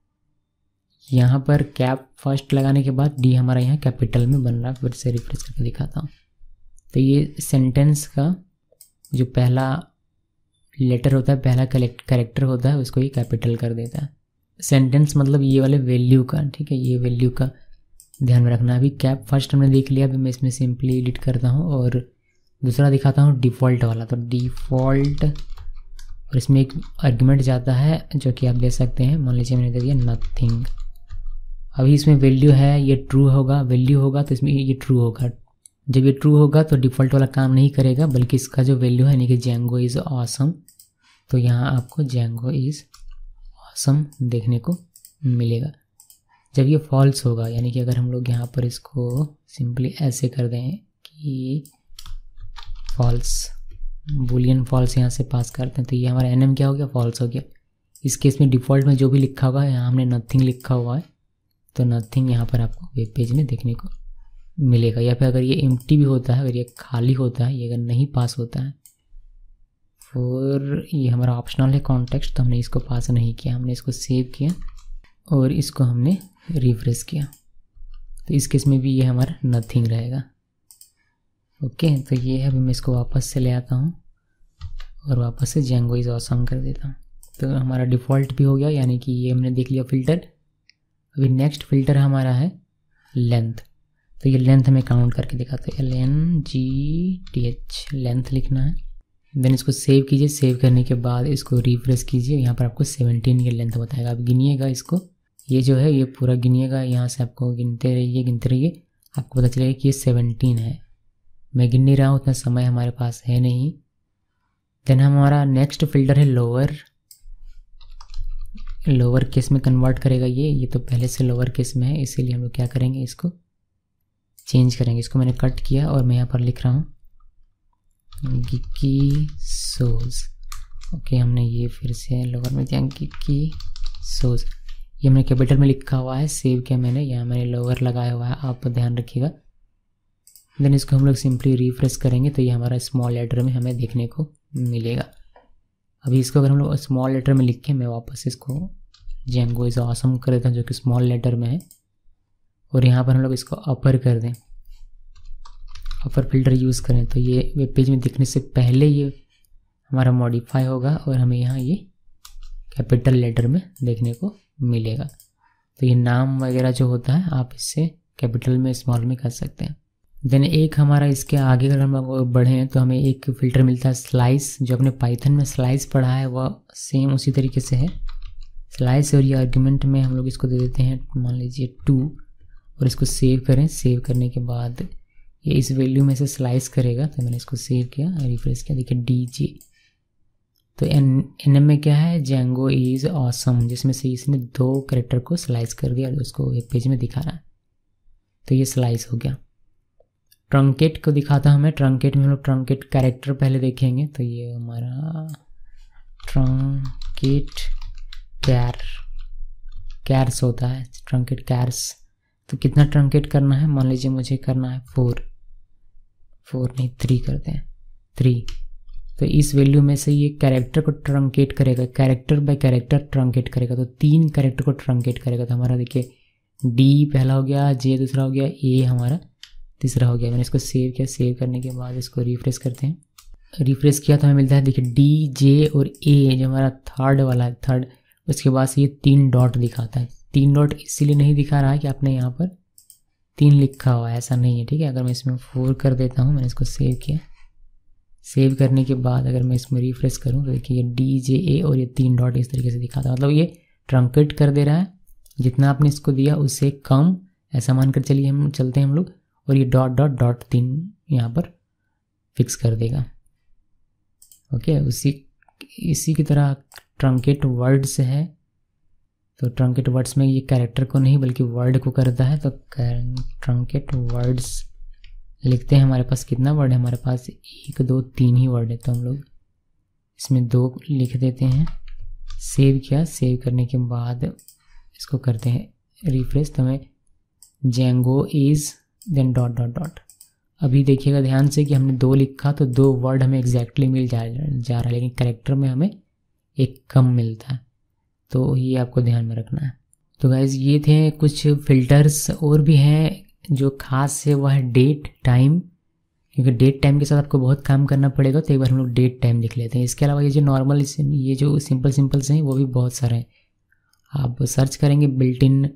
यहाँ पर कैप फर्स्ट लगाने के बाद डी हमारा यहाँ कैपिटल में बन रहा है। फिर से रिफ्रेश करके दिखाता हूँ। तो ये सेंटेंस का जो पहला लेटर होता है, पहला कैरेक्टर होता है, उसको ये कैपिटल कर देता है। सेंटेंस मतलब ये वाले वैल्यू का, ठीक है, ये वैल्यू का ध्यान में रखना। अभी कैप फर्स्ट हमने देख लिया। अभी मैं इसमें सिंपली एडिट करता हूँ और दूसरा दिखाता हूँ डिफ़ॉल्ट वाला। तो डिफ़ॉल्ट और इसमें एक आर्गुमेंट जाता है जो कि आप दे सकते हैं। मान लीजिए मैंने दे दिया नथिंग। अभी इसमें वैल्यू है, ये ट्रू होगा, वैल्यू होगा तो इसमें ये ट्रू होगा। जब ये ट्रू होगा तो डिफ़ॉल्ट वाला काम नहीं करेगा, बल्कि इसका जो वैल्यू है यानी कि जेंगो इज़ ऑसम, तो यहाँ आपको जेंगो इज़ ऑसम देखने को मिलेगा। जब ये फॉल्स होगा, यानी कि अगर हम लोग यहाँ पर इसको सिंपली ऐसे कर दें कि फॉल्स, बुलियन फॉल्स यहाँ से पास करते हैं, तो ये हमारा एनएम क्या हो गया, फॉल्स हो गया। इस केस में डिफ़ॉल्ट में जो भी लिखा हुआ है, यहाँ हमने नथिंग लिखा हुआ है, तो नथिंग यहाँ पर आपको वेब पेज में देखने को मिलेगा। या फिर अगर ये एम्प्टी भी होता है, अगर ये खाली होता है, ये अगर नहीं पास होता है, और ये हमारा ऑप्शनल है कॉन्टेक्स्ट, तो हमने इसको पास नहीं किया, हमने इसको सेव किया और इसको हमने रिफ्रेश किया, तो इस केस में भी ये हमारा नथिंग रहेगा। ओके, तो ये है। अभी मैं इसको वापस से ले आता हूँ और वापस से जेंगो इज़ ऑसम कर देता हूँ। तो हमारा डिफ़ॉल्ट भी हो गया, यानी कि ये हमने देख लिया फ़िल्टर। अभी नेक्स्ट फ़िल्टर हमारा है लेंथ। तो ये लेंथ हमें काउंट करके दिखाते हैं, L N G T H length लिखना है। देन इसको सेव कीजिए। सेव करने के बाद इसको रिफ्रेश कीजिए। यहाँ पर आपको सेवनटीन की लेंथ बताएगा। आप गिनिएगा इसको, ये जो है ये पूरा गिनिएगा, यहाँ से आपको गिनते रहिए गिनते रहिए, आपको पता चलेगा कि ये सेवनटीन है। मैं गिन नहीं रहा हूँ, उतना समय हमारे पास है नहीं। देन हमारा नेक्स्ट फ़िल्टर है लोअर। लोअर केस में कन्वर्ट करेगा ये ये तो पहले से लोअर केस में है, इसीलिए हम लोग क्या करेंगे, इसको चेंज करेंगे। इसको मैंने कट किया और मैं यहाँ पर लिख रहा हूँ गिकी सोज। ओके, हमने ये फिर से लोअर में दिया गिकी सोज, ये हमने कैपिटल में लिखा हुआ है। सेव किया मैंने, यहाँ मैंने लोअर लगाया हुआ है, आप ध्यान रखिएगा। देन इसको हम लोग सिंपली रिफ्रेश करेंगे तो ये हमारा स्मॉल लेटर में हमें देखने को मिलेगा। अभी इसको अगर हम लोग स्मॉल लेटर में लिख के, मैं वापस इसको जेंगो इज़ ऑसम कर देता हूँ जो कि स्मॉल लेटर में है, और यहाँ पर हम लोग इसको अपर कर दें, अपर फिल्टर यूज़ करें, तो ये वेब पेज में दिखने से पहले ये हमारा मॉडिफाई होगा और हमें यहाँ ये कैपिटल लेटर में देखने को मिलेगा। तो ये नाम वगैरह जो होता है आप इससे कैपिटल में स्मॉल में कर सकते हैं। देन एक हमारा इसके आगे अगर हम लोग बढ़ें तो हमें एक फ़िल्टर मिलता है स्लाइस। जो अपने पाइथन में स्लाइस पढ़ा है वह सेम उसी तरीके से है स्लाइस, और ये आर्गुमेंट में हम लोग इसको दे देते हैं मान लीजिए टू, और इसको सेव करें। सेव करने के बाद ये इस वैल्यू में से स्लाइस करेगा, तो मैंने इसको सेव किया, रिफ्रेश किया, देखिए डी जे। तो एन एन एम में क्या है, जेंगो इज़ ऑसम, जिसमें से इसने दो कैरेक्टर को स्लाइस कर दिया और उसको एक पेज में दिखा रहा है, तो ये स्लाइस हो गया। ट्रंकेट को दिखाता हूँ मैं। ट्रंकेट में हम लोग ट्रंकेट कैरेक्टर पहले देखेंगे, तो ये हमारा ट्रंकेट कैर कैर्स होता है, ट्रंकेट कैर्स। तो कितना ट्रंकेट करना है, मान लीजिए मुझे करना है फोर फोर नहीं थ्री करते हैं, थ्री। तो इस वैल्यू में से ये कैरेक्टर को ट्रंकेट करेगा, कैरेक्टर बाय कैरेक्टर ट्रंकेट करेगा, तो तीन कैरेक्टर को ट्रंकेट करेगा। तो हमारा देखिए डी पहला हो गया, जे दूसरा हो गया, ए हमारा तीसरा हो गया। मैंने इसको सेव किया, सेव करने के बाद इसको रिफ्रेश करते हैं। रिफ्रेश किया तो हमें मिलता है, देखिए डी जे और ए जो हमारा थर्ड वाला है, थर्ड, उसके बाद से ये तीन डॉट दिखाता है। तीन डॉट इसीलिए नहीं दिखा रहा है कि आपने यहाँ पर तीन लिखा हुआ है, ऐसा नहीं है, ठीक है। अगर मैं इसमें फोर कर देता हूँ, मैंने इसको सेव किया, सेव करने के बाद अगर मैं इसमें रिफ्रेश करूँ तो देखिए ये डी जे ए और ये तीन डॉट इस तरीके से दिखाता है, मतलब ये ट्रंकेट कर दे रहा है, जितना आपने इसको दिया उससे कम, ऐसा मानकर चलिए हम चलते हैं हम लोग, और ये डॉट डॉट डॉट तीन यहाँ पर फिक्स कर देगा। ओके, उसी इसी की तरह ट्रंकेट वर्ड्स है, तो ट्रंकेट वर्ड्स में ये कैरेक्टर को नहीं बल्कि वर्ड को करता है, तो ट्रंकेट वर्ड्स लिखते हैं। हमारे पास कितना वर्ड है, हमारे पास एक दो तीन ही वर्ड है, तो हम लोग इसमें दो लिख देते हैं। सेव किया, सेव करने के बाद इसको करते हैं रिफ्रेश, तो हमें Django is then dot dot dot. अभी देखिएगा ध्यान से कि हमने दो लिखा तो दो वर्ड हमें एग्जैक्टली मिल जा जा रहा है, लेकिन कैरेक्टर में हमें एक कम मिलता है, तो ये आपको ध्यान में रखना है। तो गाइज ये थे कुछ फिल्टर्स, और भी हैं जो खास है, वह है डेट टाइम, क्योंकि डेट टाइम के साथ आपको बहुत काम करना पड़ेगा, तो एक बार हम लोग डेट टाइम लिख लेते हैं। इसके अलावा ये जो नॉर्मल ये जो सिंपल सिंपल से हैं वो भी बहुत सारे हैं। आप सर्च करेंगे built in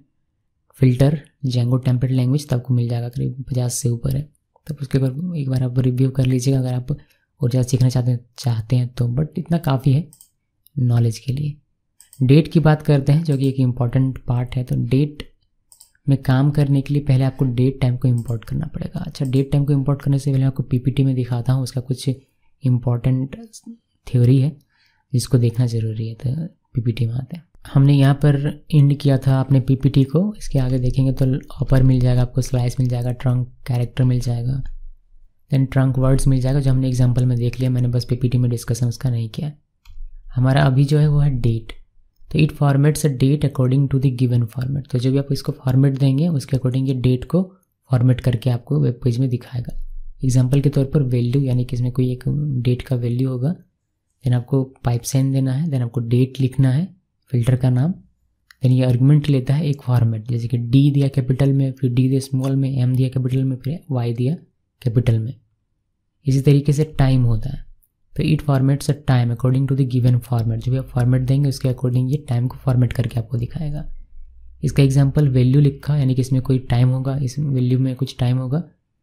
filter Django template language, तो आपको मिल जाएगा, करीब पचास से ऊपर है। तो उसके ऊपर एक बार आप रिव्यू कर लीजिएगा अगर आप और ज़्यादा सीखना चाहते हैं चाहते हैं तो, बट इतना काफ़ी है नॉलेज के लिए। डेट की बात करते हैं जो कि एक इम्पॉर्टेंट पार्ट है। तो डेट में काम करने के लिए पहले आपको डेट टाइम को इंपोर्ट करना पड़ेगा। अच्छा, डेट टाइम को इंपोर्ट करने से पहले आपको पीपीटी में दिखाता हूँ, उसका कुछ इम्पॉर्टेंट थ्योरी है जिसको देखना ज़रूरी है। तो पीपीटी में आते हैं, हमने यहाँ पर इंड किया था अपने पीपीटी को, इसके आगे देखेंगे तो ऑपर मिल जाएगा आपको, स्लाइस मिल जाएगा, ट्रंक कैरेक्टर मिल जाएगा, देन ट्रंक वर्ड्स मिल जाएगा, जो हमने एग्जांपल में देख लिया, मैंने बस पीपीटी में डिस्कशन उसका नहीं किया। हमारा अभी जो है वो है डेट, तो it formats a date according to the given format. तो जब भी आप इसको फॉर्मेट देंगे उसके अकॉर्डिंग ये डेट को फॉर्मेट करके आपको वेब पेज में दिखाएगा। एग्जाम्पल के तौर पर वैल्यू, यानी कि इसमें कोई एक डेट का वैल्यू होगा, देन आपको पाइप साइन देना है, देन आपको डेट लिखना है, फिल्टर का नाम, देन ये आर्गुमेंट लेता है एक फॉर्मेट, जैसे कि डी दिया कैपिटल में, फिर डी दिया स्मॉल में, एम दिया कैपिटल में, फिर वाई दिया कैपिटल में। इसी तरीके से टाइम होता है, तो it formats a time according to the given format. जो भी आप फॉर्मेट देंगे उसके अकॉर्डिंग ये टाइम को फॉर्मेट करके आपको दिखाएगा। इसका एग्जांपल वैल्यू लिखा, यानी कि इसमें कोई टाइम होगा, इस वैल्यू में कुछ टाइम होगा,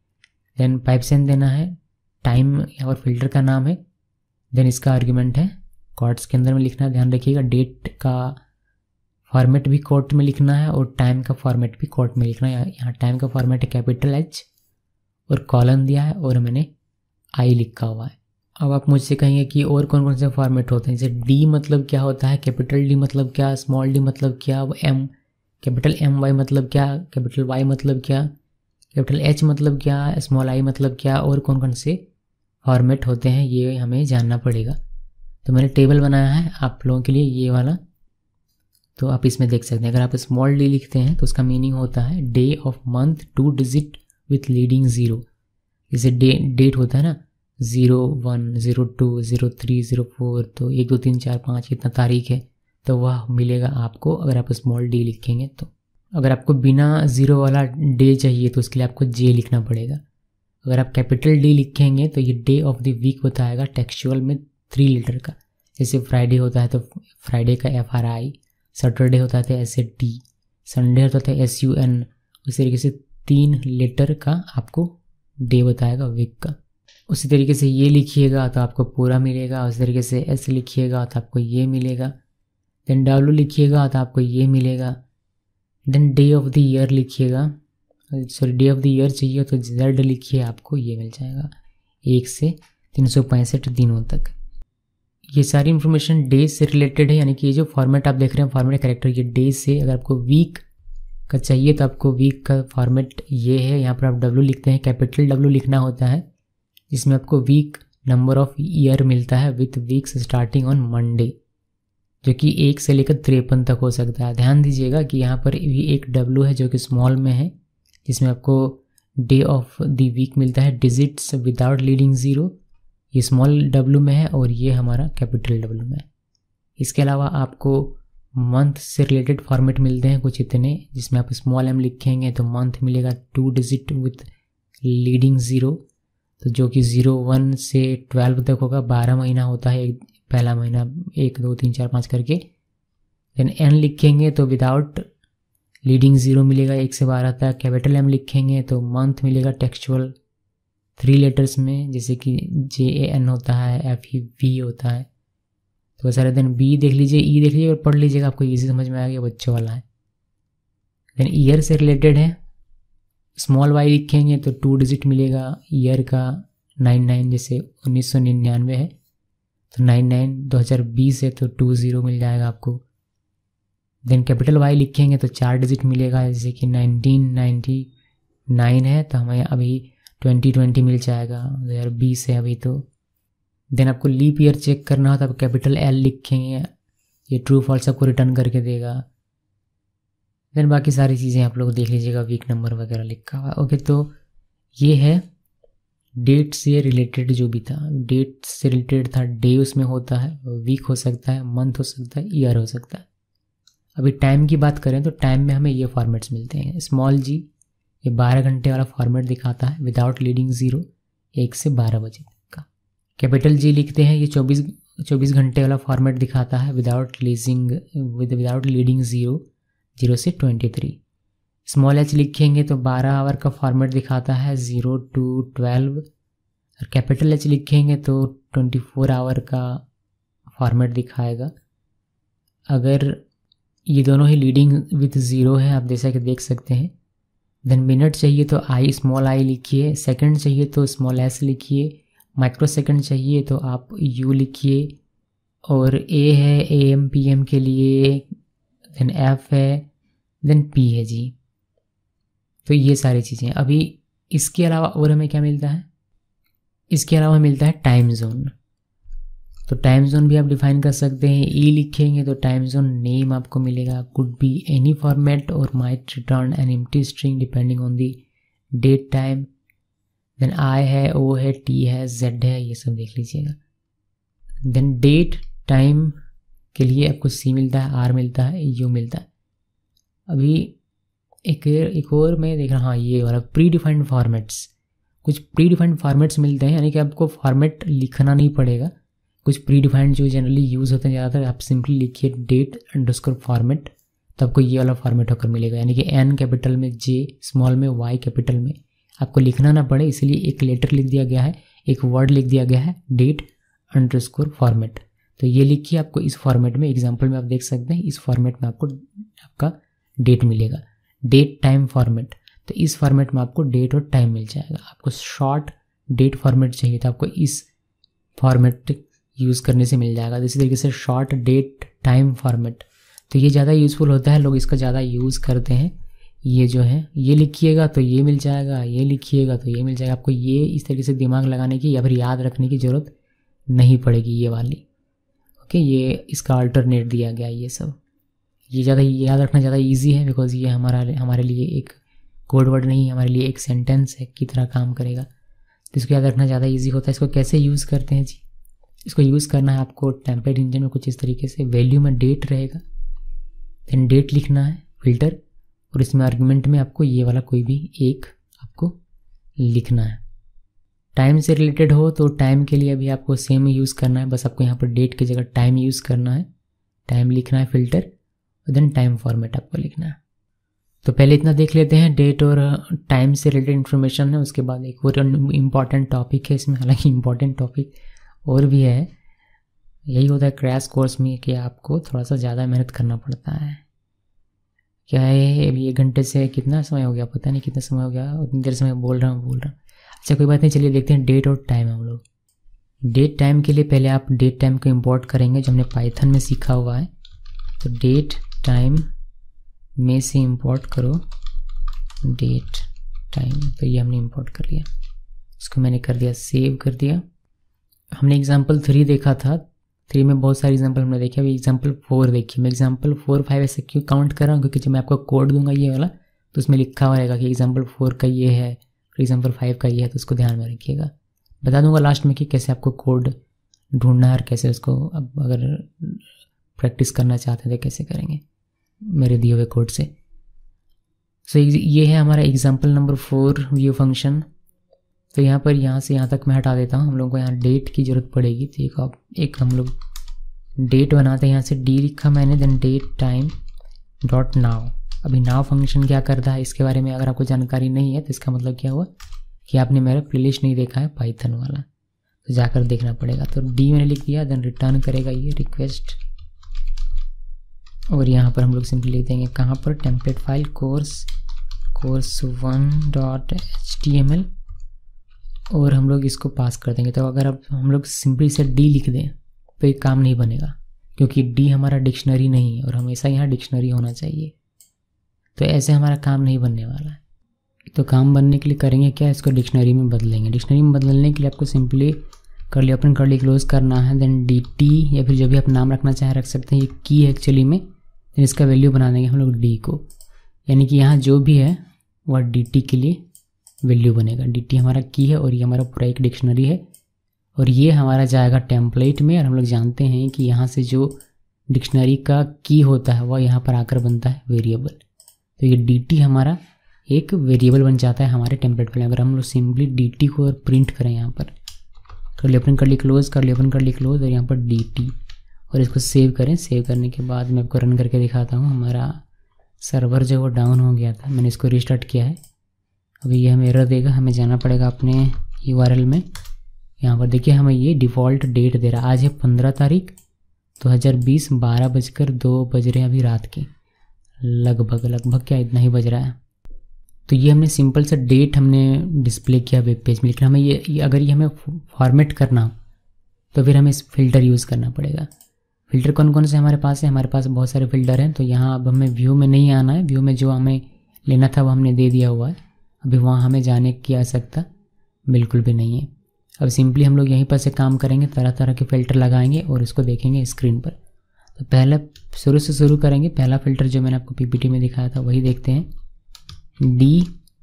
देन पाइप साइन देना है, टाइम और फिल्टर का नाम है, देन इसका आर्ग्यूमेंट है, कोट्स के अंदर में लिखना है, ध्यान रखिएगा। डेट का फॉर्मेट भी कोट में लिखना है और टाइम का फॉर्मेट भी कोट में लिखना है। यहाँ टाइम का फॉर्मेट है कैपिटल एच और कॉलन दिया है और मैंने आई लिखा हुआ है। अब आप मुझसे कहेंगे कि और कौन कौन से फॉर्मेट होते हैं, जैसे डी मतलब क्या होता है, कैपिटल डी मतलब क्या, स्मॉल डी मतलब क्या, एम कैपिटल एम वाई मतलब क्या, कैपिटल वाई मतलब क्या, कैपिटल एच मतलब क्या, स्मॉल आई मतलब क्या, और कौन कौन से फॉर्मेट होते हैं ये हमें जानना पड़ेगा। तो मैंने टेबल बनाया है आप लोगों के लिए ये वाला, तो आप इसमें देख सकते हैं। अगर आप स्मॉल डी लिखते हैं तो उसका मीनिंग होता है day of month two digit with leading zero. जैसे डे डेट होता है ना, zero one zero two zero three zero four, तो एक दो तीन चार पाँच इतना तारीख है, तो वह मिलेगा आपको अगर आप स्मॉल डी लिखेंगे। तो अगर आपको बिना ज़ीरो वाला डे चाहिए तो उसके लिए आपको जे लिखना पड़ेगा। अगर आप कैपिटल डी लिखेंगे तो ये डे ऑफ द वीक बताएगा टेक्सचुअल में थ्री लीटर का। जैसे फ्राइडे होता है तो फ्राइडे का एफ आर आई, सैटरडे होता है एस ए टी, संडे होता है एस यू एन। उसी तरीके से तीन लेटर का आपको डे बताएगा वीक का। उसी तरीके से ये लिखिएगा तो आपको पूरा मिलेगा, उसी तरीके से एस लिखिएगा तो आपको ये मिलेगा, देन डब्ल्यू लिखिएगा तो आपको ये मिलेगा, then day of the year लिखिएगा, sorry day of the year चाहिए तो जेड लिखिए, आपको ये मिल जाएगा एक से तीन सौ पैंसठ दिनों तक। ये सारी इन्फॉर्मेशन डे से रिलेटेड है, यानी कि ये जो फॉर्मेट आप देख रहे हैं फॉर्मेट कैरेक्टर, ये डे से। अगर आपको वीक का चाहिए तो आपको वीक का फॉर्मेट ये है, यहाँ पर आप डब्ल्यू लिखते हैं, कैपिटल डब्ल्यू लिखना होता है, जिसमें आपको वीक नंबर ऑफ ईयर मिलता है with weeks starting on Monday, जो कि एक से लेकर तिरपन तक हो सकता है। ध्यान दीजिएगा कि यहाँ पर भी एक डब्ल्यू है जो कि स्मॉल में है, जिसमें आपको डे ऑफ द वीक मिलता है डिजिट्स विदाउट लीडिंग ज़ीरो, ये स्मॉल डब्ल्यू में है, और ये हमारा कैपिटल डब्ल्यू में है। इसके अलावा आपको मंथ से रिलेटेड फॉर्मेट मिलते हैं कुछ इतने, जिसमें आप स्मॉल एम लिखेंगे तो मंथ मिलेगा two digit with leading zero, तो जो कि ज़ीरो वन से ट्वेल्व तक होगा, बारह महीना होता है एक पहला महीना, एक दो तीन चार पाँच करके। देन एन लिखेंगे तो विदाउट लीडिंग ज़ीरो मिलेगा एक से बारह तक। कैपिटल एम लिखेंगे तो मंथ मिलेगा टेक्सचुअल थ्री लेटर्स में, जैसे कि जे ए एन होता है, एफ ई वी होता है, तो सारे। देन बी देख लीजिए, ई देख लीजिए और पढ़ लीजिएगा, आपको इजी समझ में आ गया, बच्चों वाला है। देन ईयर से रिलेटेड है, स्मॉल वाई लिखेंगे तो टू डिजिट मिलेगा ईयर का, नाइन नाइन जैसे उन्नीस सौ निन्यानवे है तो नाइन नाइन दो हज़ार बीस है तो टू ज़ीरो मिल जाएगा आपको। देन कैपिटल वाई लिखेंगे तो चार डिजिट मिलेगा, जैसे कि नाइनटीन नाइन्टी नाइन है तो हमें अभी ट्वेंटी ट्वेंटी मिल जाएगा, दो हज़ार बीस है अभी तो। देन आपको लीप ईयर चेक करना हो तो आप कैपिटल एल लिखेंगे, ये ट्रू फॉल्स आपको रिटर्न करके देगा। देन बाकी सारी चीज़ें आप लोग देख लीजिएगा, वीक नंबर वगैरह लिखा हुआ। ओके, तो ये है डेट से रिलेटेड जो भी था। डेट से रिलेटेड था, डे उसमें होता है, वीक हो सकता है, मंथ हो सकता है, ईयर हो सकता है। अभी टाइम की बात करें तो टाइम में हमें ये फॉर्मेट्स मिलते हैं। स्मॉल जी ये बारह घंटे वाला फॉर्मेट दिखाता है विदाउट लीडिंग ज़ीरो, एक से बारह बजे तक का। कैपिटल जी लिखते हैं, ये चौबीस चौबीस घंटे वाला फॉर्मेट दिखाता है without leading with without leading zero, zero से ट्वेंटी थ्री। स्मॉल एच लिखेंगे तो बारह आवर का फॉर्मेट दिखाता है, ज़ीरो टू ट्वेल्व। और कैपिटल एच लिखेंगे तो ट्वेंटी फोर आवर का फॉर्मेट दिखाएगा। अगर ये दोनों ही लीडिंग विथ ज़ीरो है, आप जैसा कि देख सकते हैं। देन मिनट चाहिए तो आई स्मॉल आई लिखिए, सेकंड चाहिए तो स्मॉल एस लिखिए, माइक्रो सेकंड चाहिए तो आप यू लिखिए, और ए है ए एम पी एम के लिए, देन एफ है, देन पी है जी। तो ये सारी चीज़ें। अभी इसके अलावा और हमें क्या मिलता है, इसके अलावा मिलता है टाइम जोन। तो टाइम जोन भी आप डिफाइन कर सकते हैं। ई लिखेंगे तो टाइम जोन नेम आपको मिलेगा, कुड बी एनी फॉर्मेट और might return an empty string depending on the date time. Then I है, ओ है, टी है, जेड है, ये सब देख लीजिएगा। देन डेट टाइम के लिए आपको सी मिलता है, आर मिलता है, यू मिलता है। अभी एक एक और मैं देख रहा हूँ, हाँ ये वाला प्री डिफाइंड फॉर्मेट्स। कुछ प्री डिफाइंड फॉर्मेट्स मिलते हैं, यानी कि आपको फॉर्मेट लिखना नहीं पड़ेगा। कुछ प्री डिफाइंड जो जनरली यूज़ होते हैं ज़्यादातर, आप सिंपली लिखिए डेट अंडरस्कोर फॉर्मेट, तो आपको ये वाला फॉर्मेट होकर मिलेगा। यानी कि एन कैपिटल में, जे स्मॉल में, वाई कैपिटल में, आपको लिखना ना पड़े, इसलिए एक लेटर लिख दिया गया है, एक वर्ड लिख दिया गया है, डेट अंडरस्कोर फॉर्मेट। तो ये लिखिए, आपको इस फॉर्मेट में, एग्जाम्पल में आप देख सकते हैं, इस फॉर्मेट में आपको आपका डेट मिलेगा, डेट टाइम फॉर्मेट। तो इस फॉर्मेट में आपको डेट और टाइम मिल जाएगा। आपको शॉर्ट डेट फॉर्मेट चाहिए तो आपको इस फॉर्मेट यूज़ करने से मिल जाएगा। इसी तरीके से शॉर्ट डेट टाइम फॉर्मेट, तो ये ज़्यादा यूज़फुल होता है, लोग इसका ज़्यादा यूज़ करते हैं। ये जो है, ये लिखिएगा तो ये मिल जाएगा, ये लिखिएगा तो ये मिल जाएगा। आपको ये इस तरीके से दिमाग लगाने की या फिर याद रखने की ज़रूरत नहीं पड़ेगी, ये वाली। ओके, ये इसका अल्टरनेट दिया गया, ये सब ये ज़्यादा याद रखना ज़्यादा ईजी है, बिकॉज ये हमारा हमारे लिए एक कोड वर्ड नहीं, हमारे लिए एक सेंटेंस है की तरह काम करेगा, तो इसको याद रखना ज़्यादा ईजी होता है। इसको कैसे यूज़ करते हैं जी, इसको यूज़ करना है आपको टेम्पलेट इंजन में कुछ इस तरीके से। वैल्यू में डेट रहेगा, देन डेट लिखना है फिल्टर, और इसमें आर्गुमेंट में आपको ये वाला कोई भी एक आपको लिखना है। टाइम से रिलेटेड हो तो टाइम के लिए भी आपको सेम यूज़ करना है, बस आपको यहाँ पर डेट की जगह टाइम यूज़ करना है, टाइम लिखना है फिल्टर, और देन टाइम फॉर्मेट आपको लिखना है। तो पहले इतना देख लेते हैं, डेट और टाइम से रिलेटेड इन्फॉर्मेशन है। उसके बाद एक और इम्पॉर्टेंट टॉपिक है इसमें, हालांकि इम्पॉर्टेंट टॉपिक और भी है। यही होता है क्रैश कोर्स में कि आपको थोड़ा सा ज़्यादा मेहनत करना पड़ता है। क्या है, अभी एक घंटे से कितना समय हो गया पता नहीं, कितना समय हो गया, उतनी देर से मैं बोल रहा हूँ बोल रहा हूँ अच्छा कोई बात नहीं, चलिए देखते हैं डेट और टाइम। हम लोग डेट टाइम के लिए पहले आप डेट टाइम को इम्पोर्ट करेंगे, जो हमने पाइथन में सीखा हुआ है। तो डेट टाइम में से इंपोर्ट करो डेट टाइम, तो ये हमने इंपोर्ट कर लिया, इसको मैंने कर दिया, सेव कर दिया। हमने एग्जाम्पल थ्री देखा था, थ्री में बहुत सारे एग्जाम्पल हमने देखे, अभी एग्जाम्पल फोर देखिए। मैं एग्जाम्पल फोर फाइव ऐसे क्यों काउंट कर रहा हूँ, क्योंकि जब मैं आपको कोड दूंगा ये वाला तो उसमें लिखा हुआ रहेगा कि एग्जाम्पल फोर का ये है, एग्जाम्पल फाइव का ये है, तो उसको ध्यान में रखिएगा। बता दूंगा लास्ट में कि कैसे आपको कोड ढूंढना है और कैसे उसको, अब अगर प्रैक्टिस करना चाहते हैं तो कैसे करेंगे मेरे दिए हुए कोड से। सो so, ये है हमारा example number four view function. तो यहाँ पर यहाँ से यहाँ तक मैं हटा देता हूँ। हम लोग को यहाँ डेट की ज़रूरत पड़ेगी, तो एक आप एक हम लोग डेट बनाते हैं। यहाँ से डी लिखा मैंने, then date time dot now. अभी नाउ फंक्शन क्या करता है इसके बारे में अगर आपको जानकारी नहीं है तो इसका मतलब क्या हुआ कि आपने मेरा प्लेलिस्ट नहीं देखा है पाइथन वाला, तो जाकर देखना पड़ेगा। तो डी मैंने लिख दिया, देन रिटर्न करेगा ये रिक्वेस्ट, और यहाँ पर हम लोग सिंपली लिख देंगे कहाँ पर, template file course course one dot H T M L, और हम लोग इसको पास कर देंगे। तो अगर अब हम लोग सिंपली से डी लिख दें तो ये काम नहीं बनेगा, क्योंकि डी हमारा डिक्शनरी नहीं है और हमेशा यहाँ डिक्शनरी होना चाहिए। तो ऐसे हमारा काम नहीं बनने वाला है। तो काम बनने के लिए करेंगे क्या, इसको डिक्शनरी में बदलेंगे। डिक्शनरी में बदलने के लिए आपको simply curly open curly close करना है, देन डी टी या फिर जो भी आप नाम रखना चाहें रख सकते हैं। ये की है एक्चुअली में, देन इसका वैल्यू बना देंगे हम लोग डी को, यानी कि यहाँ जो भी है वह डी टी के लिए वैल्यू बनेगा। डी टी हमारा की है और ये हमारा पूरा एक डिक्शनरी है, और ये हमारा जाएगा टेम्पलेट में। और हम लोग जानते हैं कि यहाँ से जो डिक्शनरी का की होता है वह यहाँ पर आकर बनता है वेरिएबल। तो ये डी टी हमारा एक वेरिएबल बन जाता है हमारे टेम्पलेट में। अगर हम लोग सिंपली डी टी को प्रिंट करें, यहाँ पर curly open curly close curly open curly close और यहाँ पर डी टी, और इसको सेव करें। सेव करने के बाद मैं आपको रन करके दिखाता हूँ। हमारा सर्वर जो वो डाउन हो गया था, मैंने इसको रिस्टार्ट किया है। अभी ये हमें एरर देगा, हमें जाना पड़ेगा अपने यू आर एल में। यहाँ पर देखिए हमें ये डिफ़ॉल्ट डेट दे रहा है, आज है पंद्रह तारीख दो हज़ार बीस, बारह बजकर दो बज रहे हैं अभी रात के, लगभग लगभग क्या इतना ही बज रहा है। तो ये हमने सिंपल सा डेट हमने डिस्प्ले किया वेब पेज में, लेकिन हमें ये, ये अगर ये हमें फॉर्मेट करना हो तो फिर हमें इस फिल्टर यूज़ करना पड़ेगा। फ़िल्टर कौन कौन से हमारे पास है, हमारे पास बहुत सारे फ़िल्टर हैं। तो यहाँ अब हमें व्यू में नहीं आना है, व्यू में जो हमें लेना था वो हमने दे दिया हुआ है, अभी वहाँ हमें जाने की आवश्यकता बिल्कुल भी नहीं है। अब सिंपली हम लोग यहीं पर से काम करेंगे, तरह तरह के फ़िल्टर लगाएंगे और इसको देखेंगे स्क्रीन पर। तो पहले शुरू से शुरू करेंगे, पहला फ़िल्टर जो मैंने आपको पीपीटी में दिखाया था वही देखते हैं, डी।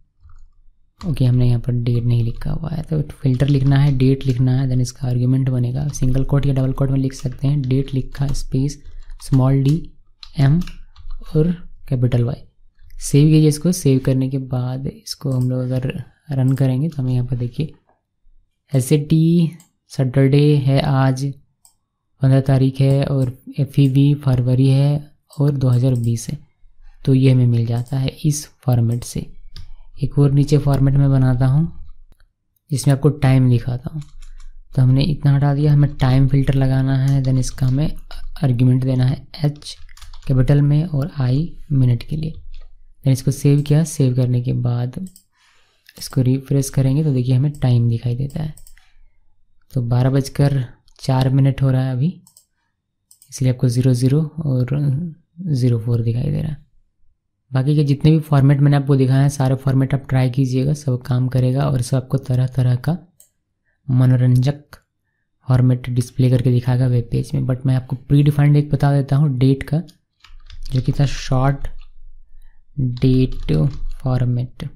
ओके, हमने यहाँ पर डेट नहीं लिखा हुआ है, तो फिल्टर लिखना है, डेट लिखना है, देन इसका आर्ग्यूमेंट बनेगा। सिंगल कोट या डबल कोट में लिख सकते हैं, डेट लिखा स्पेस स्मॉल डी एम और कैपिटल वाई। सेव कीजिए इसको। सेव करने के बाद इसको हम लोग अगर रन करेंगे तो हमें यहाँ पर देखिए एस ए टी सैटरडे है, आज पंद्रह तारीख है, और एफ ई वी फरवरी है और दो हज़ार बीस है। तो ये हमें मिल जाता है इस फॉर्मेट से। एक और नीचे फॉर्मेट में बनाता हूँ जिसमें आपको टाइम दिखाता हूँ। तो हमने इतना हटा दिया, हमें टाइम फिल्टर लगाना है, देन इसका हमें आर्ग्यूमेंट देना है एच कैपिटल में और आई मिनट के लिए। देन इसको सेव किया। सेव करने के बाद इसको रिफ्रेश करेंगे तो देखिए हमें टाइम दिखाई देता है। तो बारह बजकर चार मिनट हो रहा है अभी, इसलिए आपको ज़ीरो ज़ीरो और ज़ीरो फोर दिखाई दे रहा है। बाकी के जितने भी फॉर्मेट मैंने आपको दिखाया है सारे फॉर्मेट आप ट्राई कीजिएगा, सब काम करेगा और सब आपको तरह तरह का मनोरंजक फॉर्मेट डिस्प्ले करके दिखाएगा वेब पेज में। बट मैं आपको प्री डिफाइंड एक बता देता हूँ डेट का, जो कि था short date format,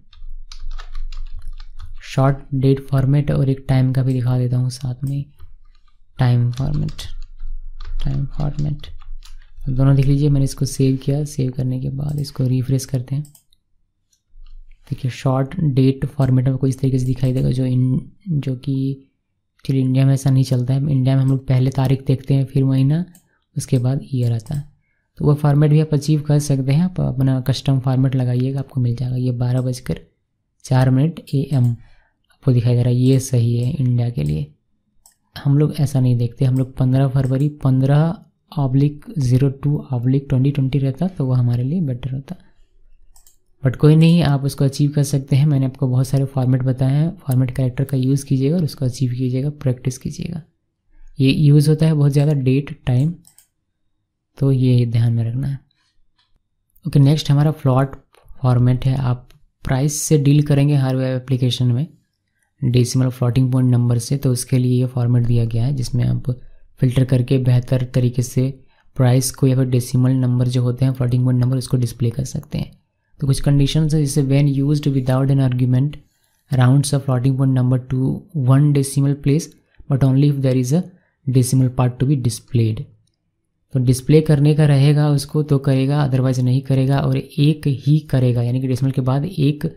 short date format, और एक टाइम का भी दिखा देता हूँ साथ में, टाइम फॉर्मेट टाइम फॉर्मेट दोनों देख लीजिए। मैंने इसको सेव किया। सेव करने के बाद इसको रिफ्रेश करते हैं। देखिए शॉर्ट डेट फॉर्मेट में कोई इस तरीके से दिखाई देगा, जो इन जो कि एक्चुअली इंडिया में ऐसा नहीं चलता है। इंडिया में हम लोग पहले तारीख देखते हैं, फिर महीना, उसके बाद ईयर आता है। तो वो फॉर्मेट भी आप अचीव कर सकते हैं। आप अपना कस्टम फॉर्मेट लगाइएगा, आपको मिल जाएगा। ये बारह बजकर चार मिनट ए एम आपको दिखाई दे रहा है, ये सही है इंडिया के लिए। हम लोग ऐसा नहीं देखते, हम लोग पंद्रह फरवरी पंद्रह oblique zero two oblique twenty twenty रहता तो वो हमारे लिए बेटर होता। बट कोई नहीं, आप उसको अचीव कर सकते हैं। मैंने आपको बहुत सारे फॉर्मेट बताए हैं, फॉर्मेट कैरेक्टर का यूज़ कीजिएगा और उसको अचीव कीजिएगा, प्रैक्टिस कीजिएगा। ये यूज़ होता है बहुत ज़्यादा डेट टाइम, तो ये ध्यान में रखना है। ओके, नेक्स्ट हमारा फ्लॉट फॉर्मेट है। आप प्राइस से डील करेंगे हर वेब एप्लीकेशन में, डेसिमल फ्लोटिंग पॉइंट नंबर से, तो उसके लिए ये फॉर्मेट दिया गया है जिसमें आप फ़िल्टर करके बेहतर तरीके से प्राइस को या फिर डेसिमल नंबर जो होते हैं फ्लोटिंग पॉइंट नंबर उसको डिस्प्ले कर सकते हैं। तो कुछ कंडीशंस है, जैसे when used without an argument rounds a floating point number to one decimal place but only if there is a decimal part to be displayed. तो डिस्प्ले करने का रहेगा उसको तो करेगा, अदरवाइज नहीं करेगा, और एक ही करेगा, यानी कि डेसिमल के बाद एक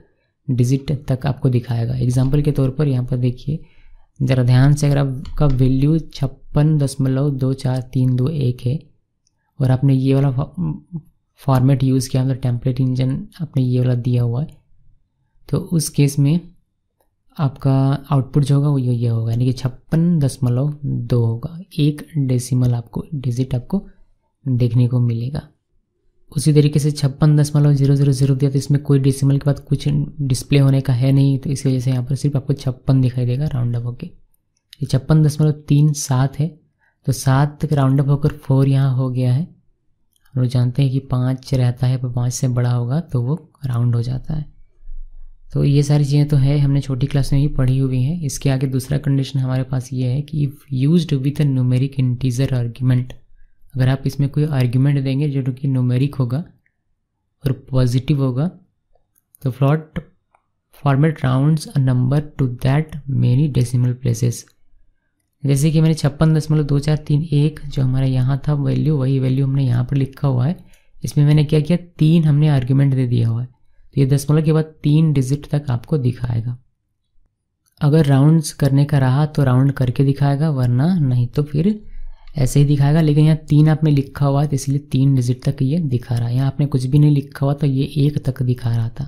डिजिट तक आपको दिखाएगा। एग्जाम्पल के तौर पर यहाँ पर देखिए ज़रा ध्यान से, अगर आपका वैल्यू छप्पन दशमलव दो चार तीन दो एक है और आपने ये वाला फॉर्मेट यूज़ किया, मतलब टेम्पलेट इंजन आपने ये वाला दिया हुआ है, तो उस केस में आपका आउटपुट जो होगा वो ये होगा, यानी कि छप्पन दशमलव दो होगा। एक डेसिमल आपको डिजिट आपको देखने को मिलेगा। उसी तरीके से छप्पन दशमलव जीरो जीरो जीरो दिया तो इसमें कोई डेसिमल के बाद कुछ डिस्प्ले होने का है नहीं, तो इस वजह से यहाँ पर सिर्फ आपको छप्पन दिखाई देगा राउंड अप होके। ये छप्पन दशमलव तीन सात है, तो सात तक राउंड अप होकर फोर यहाँ हो गया है। हम लोग जानते हैं कि पाँच रहता है, पर पाँच से बड़ा होगा तो वो राउंड हो जाता है। तो ये सारी चीज़ें तो है, हमने छोटी क्लास में ही पढ़ी हुई हैं। इसके आगे दूसरा कंडीशन हमारे पास ये है कि if used with a numeric integer argument, अगर आप इसमें कोई आर्ग्यूमेंट देंगे जो कि न्यूमेरिक होगा और पॉजिटिव होगा, तो float format rounds a number to that many decimal places. जैसे कि मैंने छप्पन दशमलव दो चार तीन एक जो हमारा यहाँ था वैल्यू, वही वैल्यू हमने यहाँ पर लिखा हुआ है। इसमें मैंने क्या किया, तीन हमने आर्ग्यूमेंट दे दिया हुआ है, तो ये दशमलव के बाद तीन डिजिट तक आपको दिखाएगा। अगर राउंड्स करने का रहा तो राउंड करके दिखाएगा, वरना नहीं तो फिर ऐसे ही दिखाएगा। लेकिन यहाँ तीन आपने लिखा हुआ है तो इसलिए तीन डिजिट तक ये दिखा रहा है। यहाँ आपने कुछ भी नहीं लिखा हुआ तो ये एक तक दिखा रहा था।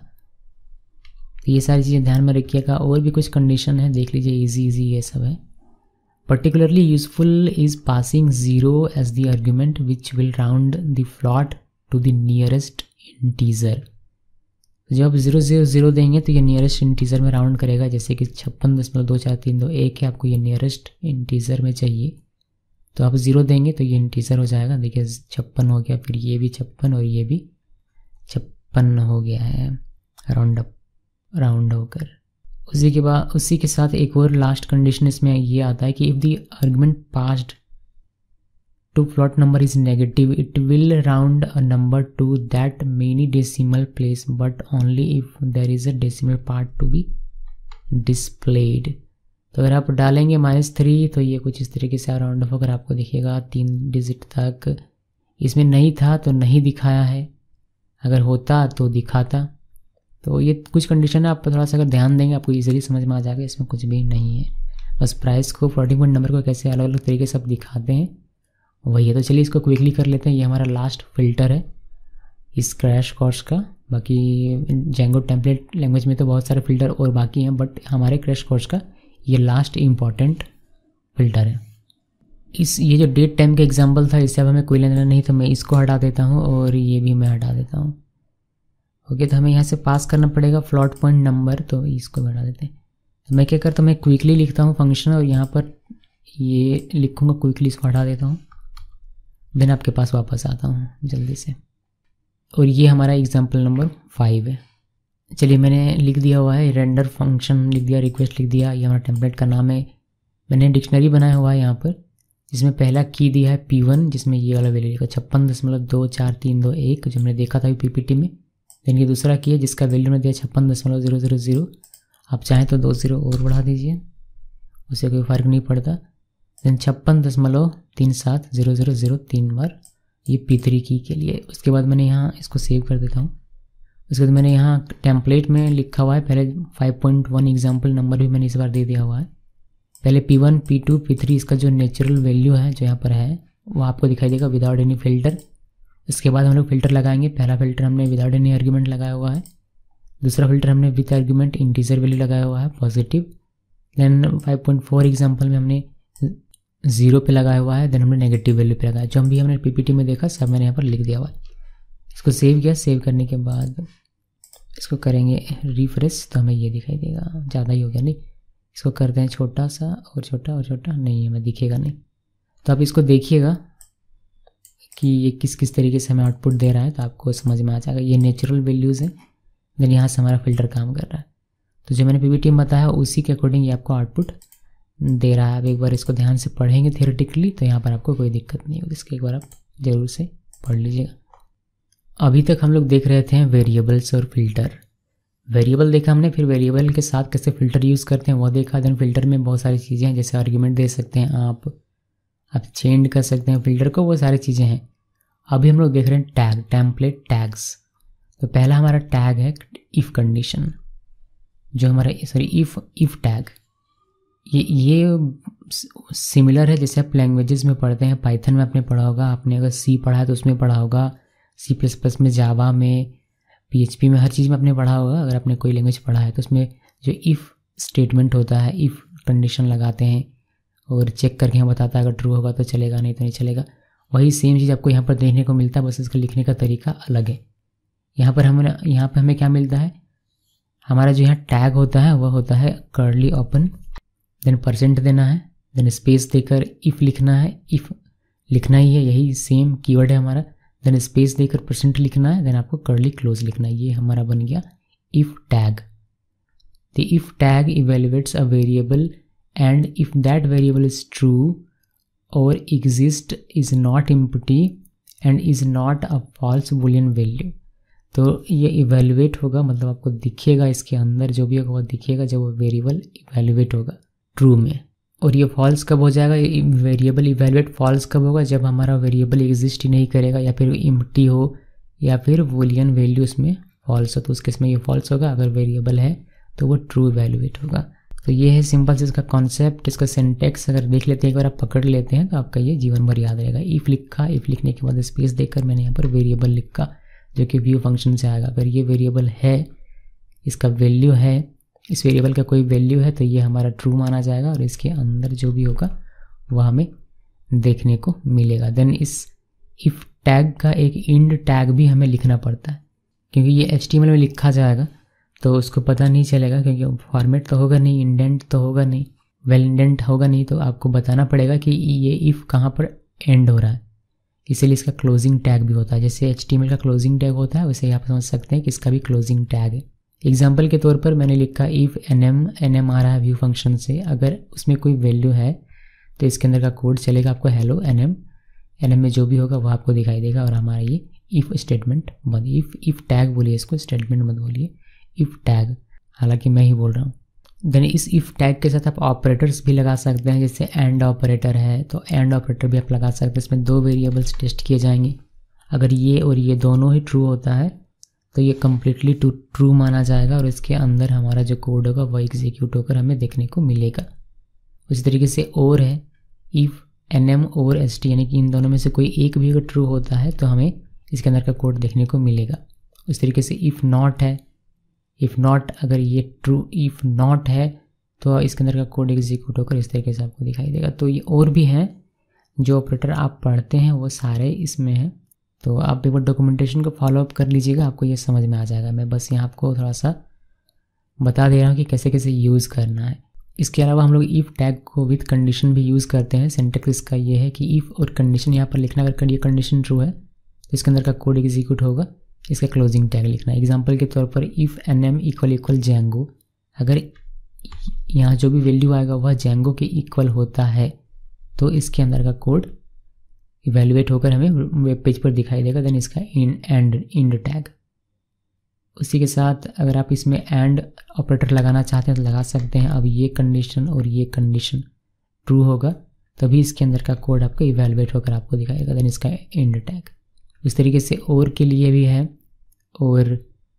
तो ये सारी चीज़ें ध्यान में रखिएगा। और भी कुछ कंडीशन है, देख लीजिए, इजी इजी ये सब है। Particularly useful is passing zero as the argument which will round the float to the nearest integer. जब आप जीरो जीरो जीरो देंगे तो ये नियरेस्ट इंटीजर में राउंड करेगा। जैसे कि छप्पन दशमलव दो चार तीन दो एक है, आपको ये नियरेस्ट इंटीजर में चाहिए, तो आप ज़ीरो देंगे तो ये इंटीजर हो जाएगा। देखिए छप्पन हो गया, फिर ये भी छप्पन और ये भी छप्पन हो गया है राउंड अप राउंड होकर। उसी के बाद उसी के साथ एक और लास्ट कंडीशन इसमें ये आता है कि if the argument passed to float number is negative it will round a number to that many decimal place but only if there is a decimal part to be displayed. तो अगर आप डालेंगे minus three तो ये कुछ इस तरीके से राउंड ऑफ होकर आपको दिखेगा तीन डिजिट तक। इसमें नहीं था तो नहीं दिखाया है, अगर होता तो दिखाता। तो ये कुछ कंडीशन है, आप थोड़ा सा अगर ध्यान देंगे आपको इजीली समझ में आ जाएगा। इसमें कुछ भी नहीं है, बस प्राइस को फ्लोटिंग पॉइंट नंबर को कैसे अलग अलग तरीके से आप दिखाते हैं वही है। तो चलिए इसको क्विकली कर लेते हैं। ये हमारा लास्ट फिल्टर है इस क्रैश कोर्स का। बाकी जेंगो टेम्पलेट लैंग्वेज में तो बहुत सारे फिल्टर और बाकी हैं, बट हमारे क्रैश कोर्स का ये लास्ट इम्पॉर्टेंट फिल्टर है। इस ये जो डेट टाइम का एग्जांपल था इससे अब हमें कोई लेना नहीं, तो मैं इसको हटा देता हूँ और ये भी मैं हटा देता हूँ। ओके, तो हमें यहाँ से पास करना पड़ेगा फ्लॉट पॉइंट नंबर, तो इसको भी हटा देते हैं। तो मैं क्या करता हूँ, मैं क्विकली लिखता हूँ फंक्शन और यहाँ पर ये लिखूँगा क्विकली, इसको हटा देता हूँ, देन आपके पास वापस आता हूँ जल्दी से। और ये हमारा एग्जाम्पल नंबर फाइव है। चलिए मैंने लिख दिया हुआ है, रेंडर फंक्शन लिख दिया, रिक्वेस्ट लिख दिया, ये हमारा टेम्पलेट का नाम है। मैंने डिक्शनरी बनाया हुआ है यहाँ पर, जिसमें पहला की दिया है पी वन, जिसमें ये वाला वैल्यू लिखा छप्पन दशमलव दो चार तीन दो एक, जो हमने देखा था पीपीटी में। देन ये दूसरा की है जिसका वैल्यू में दिया छप्पन दशमलव जीरो जीरो जीरो। आप चाहें तो दो जीरो और बढ़ा दीजिए, उससे कोई फ़र्क नहीं पड़ता। देन छप्पन दशमलव तीन सात जीरो जीरो जीरो तीन बार, ये पी थ्री की के लिए। उसके बाद मैंने यहाँ इसको सेव कर देता हूँ। उसके बाद मैंने यहाँ टेम्पलेट में लिखा हुआ है, पहले five point one example number भी मैंने इस बार दे दिया हुआ है। पहले P one P two P three इसका जो नेचुरल वैल्यू है जो यहाँ पर है वो आपको दिखाई देगा विदाउट एनी फिल्टर। उसके बाद हम लोग फिल्टर लगाएंगे। पहला फिल्टर हमने विदाउट एनी आर्ग्यूमेंट लगाया हुआ है, दूसरा फिल्टर हमने विद आर्ग्यूमेंट इंटीजर वैल्यू लगाया हुआ है positive. Then five point four example में हमने जीरो पे लगाया हुआ है, देन हमने नेगेटिव वैल्यू पे लगाया। जो हम भी हमने पीपीटी में देखा सब मैंने यहाँ पर लिख दिया हुआ है। इसको सेव किया, सेव करने के बाद इसको करेंगे रिफ्रेश तो हमें ये दिखाई देगा, ज़्यादा ही हो गया नहीं। इसको करते हैं छोटा सा और छोटा और छोटा, नहीं हमें दिखेगा नहीं। तो आप इसको देखिएगा कि ये किस किस तरीके से हमें आउटपुट दे रहा है, तो आपको समझ में आ जाएगा। ये नेचुरल वैल्यूज़ हैं, देन यहाँ से हमारा फिल्टर काम कर रहा है। तो जो मैंने पीपीटी में बताया उसी के अकॉर्डिंग ये आपको आउटपुट दे रहा है। आप एक बार इसको ध्यान से पढ़ेंगे थियोरेटिकली तो यहाँ पर आपको कोई दिक्कत नहीं होगी। इसके एक बार आप ज़रूर से पढ़ लीजिएगा। अभी तक हम लोग देख रहे थे वेरिएबल्स और फिल्टर। वेरिएबल देखा हमने, फिर वेरिएबल के साथ कैसे फिल्टर यूज़ करते हैं वो देखा। देन फिल्टर में बहुत सारी चीज़ें हैं, जैसे आर्ग्यूमेंट दे सकते हैं आप आप चेंज कर सकते हैं फिल्टर को, वो सारी चीज़ें हैं। अभी हम लोग देख रहे हैं टैग, टेम्पलेट टैग्स। तो पहला हमारा टैग है इफ़ कंडीशन। जो हमारा सॉरी इफ़ इफ़ टैग, ये ये सिमिलर है जैसे आप लैंग्वेजेस में पढ़ते हैं। पाइथन में आपने पढ़ा होगा, आपने अगर सी पढ़ा है तो उसमें पढ़ा होगा, सी प्लस प्लस में, जावा में, पीएचपी में, हर चीज़ में आपने पढ़ा होगा। अगर आपने कोई लैंग्वेज पढ़ा है तो उसमें जो इफ़ स्टेटमेंट होता है, इफ़ कंडीशन लगाते हैं और चेक करके हम बताता है अगर ट्रू होगा तो चलेगा, नहीं तो नहीं चलेगा। वही सेम चीज़ आपको यहाँ पर देखने को मिलता है, बस इसका लिखने का तरीका अलग है। यहाँ पर हम यहाँ पर हमें क्या मिलता है, हमारा जो यहाँ टैग होता है वह होता है कर्ली ओपन, देन परसेंट देना है, देन स्पेस देकर इफ़ लिखना है, इफ़ लिखना ही है, यही सेम कीवर्ड है हमारा, देन स्पेस देकर परसेंट लिखना है, देन आपको कर्ली क्लोज लिखना है। ये हमारा बन गया if tag. The if tag evaluates a variable and if that variable is true और exist is not empty and is not a false boolean value. तो ये इवेल्युएट होगा, मतलब आपको दिखेगा इसके अंदर जो भी होगा वो दिखेगा जब वो वेरिएबल इवेल्युएट होगा ट्रू में। और ये फॉल्स कब हो जाएगा, वेरिएबल इवेल्युएट फॉल्स कब होगा, जब हमारा वेरिएबल एग्जिस्ट ही नहीं करेगा या फिर एम्प्टी हो या फिर बूलियन वैल्यू उसमें फॉल्स हो, तो उस केस में ये फॉल्स होगा। अगर वेरिएबल है तो वो ट्रू इवेल्युएट होगा। तो ये है सिंपल से इसका कॉन्सेप्ट। इसका सिंटेक्स अगर देख लेते हैं, एक बार आप पकड़ लेते हैं तो आपका ये जीवन भर याद रहेगा। इफ़ लिखा, इफ़ लिखने के बाद स्पेस देकर मैंने यहाँ पर वेरिएबल लिखा जो कि व्यू फंक्शन से आएगा। अगर ये वेरिएबल है, इसका वैल्यू है, इस वेरिएबल का कोई वैल्यू है तो ये हमारा ट्रू माना जाएगा और इसके अंदर जो भी होगा वह हमें देखने को मिलेगा। देन इस इफ़ टैग का एक इंड टैग भी हमें लिखना पड़ता है, क्योंकि ये एचटीएमएल में लिखा जाएगा तो उसको पता नहीं चलेगा, क्योंकि फॉर्मेट तो होगा नहीं, इंडेंट तो होगा नहीं, वेल इंडेंट होगा नहीं, तो आपको बताना पड़ेगा कि ये इफ़ कहाँ पर एंड हो रहा है। इसीलिए इसका क्लोजिंग टैग भी होता है। जैसे एचटीएमएल का क्लोजिंग टैग होता है वैसे ही आप समझ सकते हैं कि इसका भी क्लोजिंग टैग है। एग्जाम्पल के तौर पर मैंने लिखा if N M N M आ रहा है व्यू फंक्शन से, अगर उसमें कोई वैल्यू है तो इसके अंदर का कोड चलेगा आपको hello N M, N M में जो भी होगा वो आपको दिखाई देगा और हमारा ये इफ़ स्टेटमेंट बन, इफ़ इफ़ टैग बोलिए इसको, स्टेटमेंट मत बोलिए, इफ़ टैग, हालांकि मैं ही बोल रहा हूँ। देन इस इफ़ टैग के साथ आप ऑपरेटर्स भी लगा सकते हैं, जैसे एंड ऑपरेटर है तो एंड ऑपरेटर भी आप लगा सकते हैं। इसमें दो वेरिएबल्स टेस्ट किए जाएंगे, अगर ये और ये दोनों ही ट्रू होता है तो ये कम्प्लीटली टू ट्रू माना जाएगा और इसके अंदर हमारा जो कोड होगा वह एग्जीक्यूट होकर हमें देखने को मिलेगा। उसी तरीके से और है इफ़ एन एम और एस टी, यानी कि इन दोनों में से कोई एक भी अगर ट्रू होता है तो हमें इसके अंदर का कोड देखने को मिलेगा। उस तरीके से इफ़ नॉट है, इफ़ नॉट अगर ये ट्रू इफ़ नॉट है तो इसके अंदर का कोड एग्जीक्यूट होकर इस तरीके से आपको दिखाई देगा। तो ये और भी हैं जो ऑपरेटर आप पढ़ते हैं वो सारे इसमें हैं, तो आप एक बार डॉक्यूमेंटेशन को फॉलोअप कर लीजिएगा, आपको ये समझ में आ जाएगा। मैं बस यहाँ आपको थोड़ा सा बता दे रहा हूँ कि कैसे कैसे यूज़ करना है। इसके अलावा हम लोग इफ़ टैग को विद कंडीशन भी यूज़ करते हैं। सिंटेक्स इसका ये है कि इफ़ और कंडीशन यहाँ पर लिखना, अगर ये कंडीशन ट्रू है तो इसके अंदर का कोड एग्जीक्यूट होगा, इसका क्लोजिंग टैग लिखना है। एग्जाम्पल के तौर पर if N M equal equal Django, अगर यहाँ जो भी वैल्यू आएगा वह जेंगो के इक्वल होता है तो इसके अंदर का कोड इवेल्युएट होकर हमें वेब पेज पर दिखाई देगा। देन इसका इन एंड इंड टैग। उसी के साथ अगर आप इसमें एंड ऑपरेटर लगाना चाहते हैं तो लगा सकते हैं। अब ये कंडीशन और ये कंडीशन ट्रू होगा तभी इसके अंदर का कोड आपको इवेल्युएट होकर आपको दिखाएगा, देन इसका इंड टैग। इस तरीके से और के लिए भी है और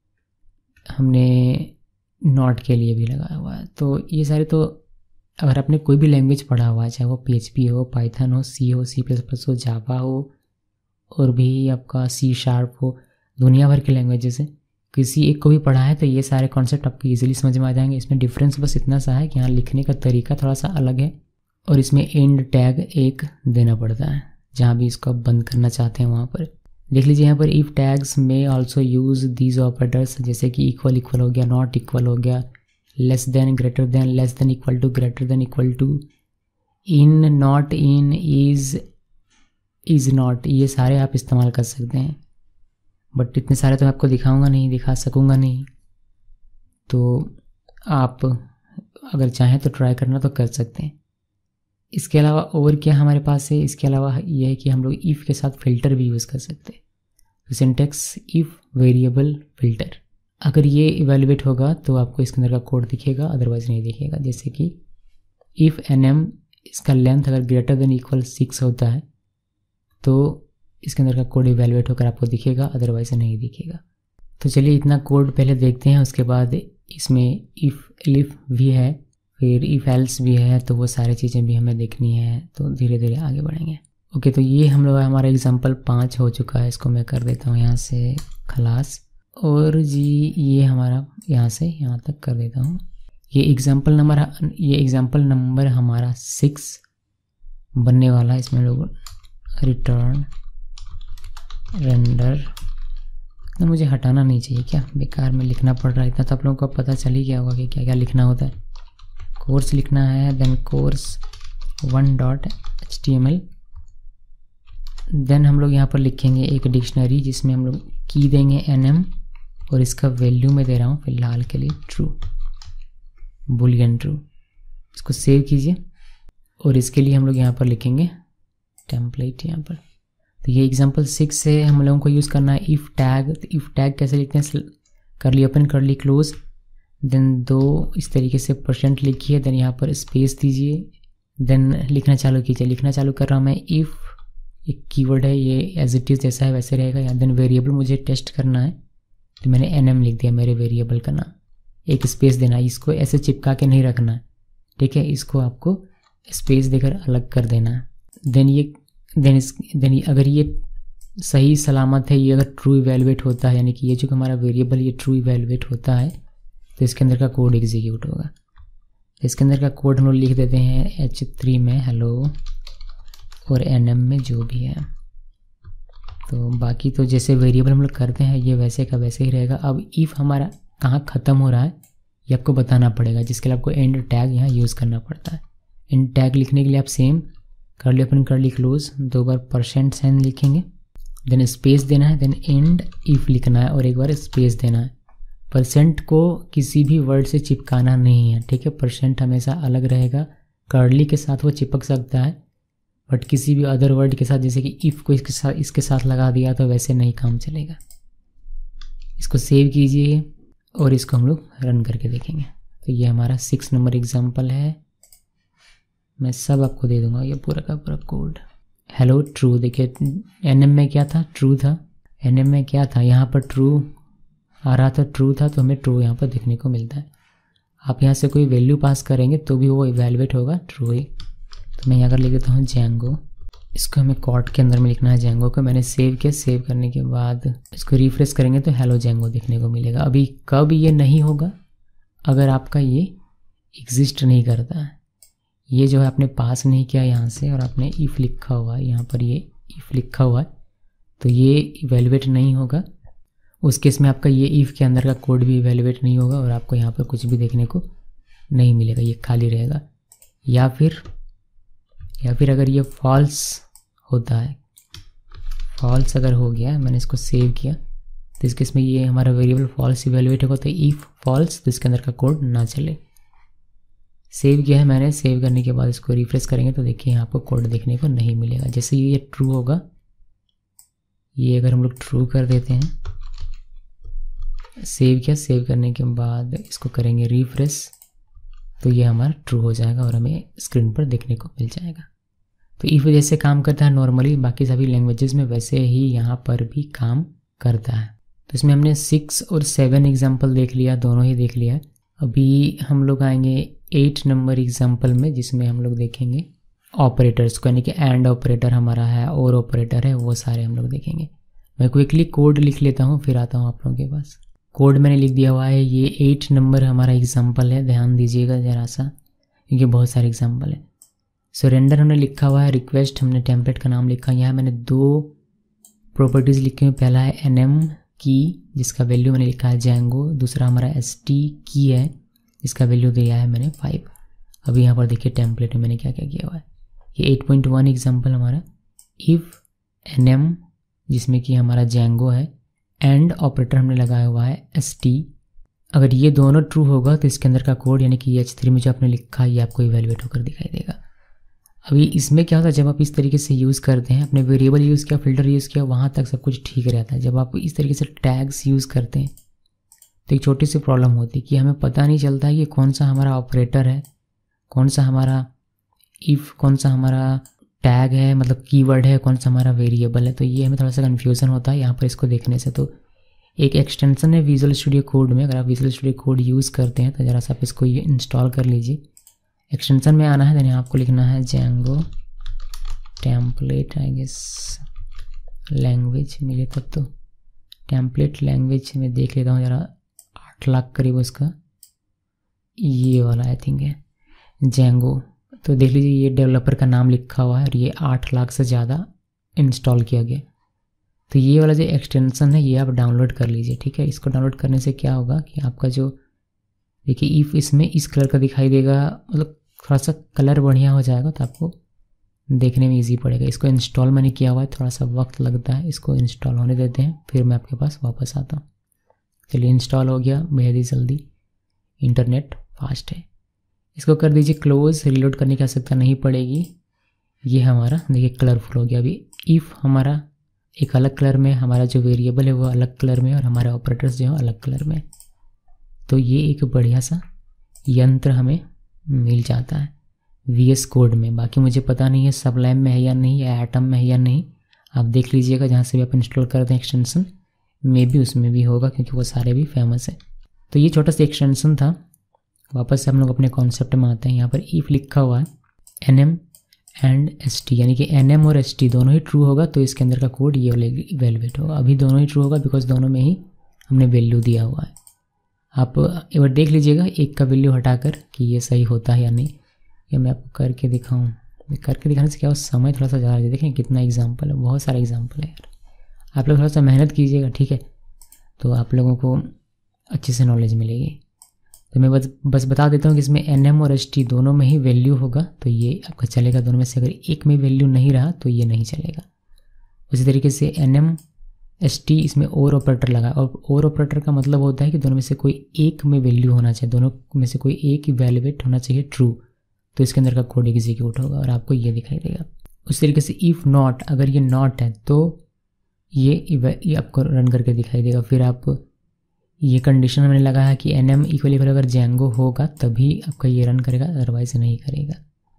हमने नॉट के लिए भी लगाया हुआ है। तो ये सारे तो अगर आपने कोई भी लैंग्वेज पढ़ा हुआ है, चाहे वो पीएचपी हो, पाइथन हो, सी हो, सी प्लस प्लस हो, जावा हो और भी आपका सी शार्प हो, दुनिया भर के लैंग्वेजेस हैं, किसी एक को भी पढ़ा है तो ये सारे कॉन्सेप्ट आपको इजीली समझ में आ जाएंगे। इसमें डिफरेंस बस इतना सा है कि यहाँ लिखने का तरीका थोड़ा सा अलग है और इसमें एंड टैग एक देना पड़ता है जहाँ भी इसको आप बंद करना चाहते हैं वहाँ पर। देख लीजिए यहाँ पर इफ़ टैग्स में ऑल्सो यूज़ दीज ऑपरेटर्स, जैसे कि इक्वल इक्वल हो गया, नॉट इक्वल हो गया, less than, greater than, less than equal to, greater than equal to, in, not in, is, is not, ये सारे आप इस्तेमाल कर सकते हैं। बट इतने सारे तो मैं आपको दिखाऊंगा नहीं, दिखा सकूंगा नहीं, तो आप अगर चाहें तो ट्राई करना तो कर सकते हैं। इसके अलावा और क्या हमारे पास है, इसके अलावा यह है कि हम लोग इफ़ के साथ फ़िल्टर भी यूज़ कर सकते हैं। तो सिंटेक्स इफ़ वेरिएबल फ़िल्टर, अगर ये इवेल्युएट होगा तो आपको इसके अंदर का कोड दिखेगा, अदरवाइज नहीं दिखेगा। जैसे कि इफ़ एन एम, इसका लेंथ अगर ग्रेटर देन इक्वल सिक्स होता है तो इसके अंदर का कोड इवेल्युएट होकर आपको दिखेगा, अदरवाइज नहीं दिखेगा। तो चलिए इतना कोड पहले देखते हैं, उसके बाद इसमें इफ़ एलिफ भी है, फिर इफ़ एल्स भी है, तो वो सारी चीज़ें भी हमें देखनी है। तो धीरे धीरे आगे बढ़ेंगे। ओके, तो ये हम लोग हमारा एग्जाम्पल पाँच हो चुका है। इसको मैं कर देता हूँ यहाँ से खलास, और जी ये हमारा यहाँ से यहाँ तक कर देता हूँ। ये एग्जाम्पल नंबर ये एग्जाम्पल नंबर हमारा सिक्स बनने वाला है। इसमें लोग रिटर्न रेंडर, तो मुझे हटाना नहीं चाहिए क्या, बेकार में लिखना पड़ रहा है इतना, तो आप लोगों को पता चल ही गया होगा कि क्या क्या लिखना होता है। कोर्स लिखना है, then course one dot H T M L, then हम लोग यहाँ पर लिखेंगे एक डिक्शनरी जिसमें हम लोग की देंगे एन एम, और इसका वैल्यू मैं दे रहा हूँ फिलहाल के लिए ट्रू, बुलियन ट्रू। इसको सेव कीजिए, और इसके लिए हम लोग यहाँ पर लिखेंगे टेम्पलेट यहाँ पर। तो ये एग्जांपल सिक्स से हम लोगों को यूज़ करना है इफ़ टैग। तो इफ़ टैग कैसे लिखते हैं, करली ओपन करली क्लोज, देन दो इस तरीके से परसेंट लिखिए, देन यहाँ पर स्पेस दीजिए, देन लिखना चालू कीजिए। लिखना चालू कर रहा हूँ मैं, इफ़ एक कीवर्ड है, ये एज इट इज़ जैसा है वैसे रहेगा। या देन वेरिएबल मुझे टेस्ट करना है, तो मैंने एन एम लिख दिया मेरे वेरिएबल का नाम, एक स्पेस देना है। इसको ऐसे चिपका के नहीं रखना है, ठीक है, इसको आपको स्पेस देकर अलग कर देना है। देन ये देन इस देन अगर ये सही सलामत है, ये अगर ट्रू इवैल्यूएट होता है, यानी कि ये जो हमारा वेरिएबल ये ट्रू इवैल्यूएट होता है, तो इसके अंदर का कोड एग्जीक्यूट होगा। इसके अंदर का कोड हम लोग लिख देते हैं एच थ्री में हेलो, और एन एम में जो भी है। तो बाकी तो जैसे वेरिएबल हम लोग करते हैं ये वैसे का वैसे ही रहेगा। अब इफ़ हमारा कहाँ ख़त्म हो रहा है ये आपको बताना पड़ेगा, जिसके लिए आपको एंड टैग यहाँ यूज़ करना पड़ता है। एंड टैग लिखने के लिए आप सेम करली ओपन करली क्लोज दो बार परसेंट साइन लिखेंगे, देन स्पेस देना है, देन एंड इफ़ लिखना है और एक बार स्पेस देना है। परसेंट को किसी भी वर्ड से चिपकाना नहीं है, ठीक है, परसेंट हमेशा अलग रहेगा। कर्ली के साथ वो चिपक सकता है, बट किसी भी अदर वर्ड के साथ, जैसे कि इफ़ को इसके साथ इसके साथ लगा दिया तो वैसे नहीं काम चलेगा। इसको सेव कीजिए और इसको हम लोग रन करके देखेंगे। तो ये हमारा सिक्स नंबर एग्जाम्पल है, मैं सब आपको दे दूंगा ये पूरा का पूरा कोड। हेलो ट्रू, देखिए एनएम में क्या था, ट्रू था। एनएम में क्या था, यहाँ पर ट्रू आ रहा था, ट्रू था, तो हमें ट्रू यहाँ पर देखने को मिलता है। आप यहाँ से कोई वैल्यू पास करेंगे तो भी वो इवैल्यूएट होगा ट्रू ही। तो मैं यहाँ कर लिख देता हूँ जैंगो, इसको हमें कॉट के अंदर में लिखना है जैंगो को। मैंने सेव किया, सेव करने के बाद इसको रिफ्रेश करेंगे तो हेलो जैंगो देखने को मिलेगा। अभी कब ये नहीं होगा, अगर आपका ये एग्जिस्ट नहीं करता है, ये जो है आपने पास नहीं किया यहाँ से और आपने इफ़ लिखा हुआ है, यहाँ पर ये इफ़ लिखा हुआ है, तो ये इवैल्यूएट नहीं होगा। उस केस में आपका ये इफ़ के अंदर का कोड भी इवैल्यूएट नहीं होगा और आपको यहाँ पर कुछ भी देखने को नहीं मिलेगा, ये खाली रहेगा। या फिर या फिर अगर ये फॉल्स होता है, फॉल्स अगर हो गया, मैंने इसको सेव किया, तो इस केस में ये हमारा वेरिएबल फॉल्स इवैल्यूएट होगा। तो इफ़ फॉल्स, तो इसके अंदर का कोड ना चले। सेव किया है मैंने, सेव करने के बाद इसको रिफ्रेश करेंगे तो देखिए यहाँ पर कोड देखने को नहीं मिलेगा। जैसे ये ट्रू होगा, ये अगर हम लोग ट्रू कर देते हैं, सेव किया, सेव करने के बाद इसको करेंगे रिफ्रेश, तो ये हमारा ट्रू हो जाएगा और हमें स्क्रीन पर देखने को मिल जाएगा। तो इफ़ जैसे काम करता है नॉर्मली बाकी सभी लैंग्वेजेस में, वैसे ही यहाँ पर भी काम करता है। तो इसमें हमने सिक्स और सेवन एग्जाम्पल देख लिया, दोनों ही देख लिया। अभी हम लोग आएंगे एट नंबर एग्जाम्पल में, जिसमें हम लोग देखेंगे ऑपरेटर्स को, यानी कि एंड ऑपरेटर हमारा है और ऑपरेटर है, वो सारे हम लोग देखेंगे। मैं क्विकली कोड लिख लेता हूँ, फिर आता हूँ आप लोगों के पास। कोड मैंने लिख दिया हुआ है, ये एट नंबर हमारा एग्जाम्पल है, ध्यान दीजिएगा ज़रा सा, क्योंकि बहुत सारे एग्जाम्पल है। सरेंडर हमने लिखा हुआ है, रिक्वेस्ट हमने टेम्पलेट का नाम लिखा। यहाँ मैंने दो प्रॉपर्टीज़ लिखी हुई, पहला है एन एम की, जिसका वैल्यू मैंने लिखा है जैंगो, दूसरा हमारा एस टी की है, जिसका वैल्यू दिया है मैंने फाइव। अभी यहाँ पर देखिए टेम्पलेट में मैंने क्या क्या किया हुआ है। ये एट पॉइंट वन एग्जाम्पल हमारा इफ़ एन एम, जिसमें कि हमारा जैंगो है, एंड ऑपरेटर हमने लगाया हुआ है एस टी। अगर ये दोनों ट्रू होगा तो इसके अंदर का कोड, यानी कि एच थ्री में जो आपने लिखा है, ये आपको इवैल्यूएट होकर दिखाई देगा। अभी इसमें क्या होता है, जब आप इस तरीके से यूज़ करते हैं, अपने वेरिएबल यूज़ किया, फिल्टर यूज़ किया, वहाँ तक सब कुछ ठीक रहता है। जब आप इस तरीके से टैग्स यूज़ करते हैं तो एक छोटी सी प्रॉब्लम होती है कि हमें पता नहीं चलता है कि कौन सा हमारा ऑपरेटर है, कौन सा हमारा इफ़, कौन सा हमारा टैग है, मतलब कीवर्ड है, कौन सा हमारा वेरिएबल है। तो ये हमें थोड़ा सा कन्फ्यूज़न होता है यहाँ पर इसको देखने से। तो एक एक्सटेंशन है विजुअल स्टूडियो कोड में। अगर आप विजुअल स्टूडियो कोड यूज़ करते हैं तो ज़रा सा आप इसको ये इंस्टॉल कर लीजिए। एक्सटेंशन में आना है, देन आपको लिखना है Django template I guess language मिले तब तो। टेम्पलेट लैंग्वेज में देख लेता हूँ ज़रा, आठ लाख करीब उसका ये वाला आई थिंक है Django। तो देख लीजिए ये डेवलपर का नाम लिखा हुआ है और ये आठ लाख से ज़्यादा इंस्टॉल किया गया। तो ये वाला जो एक्सटेंशन है ये आप डाउनलोड कर लीजिए, ठीक है। इसको डाउनलोड करने से क्या होगा कि आपका जो देखिए इफ़ इसमें इस कलर का दिखाई देगा, मतलब थोड़ा सा कलर बढ़िया हो जाएगा तो आपको देखने में इजी पड़ेगा। इसको इंस्टॉल मैंने किया हुआ है, थोड़ा सा वक्त लगता है, इसको इंस्टॉल होने देते हैं फिर मैं आपके पास वापस आता हूँ। चलिए इंस्टॉल हो गया बेहद ही जल्दी, इंटरनेट फास्ट है। इसको कर दीजिए क्लोज, रीलोड करने की आवश्यकता नहीं पड़ेगी। ये हमारा देखिए कलरफुल हो गया। अभी इफ़ हमारा एक अलग कलर में, हमारा जो वेरिएबल है वो अलग कलर में और हमारे ऑपरेटर्स जो है अलग कलर में, तो ये एक बढ़िया सा यंत्र हमें मिल जाता है वी एस कोड में। बाकी मुझे पता नहीं है सबलाइम में है या नहीं, या एटम में है या नहीं, आप देख लीजिएगा जहाँ से भी आप इंस्टॉल करते हैं एक्सटेंशन में भी उसमें भी होगा, क्योंकि वो सारे भी फेमस है। तो ये छोटा सा एक्सटेंशन था। वापस से हम लोग अपने कॉन्सेप्ट में आते हैं। यहाँ पर इफ लिखा हुआ है N M and S T, यानी कि एन एम और एस टी दोनों ही ट्रू होगा तो इसके अंदर का कोड ये इवैल्यूएट होगा। अभी दोनों ही ट्रू होगा बिकॉज दोनों में ही हमने वैल्यू दिया हुआ है। आप एक बार देख लीजिएगा एक का वैल्यू हटाकर कि ये सही होता है या नहीं। या मैं आपको करके दिखाऊं, करके दिखाने से क्या हो, समय थोड़ा सा ज़्यादा। देखें कितना एग्जाम्पल है, बहुत सारा एग्जाम्पल है यार। आप लोग थोड़ा सा मेहनत कीजिएगा, ठीक है, तो आप लोगों को अच्छे से नॉलेज मिलेगी। तो मैं बस बस बता देता हूँ कि इसमें एन एम और एस टी दोनों में ही वैल्यू होगा तो ये आपका चलेगा। दोनों में से अगर एक में वैल्यू नहीं रहा तो ये नहीं चलेगा। उसी तरीके से एन एम एस टी इसमें और ऑपरेटर लगा, और और ऑपरेटर का मतलब होता है कि दोनों में से कोई एक में वैल्यू होना चाहिए, दोनों में से कोई एक इवैल्यूएट होना चाहिए ट्रू, तो इसके अंदर का कोड एग्जीक्यूट होगा और आपको ये दिखाई देगा। उस तरीके से इफ़ नॉट, अगर ये नॉट है तो ये ये आपको रन करके दिखाई देगा। फिर आप ये कंडीशन मैंने लगाया है कि एन एम इक्वल इक्वल अगर Django होगा तभी आपका ये रन करेगा, अदरवाइज नहीं करेगा।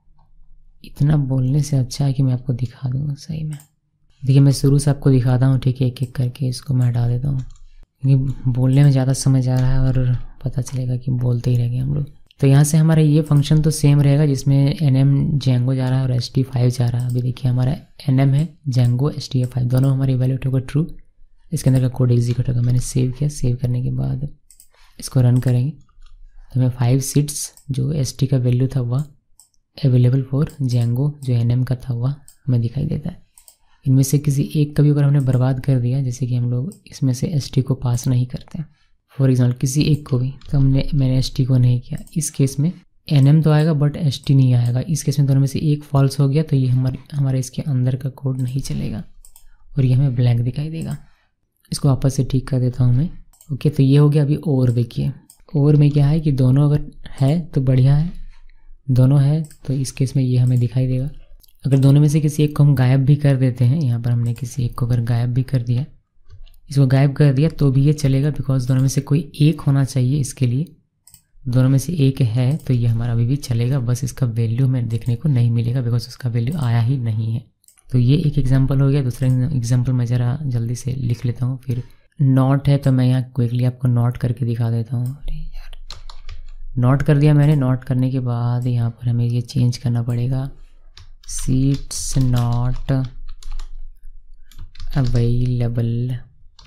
इतना बोलने से अच्छा है कि मैं आपको दिखा दूँ सही में। देखिए मैं शुरू से आपको दिखाता हूँ, ठीक है, एक एक करके इसको मैं हटा देता हूँ क्योंकि बोलने में ज़्यादा समझ आ रहा है और पता चलेगा कि बोलते ही रह गए हम लोग। तो यहाँ से हमारा ये फंक्शन तो सेम रहेगा जिसमें एन एम Django जा रहा है और एस टी फाइव जा रहा है। अभी देखिए हमारा एन एम है Django एस टी फाइव दोनों हमारे इवैल्यूएट होगा ट्रू, इसके अंदर का कोड एग्जीक्यूट होगा। मैंने सेव किया, सेव करने के बाद इसको रन करेंगे तो हमें फाइव सीट्स जो एस टी का वैल्यू था वह अवेलेबल फॉर Django जो एन एम का था वह हमें दिखाई देता है। इनमें से किसी एक का भी अगर हमने बर्बाद कर दिया, जैसे कि हम लोग इसमें से एस टी को पास नहीं करते हैं फॉर एग्जाम्पल किसी एक को भी, तो हमने मैंने एस टी को नहीं किया, इस केस में एन एम तो आएगा बट एस टी नहीं आएगा। इस केस में दोनों में से एक फॉल्स हो गया तो ये हमारे हमारे इसके अंदर का कोड नहीं चलेगा और ये हमें ब्लैंक दिखाई देगा। इसको वापस से ठीक कर देता हूँ मैं। ओके, तो ये हो गया। अभी और देखिए, और में क्या है कि दोनों अगर है तो बढ़िया है, दोनों है तो इस केस में ये हमें दिखाई देगा। अगर दोनों में से किसी एक को हम गायब भी कर देते हैं, यहाँ पर हमने किसी एक को अगर गायब भी कर दिया, इसको गायब कर दिया तो भी ये चलेगा बिकॉज दोनों में से कोई एक होना चाहिए। इसके लिए दोनों में से एक है तो ये हमारा अभी भी चलेगा, बस इसका वैल्यू हमें देखने को नहीं मिलेगा बिकॉज उसका वैल्यू आया ही नहीं है। तो ये एक एग्जांपल हो गया। दूसरा एग्जांपल मैं ज़रा जल्दी से लिख लेता हूँ। फिर नॉट है तो मैं यहाँ क्विकली आपको नॉट करके दिखा देता हूँ। अरे यार, नॉट कर दिया मैंने। नॉट करने के बाद यहाँ पर हमें ये चेंज करना पड़ेगा, seats not available,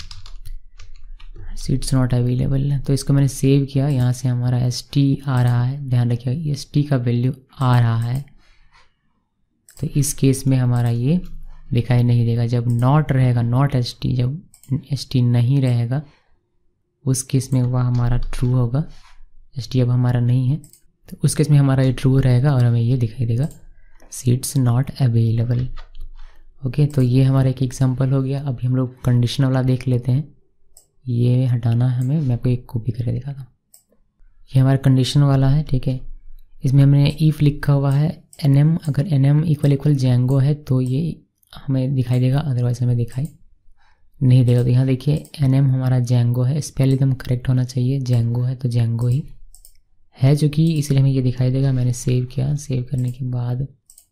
seats not available. तो इसको मैंने सेव किया, यहाँ से हमारा एस टी आ रहा है, ध्यान रखिएगा एस टी का वैल्यू आ रहा है। तो इस केस में हमारा ये दिखाई नहीं देगा। जब नॉट रहेगा, नॉट एस टी, जब एस टी नहीं रहेगा उस केस में वह हमारा ट्रू होगा। एस टी अब हमारा नहीं है तो उस केस में हमारा ये ट्रू रहेगा और हमें ये दिखाई देगा सीट्स नॉट अवेलेबल। ओके, तो ये हमारा एक एग्जांपल हो गया। अभी हम लोग कंडीशन वाला देख लेते हैं। ये हटाना है हमें, मैं आपको एक कॉपी करके दिखाता हूँ। ये हमारा कंडीशन वाला है, ठीक है। इसमें हमने इफ़ लिखा हुआ है एन एम, अगर N M equal equal Django है तो ये हमें दिखाई देगा, अदरवाइज हमें दिखाई नहीं देगा। तो यहाँ देखिए एन एम हमारा Django है, स्पेल एकदम करेक्ट होना चाहिए, Django है तो Django ही है जो कि इसलिए हमें ये दिखाई देगा। मैंने सेव किया, सेव करने के बाद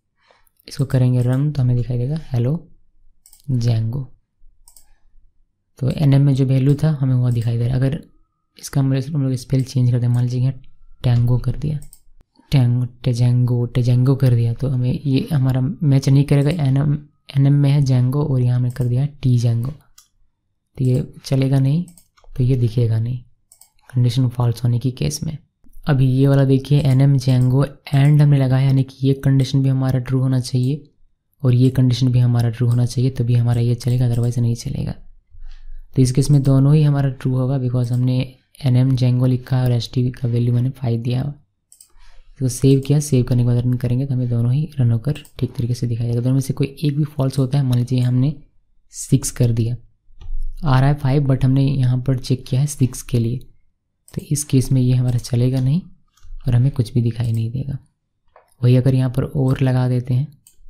इसको करेंगे रन तो हमें दिखाई देगा हेलो Django। तो एन एम में जो वैल्यू था हमें वो दिखाई दे रहा है। अगर इसका हम लोग स्पेल चेंज कर दें, मान लीजिए टैंगो कर दिया, टैंग टेजेंगो टेजेंगो कर दिया, तो हमें ये हमारा मैच नहीं करेगा। एन एम एन एम में है जेंगो और यहाँ हमने कर दिया टी जेंगो, तो ये चलेगा नहीं, तो ये दिखेगा नहीं कंडीशन फॉल्स होने की केस में। अभी ये वाला देखिए एन एम जेंगो एंड हमने लगाया, यानी कि ये कंडीशन भी हमारा ट्रू होना चाहिए और ये कंडीशन भी हमारा ट्रू होना चाहिए, तभी हमारा ये चलेगा, अदरवाइज नहीं चलेगा। तो इस केस में दोनों ही हमारा ट्रू होगा, बिकॉज हमने एन एम जेंगो लिखा है और एस टी का वैल्यू मैंने फाइव दिया है। तो सेव किया, सेव करने के बाद रन करेंगे तो हमें दोनों ही रन होकर ठीक तरीके से दिखाई देगा। दोनों में से कोई एक भी फॉल्स होता है, मान लीजिए हमने सिक्स कर दिया, आ रहा है फाइव बट हमने यहाँ पर चेक किया है सिक्स के लिए, तो इस केस में ये हमारा चलेगा नहीं और हमें कुछ भी दिखाई नहीं देगा। वही अगर यहाँ पर और लगा देते हैं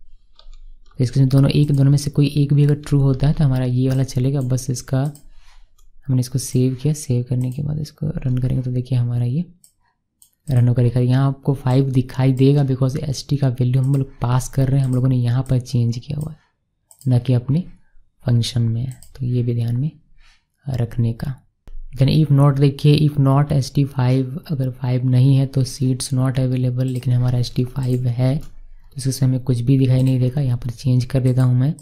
तो इसके में दोनों एक दोनों में से कोई एक भी अगर ट्रू होता है तो हमारा ये वाला चलेगा। बस इसका हमने इसको सेव किया, सेव करने के बाद इसको रन करेंगे तो देखिए हमारा ये रन होकर दिखा। यहाँ आपको फाइव दिखाई देगा बिकॉज एस टी का वैल्यू हम लोग पास कर रहे हैं, हम लोगों ने यहाँ पर चेंज किया हुआ है, न कि अपने फंक्शन में है। तो ये भी ध्यान में रखने का। देन इफ़ नॉट देखिए, if not S T five, अगर फाइव नहीं है तो सीट्स नॉट अवेलेबल, लेकिन हमारा एस टी फाइव है तो इससे हमें कुछ भी दिखाई नहीं देगा। यहाँ पर चेंज कर देता हूँ मैं,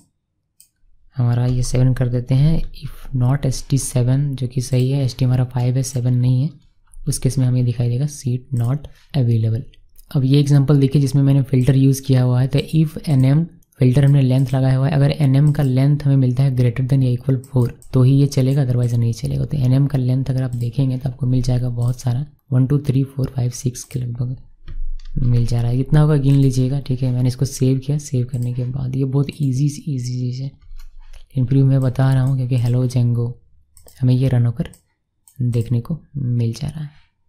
हमारा ये सेवन कर देते हैं। If not S T seven, जो कि सही है, एस टी हमारा फाइव है, सेवन नहीं है, उस केस में हमें दिखाई देगा सीट नॉट अवेलेबल। अब ये एग्जांपल देखिए जिसमें मैंने फ़िल्टर यूज़ किया हुआ है। तो इफ़ एन एम फिल्टर हमने लेंथ लगाया हुआ है, अगर एन एम का लेंथ हमें मिलता है ग्रेटर देन या इक्वल फोर तो ही ये चलेगा, अदरवाइज नहीं चलेगा। तो एन एम का लेंथ अगर आप देखेंगे तो आपको मिल जाएगा बहुत सारा, one two three four five six के लगभग मिल जा रहा है। इतना होगा गिन लीजिएगा, ठीक है। मैंने इसको सेव किया, सेव करने के बाद ये बहुत ईजी ईजी चीज़ है, लेकिन फिर मैं बता रहा हूँ क्योंकि हेलो जेंगो हमें ये रन होकर देखने को मिल जा रहा है।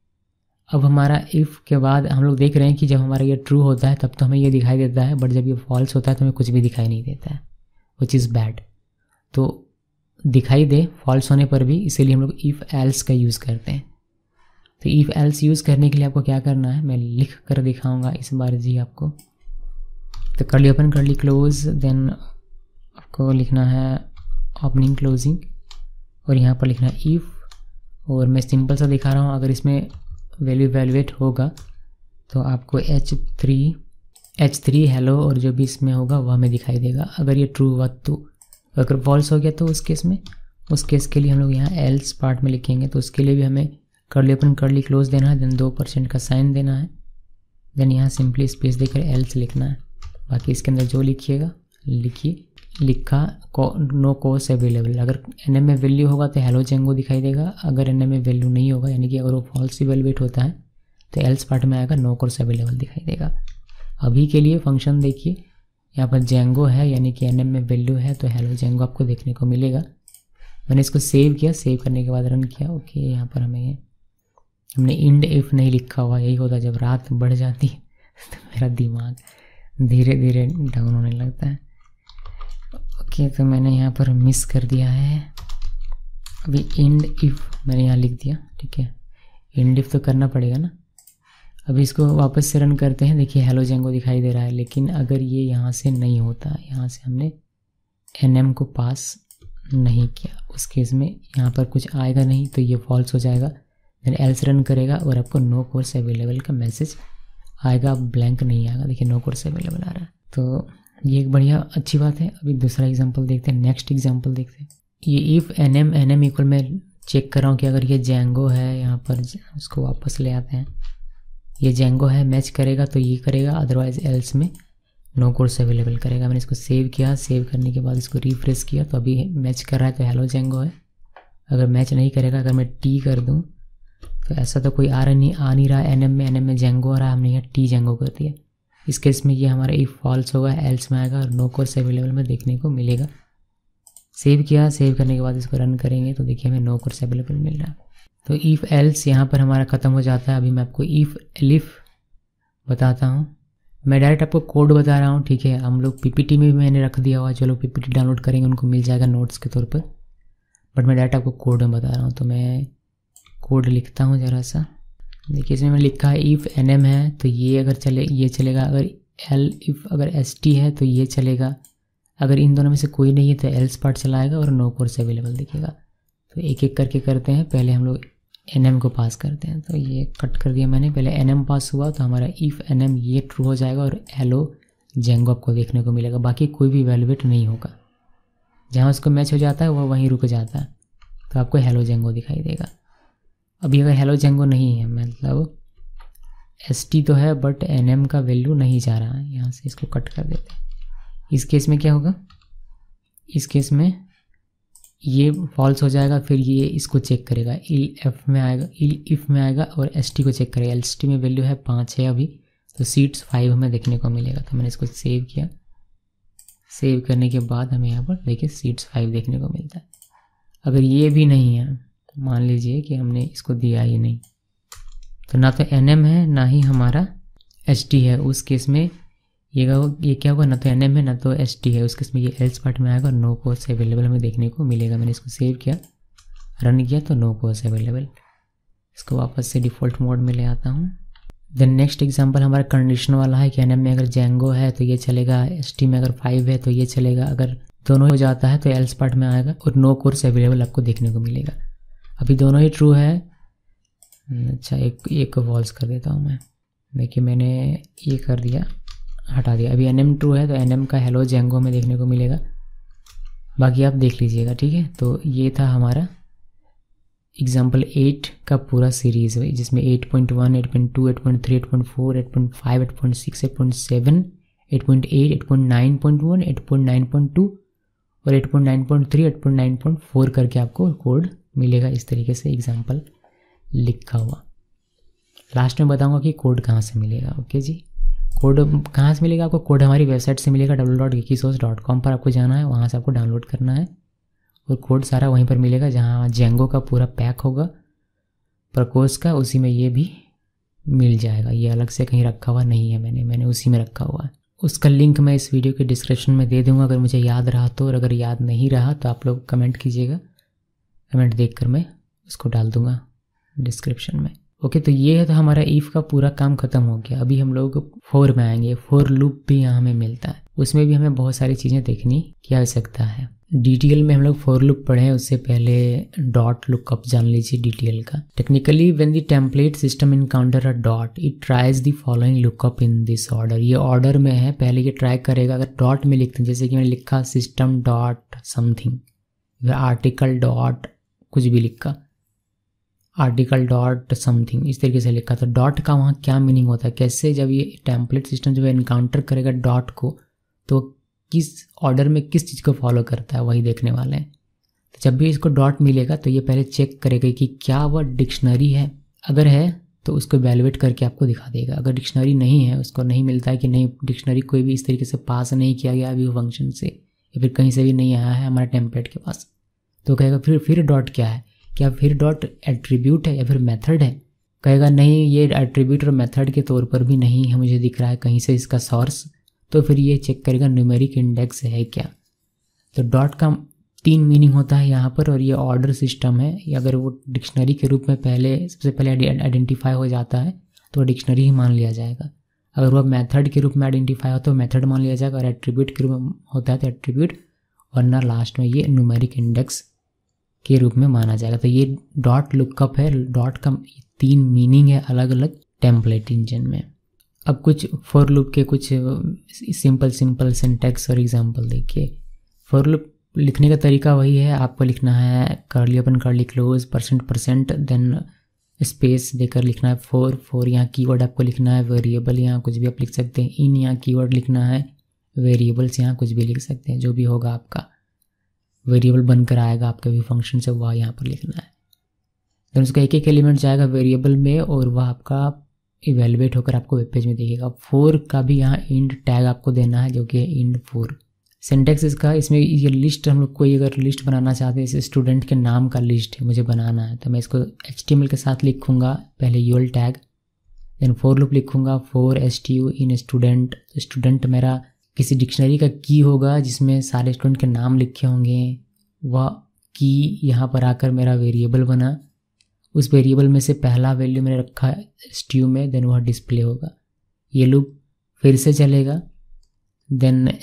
अब हमारा इफ़ के बाद हम लोग देख रहे हैं कि जब हमारा ये ट्रू होता है तब तो हमें ये दिखाई देता है, बट जब ये फॉल्स होता है तो हमें कुछ भी दिखाई नहीं देता है, विच इज़ बैड। तो दिखाई दे फॉल्स होने पर भी, इसीलिए हम लोग इफ़ एल्स का यूज़ करते हैं। तो इफ़ एल्स यूज़ करने के लिए आपको क्या करना है, मैं लिख कर दिखाऊँगा इस बार जी आपको। तो curly open curly close, then आपको लिखना है ओपनिंग क्लोजिंग और यहाँ पर लिखना है इफ़, और मैं सिंपल सा दिखा रहा हूँ। अगर इसमें वैल्यू वैल्यूएट होगा तो आपको H three H three hello और जो भी इसमें होगा वह हमें दिखाई देगा। अगर ये ट्रू हुआ तो, अगर फॉल्स हो गया तो उस केस में, उस केस के लिए हम लोग यहाँ एल्स पार्ट में लिखेंगे। तो उसके लिए भी हमें कर्ली ओपन कर्ली क्लोज देना है, देन दो परसेंट का साइन देना है, देन यहाँ सिंपली स्पेस देकर एल्स लिखना है। बाकी इसके अंदर जो लिखिएगा लिखिए। लिखा को नो कोर्स अवेलेबल, अगर एन एम में वैल्यू होगा तो हेलो जेंगो दिखाई देगा, अगर एन एम में वैल्यू नहीं होगा यानी कि अगर वो फॉल्स इवेलुएट होता है तो एल्स पार्ट में आएगा नो कोर्स अवेलेबल दिखाई देगा। अभी के लिए फंक्शन देखिए, यहाँ पर जेंगो है यानी कि एन एम में वैल्यू है तो हेलो जेंगो आपको देखने को मिलेगा। मैंने इसको सेव किया, सेव करने के बाद रन किया। ओके, यहाँ पर हमें हमने इंड इफ़ नहीं लिखा हुआ, यही होता जब रात बढ़ जाती है तो मेरा दिमाग धीरे धीरे डाउन होने लगता है। ओके, तो मैंने यहाँ पर मिस कर दिया है। अभी इंड इफ़ मैंने यहाँ लिख दिया, ठीक है। इंड इफ़ तो करना पड़ेगा ना। अभी इसको वापस से रन करते हैं। देखिए हेलो जेंगो दिखाई दे रहा है, लेकिन अगर ये यहाँ से नहीं होता, यहाँ से हमने एन एम को पास नहीं किया, उस केस में यहाँ पर कुछ आएगा नहीं तो ये फॉल्स हो जाएगा। देन एल्स रन करेगा और आपको नो कोर्स अवेलेबल का मैसेज आएगा, ब्लैंक नहीं आएगा। देखिए नो कोर्स अवेलेबल आ रहा है, तो ये एक बढ़िया अच्छी बात है। अभी दूसरा एग्जांपल देखते हैं, नेक्स्ट एग्जांपल देखते हैं। ये if N M N M equal मैं चेक कर रहा हूँ कि अगर ये जेंगो है, यहाँ पर उसको वापस ले आते हैं, ये जेंगो है मैच करेगा तो ये करेगा, अदरवाइज एल्स में नो कोर्स अवेलेबल करेगा। मैंने इसको सेव किया, सेव करने के बाद इसको रिफ्रेश किया तो अभी मैच कर रहा है तो हेलो जेंगो है। अगर मैच नहीं करेगा, अगर मैं टी कर दूँ तो ऐसा तो कोई आ रहा नहीं आ नहीं रहा एन एम में, एन एम में जेंगो आ रहा है, हमने यहाँ टी जेंगो कर दिया। इस केस में ये हमारा इफ़ फॉल्स होगा, एल्स में आएगा और नो कोर्स अवेलेबल में देखने को मिलेगा। सेव किया, सेव करने के बाद इसको रन करेंगे तो देखिए हमें नो कोर्स अवेलेबल मिल रहा है। तो इफ़ एल्स यहाँ पर हमारा ख़त्म हो जाता है। अभी मैं आपको इफ़ एलिफ बताता हूँ। मैं डायरेक्ट आपको कोड बता रहा हूँ, ठीक है। हम लोग पीपीटी में भी मैंने रख दिया हुआ, जो लोग पीपीटी डाउनलोड करेंगे उनको मिल जाएगा नोट्स के तौर पर, बट मैं डायरेक्ट आपको कोड में बता रहा हूँ। तो मैं कोड लिखता हूँ ज़रा सा। देखिए इसमें मैंने लिखा है इफ़ एन एम है तो ये अगर चले ये चलेगा, अगर एल इफ़ अगर एस टी है तो ये चलेगा, अगर इन दोनों में से कोई नहीं है तो एल्स पार्ट चलाएगा और नो कोर्स अवेलेबल दिखेगा। तो एक एक करके करते हैं। पहले हम लोग एन एम को पास करते हैं, तो ये कट कर दिया मैंने। पहले एन एम पास हुआ तो हमारा इफ़ एन एम ये ट्रू हो जाएगा और हेलो जेंगो आपको देखने को मिलेगा, बाकी कोई भी इवैल्यूएट नहीं होगा। जहाँ उसको मैच हो जाता है वह वहीं रुक जाता है, तो आपको हेलो जेंगो दिखाई देगा। अभी अगर हेलो जेंगो नहीं है, मतलब एस टी तो है बट एन एम का वैल्यू नहीं जा रहा है, यहाँ से इसको कट कर देते हैं। इस केस में क्या होगा, इस केस में ये फॉल्स हो जाएगा, फिर ये इसको चेक करेगा, इल एफ में आएगा, इल इफ में आएगा और एस टी को चेक करेगा। एस टी में वैल्यू है पाँच है अभी, तो सीट्स फाइव हमें देखने को मिलेगा। तो मैंने इसको सेव किया, सेव करने के बाद हमें यहाँ पर देखिए सीट्स फाइव देखने को मिलता है। अगर ये भी नहीं है, मान लीजिए कि हमने इसको दिया ही नहीं, तो ना तो एन एम है ना ही हमारा एस टी है, उस केस में ये ये क्या होगा, ना तो एन एम है ना तो एस टी है, उस केस में ये एल्स पार्ट में आएगा और नो कोर्स अवेलेबल हमें देखने को मिलेगा। मैंने इसको सेव किया, रन किया, तो नो कोर्स अवेलेबल। इसको वापस से डिफ़ॉल्ट मोड में ले आता हूँ। देन नेक्स्ट एग्जांपल हमारा कंडीशन वाला है कि एन एम में अगर जेंगो है तो ये चलेगा, एस टी में अगर फाइव है तो ये चलेगा, अगर दोनों हो जाता है तो एल्स पार्ट में आएगा और नो कोर्स अवेलेबल आपको देखने को मिलेगा। अभी दोनों ही ट्रू है। अच्छा, एक एक को फॉल्स कर देता हूँ मैं। देखिए मैंने ये कर दिया, हटा दिया। अभी एन एम ट्रू है तो एन एम का हेलो जेंगो में देखने को मिलेगा, बाकी आप देख लीजिएगा, ठीक है। तो ये था हमारा एग्जाम्पल एट का पूरा सीरीज़ है, जिसमें eight point one, eight point two, eight point three, eight point four, eight point five, eight point six, eight point seven, eight point eight, eight point nine point one, eight point nine point two और eight point nine point three, eight point nine point four करके आपको code मिलेगा। इस तरीके से example लिखा हुआ। Last में बताऊंगा कि कोड कहाँ से मिलेगा। ओके जी, कोड कहाँ से मिलेगा आपको? कोड हमारी वेबसाइट से मिलेगा, W dot Wikisource dot com पर आपको जाना है, वहाँ से आपको डाउनलोड करना है और कोड सारा वहीं पर मिलेगा, जहाँ जेंगो का पूरा पैक होगा प्रकोस का, उसी में ये भी मिल जाएगा। ये अलग से कहीं रखा हुआ नहीं है, मैंने मैंने उसी में रखा हुआ है। उसका लिंक मैं इस वीडियो के डिस्क्रिप्शन में दे दूँगा अगर मुझे याद रहा तो, और अगर याद नहीं रहा तो आप लोग कमेंट कीजिएगा, कमेंट देखकर मैं उसको डाल दूँगा डिस्क्रिप्शन में। ओके, तो ये है तो हमारा इफ़ का पूरा काम खत्म हो गया। अभी हम लोग फोर में आएंगे। फोर लूप भी यहाँ हमें मिलता है, उसमें भी हमें बहुत सारी चीज़ें देखने की आवश्यकता है। डीटीएल में हम लोग फोर लूप पढ़े हैं, उससे पहले डॉट लुकअप जान लीजिए डीटीएल का। Technically when the template system encounter a dot it tries the following lookup in this order. ये ऑर्डर में है, पहले ये ट्राई करेगा। अगर डॉट में लिखते हैं, जैसे कि मैंने लिखा system dot something, article dot कुछ भी लिखा, आर्टिकल डॉट समथिंग इस तरीके से लिखा, तो डॉट का वहाँ क्या मीनिंग होता है, कैसे जब ये टेम्पलेट सिस्टम जो है इनकाउंटर करेगा डॉट को, तो किस ऑर्डर में किस चीज़ को फॉलो करता है वही देखने वाले हैं। तो जब भी इसको डॉट मिलेगा तो ये पहले चेक करेगा कि क्या वह डिक्शनरी है, अगर है तो उसको वैल्यूएट करके आपको दिखा देगा। अगर डिक्शनरी नहीं है, उसको नहीं मिलता है कि नहीं डिक्शनरी कोई भी इस तरीके से पास नहीं किया गया अभी फंक्शन से, या फिर कहीं से भी नहीं आया है हमारे टेम्पलेट के पास, तो कहेगा फिर फिर डॉट क्या है, क्या फिर डॉट एट्रीब्यूट है या फिर मेथड है? कहेगा नहीं, ये एट्रीब्यूट और मेथड के तौर पर भी नहीं है, मुझे दिख रहा है कहीं से इसका सोर्स, तो फिर ये चेक करेगा न्यूमेरिक इंडेक्स है क्या। तो डॉट का तीन मीनिंग होता है यहाँ पर, और ये ऑर्डर सिस्टम है। अगर वो डिक्शनरी के रूप में पहले सबसे पहले आइडेंटिफाई हो जाता है तो डिक्शनरी ही मान लिया जाएगा। अगर वो मेथड के रूप में आइडेंटिफाई हो तो मेथड मान लिया जाएगा, और एट्रीब्यूट के रूप में होता है तो एट्रीब्यूट, वरना लास्ट में ये न्यूमेरिक इंडेक्स के रूप में माना जाएगा। तो ये डॉट लुकअप है। डॉट का तीन मीनिंग है अलग अलग टेम्पलेट इंजन में। अब कुछ फॉर लूप के कुछ सिंपल सिंपल सिंटैक्स और एग्जांपल देखिए। फॉर लूप लिखने का तरीका वही है, आपको लिखना है curly open curly close percent percent then space देकर लिखना है फोर फोर यहाँ कीवर्ड आपको लिखना है, वेरिएबल यहाँ कुछ भी आप लिख सकते हैं, इन यहाँ कीवर्ड लिखना है, वेरिएबल्स यहाँ कुछ भी लिख सकते हैं, जो भी होगा आपका वेरिएबल बनकर आएगा आपके भी फंक्शन से वह यहाँ पर लिखना है। देन उसका एक एक एलिमेंट जाएगा वेरिएबल में और वह आपका इवेलुएट होकर आपको वेब पेज में दिखेगा। फोर का भी यहाँ इंड टैग आपको देना है, जो कि है इंड फोर। सिंटैक्स इसका, इसमें ये लिस्ट हम लोग कोई अगर लिस्ट बनाना चाहते हैं, जैसे स्टूडेंट के नाम का लिस्ट है मुझे बनाना है, तो मैं इसको एच टी एम एल के साथ लिखूँगा, पहले UL tag, then for loop लिखूँगा, for S T U in student. Student मेरा किसी डिक्शनरी का की होगा जिसमें सारे स्टूडेंट के नाम लिखे होंगे, वह की यहाँ पर आकर मेरा वेरिएबल बना, उस वेरिएबल में से पहला वैल्यू मैंने रखा एस टी यू में, देन वह डिस्प्ले होगा। ये लूप फिर से चलेगा, देन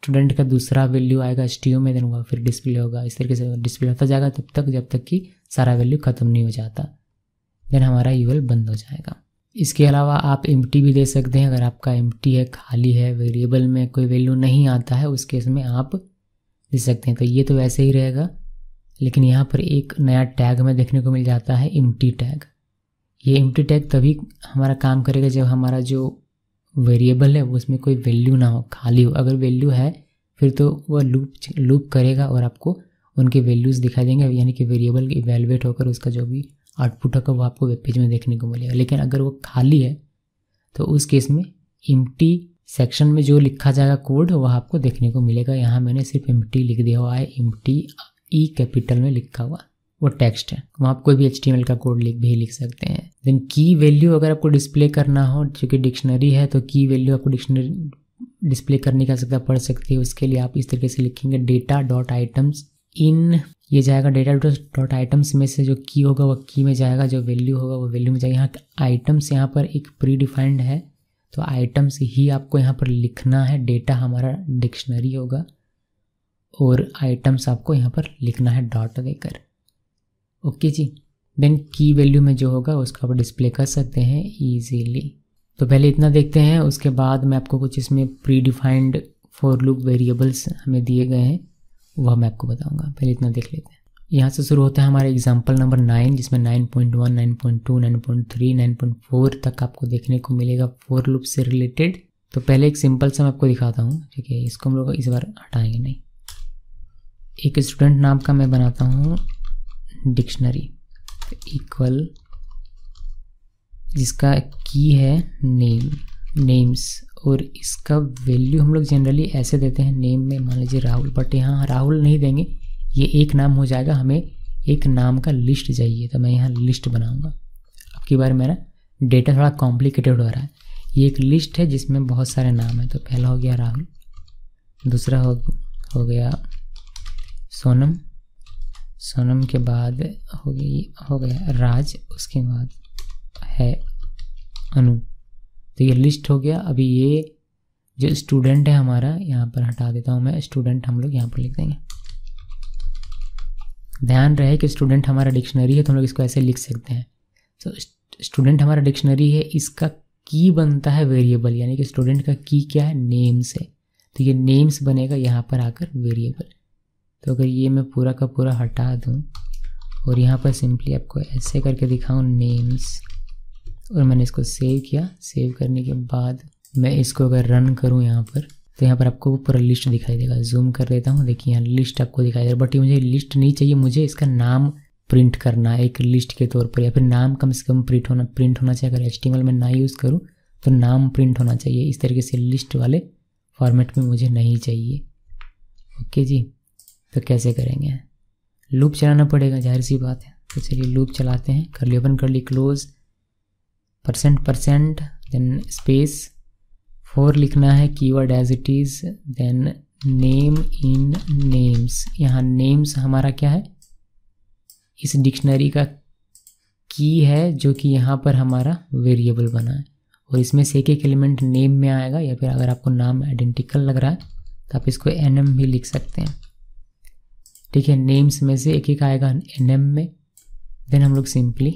स्टूडेंट का दूसरा वैल्यू आएगा एच टी यू में, देन वह फिर डिस्प्ले होगा। इस तरीके से डिस्प्ले होता जाएगा तब तक जब तक कि सारा वैल्यू ख़त्म नहीं हो जाता, देन हमारा यूएल बंद हो जाएगा। इसके अलावा आप एम्प्टी भी दे सकते हैं। अगर आपका एम्प्टी है, खाली है, वेरिएबल में कोई वैल्यू नहीं आता है, उस केस में आप दे सकते हैं। तो ये तो वैसे ही रहेगा, लेकिन यहाँ पर एक नया टैग हमें देखने को मिल जाता है, एम्प्टी टैग। ये एम्प्टी टैग तभी हमारा काम करेगा जब हमारा जो वेरिएबल है वो उसमें कोई वैल्यू ना हो, खाली हो। अगर वैल्यू है फिर तो वह लूप लूप करेगा और आपको उनके वैल्यूज़ दिखाई देंगे, यानी कि वेरिएबल इवैल्यूएट होकर उसका जो भी आउटपुट होगा वो आपको वेब पेज में देखने को मिलेगा। लेकिन अगर वो खाली है तो उस केस में एम्प्टी सेक्शन में जो लिखा जाएगा कोड वह आपको देखने को मिलेगा। यहाँ मैंने सिर्फ एम्प्टी लिख दिया हुआ है, एम्प्टी ई कैपिटल में लिखा हुआ, वो टेक्स्ट है। वहाँ आप कोई भी एच टी एम एल का कोड लिख भी लिख सकते हैं। देन की वैल्यू अगर आपको डिस्प्ले करना हो, चूँकि डिक्शनरी है तो की वैल्यू आपको डिक्शनरी डिस्प्ले करने की आवश्यकता पड़ सकती है। उसके लिए आप इस तरीके से लिखेंगे डेटा डॉट आइटम्स इन, ये जाएगा डेटा डॉट आइटम्स में से जो की होगा वो की में जाएगा, जो वैल्यू होगा वो वैल्यू में जाएगा। यहाँ आइटम्स यहाँ पर एक प्री डिफाइंड है तो आइटम्स ही आपको यहाँ पर लिखना है। डेटा हमारा डिक्शनरी होगा और आइटम्स आपको यहाँ पर लिखना है डॉट देकर। ओके जी। देन की वैल्यू में जो होगा उसको आप डिस्प्ले कर सकते हैं ईजीली। तो पहले इतना देखते हैं, उसके बाद मैं आपको कुछ इसमें predefined for loop variables हमें दिए गए हैं वह मैं आपको बताऊंगा। पहले इतना देख लेते हैं। यहाँ से शुरू होता है हमारा एग्जाम्पल नंबर नाइन, जिसमें nine point one, nine point two, nine point three, nine point four तक आपको देखने को मिलेगा फॉर लूप से रिलेटेड। तो पहले एक सिंपल सा मैं आपको दिखाता हूँ, ठीक है। इसको हम लोग इस बार हटाएंगे नहीं। एक स्टूडेंट नाम का मैं बनाता हूँ डिक्शनरी इक्वल, जिसका की है नेम नेम्स, और इसका वैल्यू हम लोग जनरली ऐसे देते हैं नेम में, मान लीजिए राहुल, बट यहाँ राहुल नहीं देंगे, ये एक नाम हो जाएगा। हमें एक नाम का लिस्ट चाहिए तो मैं यहाँ लिस्ट बनाऊंगा। अब की बार मेरा डेटा थोड़ा कॉम्प्लिकेटेड हो रहा है। ये एक लिस्ट है जिसमें बहुत सारे नाम हैं। तो पहला हो गया राहुल, दूसरा हो हो गया सोनम, सोनम के बाद हो गई हो गया राज, उसके बाद है अनु। तो ये लिस्ट हो गया। अभी ये जो स्टूडेंट है हमारा, यहाँ पर हटा देता हूँ मैं, स्टूडेंट हम लोग यहाँ पर लिख देंगे। ध्यान रहे कि स्टूडेंट हमारा डिक्शनरी है तो हम लोग इसको ऐसे लिख सकते हैं। तो स्टूडेंट हमारा डिक्शनरी है, इसका की बनता है वेरिएबल, यानी कि स्टूडेंट का की क्या है, नेम्स है। तो ये नेम्स बनेगा यहाँ पर आकर वेरिएबल। तो अगर ये मैं पूरा का पूरा हटा दूँ और यहाँ पर सिंपली आपको ऐसे करके दिखाऊँ नेम्स, और मैंने इसको सेव किया। सेव करने के बाद मैं इसको अगर रन करूँ यहाँ पर, तो यहाँ पर आपको पूरा लिस्ट दिखाई देगा। जूम कर लेता हूँ, देखिए यहाँ लिस्ट आपको दिखाई दे रहा है। बट ये मुझे लिस्ट नहीं चाहिए, मुझे इसका नाम प्रिंट करना है एक लिस्ट के तौर पर, या फिर नाम कम से कम प्रिंट होना प्रिंट होना चाहिए। अगर एच टी एम एल में ना यूज़ करूँ तो नाम प्रिंट होना चाहिए। इस तरीके से लिस्ट वाले फॉर्मेट में मुझे नहीं चाहिए। ओके जी। तो कैसे करेंगे, लूप चलाना पड़ेगा, जाहिर सी बात है। तो चलिए लूप चलाते हैं। कर ली open, curly close, percent percent then space, for लिखना है, keyword as it is, then name in names. यहाँ नेम्स हमारा क्या है, इस डिक्शनरी का की है जो कि यहाँ पर हमारा वेरिएबल बना है, और इसमें से एक एक एलिमेंट नेम में आएगा। या फिर अगर आपको नाम आइडेंटिकल लग रहा है तो आप इसको एन एम भी लिख सकते हैं, ठीक है। नेम्स में से एक एक आएगा एन एम में। देन हम लोग सिंपली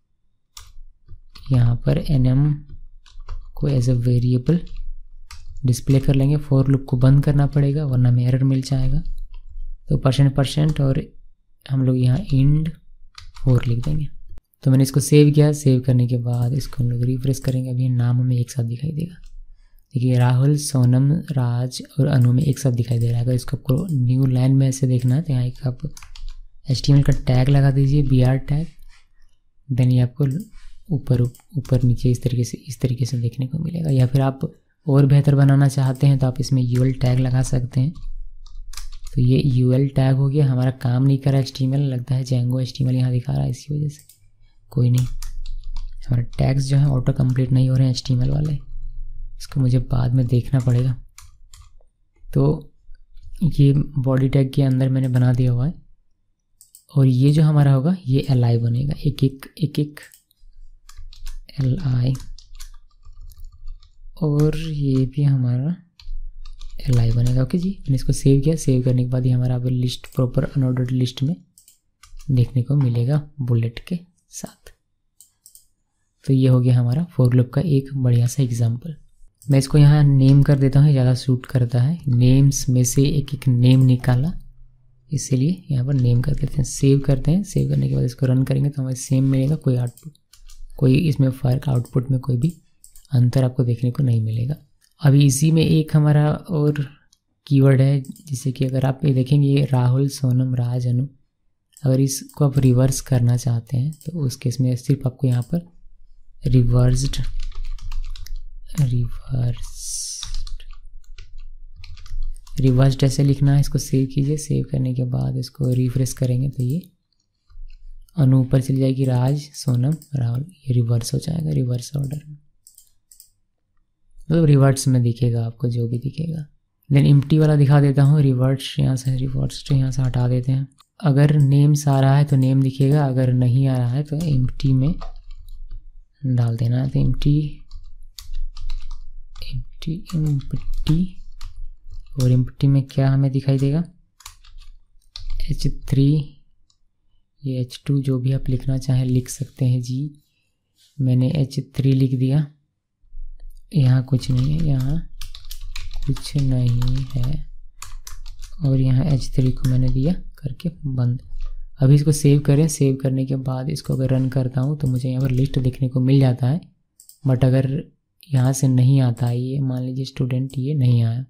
यहाँ पर एन एम को एज अ वेरिएबल डिस्प्ले कर लेंगे। फॉर लूप को बंद करना पड़ेगा वरना में एरर मिल जाएगा। तो परसेंट परसेंट और हम लोग यहाँ इंड फोर लिख देंगे। तो मैंने इसको सेव किया। सेव करने के बाद इसको हम लोग रिफ्रेश करेंगे। अभी नाम हमें एक साथ दिखाई देगा। देखिए राहुल, सोनम, राज और अनु में एक साथ दिखाई दे रहा है। अगर इसको आपको न्यू लाइन में ऐसे देखना है तो यहाँ एक आप एच टी एम एल का टैग लगा दीजिए, बी आर टैग। देन ये आपको ऊपर ऊपर नीचे इस तरीके से इस तरीके से देखने को मिलेगा। या फिर आप और बेहतर बनाना चाहते हैं तो आप इसमें यू एल टैग लगा सकते हैं। तो ये यू एल टैग हो गया। हमारा काम नहीं कर रहा एच टी एम एल, लगता है Django H T M L यहाँ दिखा रहा है, इसी वजह से। कोई नहीं, हमारे टैग्स जो है ऑटो कंप्लीट नहीं हो रहे हैं एच टी एम एल वाले, इसको मुझे बाद में देखना पड़ेगा। तो ये बॉडी टैग के अंदर मैंने बना दिया हुआ है, और ये जो हमारा होगा ये एल आई बनेगा, एक एक एक एक एल आई, और ये भी हमारा एल आई बनेगा। ओके जी, मैंने इसको सेव किया। सेव करने के बाद ये हमारा अब लिस्ट प्रॉपर अनऑर्डर्ड लिस्ट में देखने को मिलेगा बुलेट के साथ। तो ये हो गया हमारा फॉर लूप का एक बढ़िया सा एग्जांपल। मैं इसको यहाँ नेम कर देता हूँ, ज़्यादा सूट करता है। नेम्स में से एक एक नेम निकाला, इसीलिए यहाँ पर नेम कर देते हैं। सेव करते हैं। सेव करने के बाद इसको रन करेंगे तो हमें सेम मिलेगा, कोई आउटपुट कोई इसमें फ़र्क आउटपुट में कोई भी अंतर आपको देखने को नहीं मिलेगा। अभी इसी में एक हमारा और कीवर्ड है, जिससे कि अगर आप ये देखेंगे ये राहुल, सोनम, राज, अनु, अगर इसको आप रिवर्स करना चाहते हैं तो उस केस में सिर्फ आपको यहाँ पर रिवर्स्ड रिवर्स्ड रिवर्स्ड ऐसे लिखना है। इसको सेव कीजिए। सेव करने के बाद इसको रिफ्रेश करेंगे तो ये अनु ऊपर चली जाएगी, राज, सोनम, राहुल, ये रिवर्स हो जाएगा, रिवर्स ऑर्डर में, मतलब रिवर्स में दिखेगा आपको जो भी दिखेगा। देन एम्प्टी वाला दिखा देता हूँ। रिवर्स यहाँ से रिवर्स यहाँ से हटा देते हैं। अगर नेम्स आ रहा है तो नेम दिखेगा, अगर नहीं आ रहा है तो एम्प्टी में डाल देना है। तो एम्प्टी एम्प्टी एम्प्टी और एम्प्टी में क्या हमें दिखाई देगा, एच थ्री, ये एच टू, जो भी आप लिखना चाहें लिख सकते हैं जी। मैंने एच थ्री लिख दिया। यहाँ कुछ नहीं है, यहाँ कुछ नहीं है, और यहाँ एच थ्री को मैंने दिया करके बंद। अभी इसको सेव करें। सेव करने के बाद इसको अगर रन करता हूँ तो मुझे यहाँ पर लिस्ट देखने को मिल जाता है। बट अगर यहाँ से नहीं आता है, ये मान लीजिए स्टूडेंट ये नहीं आया,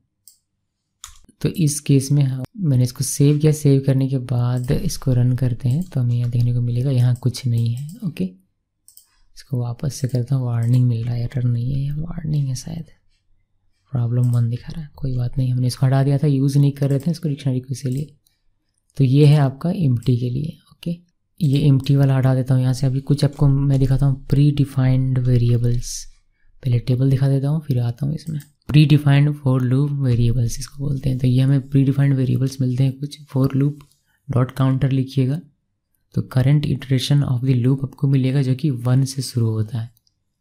तो इस केस में हाँ मैंने इसको सेव किया। सेव करने के बाद इसको रन करते हैं तो हमें यहाँ देखने को मिलेगा यहाँ कुछ नहीं है। ओके, इसको वापस से करता हूँ। वार्निंग मिल रहा है, एरर नहीं है, ये वार्निंग है शायद, प्रॉब्लम वन दिखा रहा है। कोई बात नहीं, हमने इसको हटा दिया था, यूज़ नहीं कर रहे थे इसको डिक्शनरी को, इसीलिए। तो ये है आपका एम्प्टी के लिए। ओके, ये एम्प्टी वाला हटा देता हूँ यहाँ से। अभी कुछ आपको मैं दिखाता हूँ प्री डिफाइंड वेरिएबल्स। पहले टेबल दिखा देता हूँ, फिर आता हूँ इसमें। Predefined for loop variables इसको बोलते हैं। तो ये हमें प्री डिफाइंड वेरिएबल्स मिलते हैं कुछ। फॉर लूप डॉट काउंटर लिखिएगा तो current iteration of the loop आपको मिलेगा जो कि वन से शुरू होता है।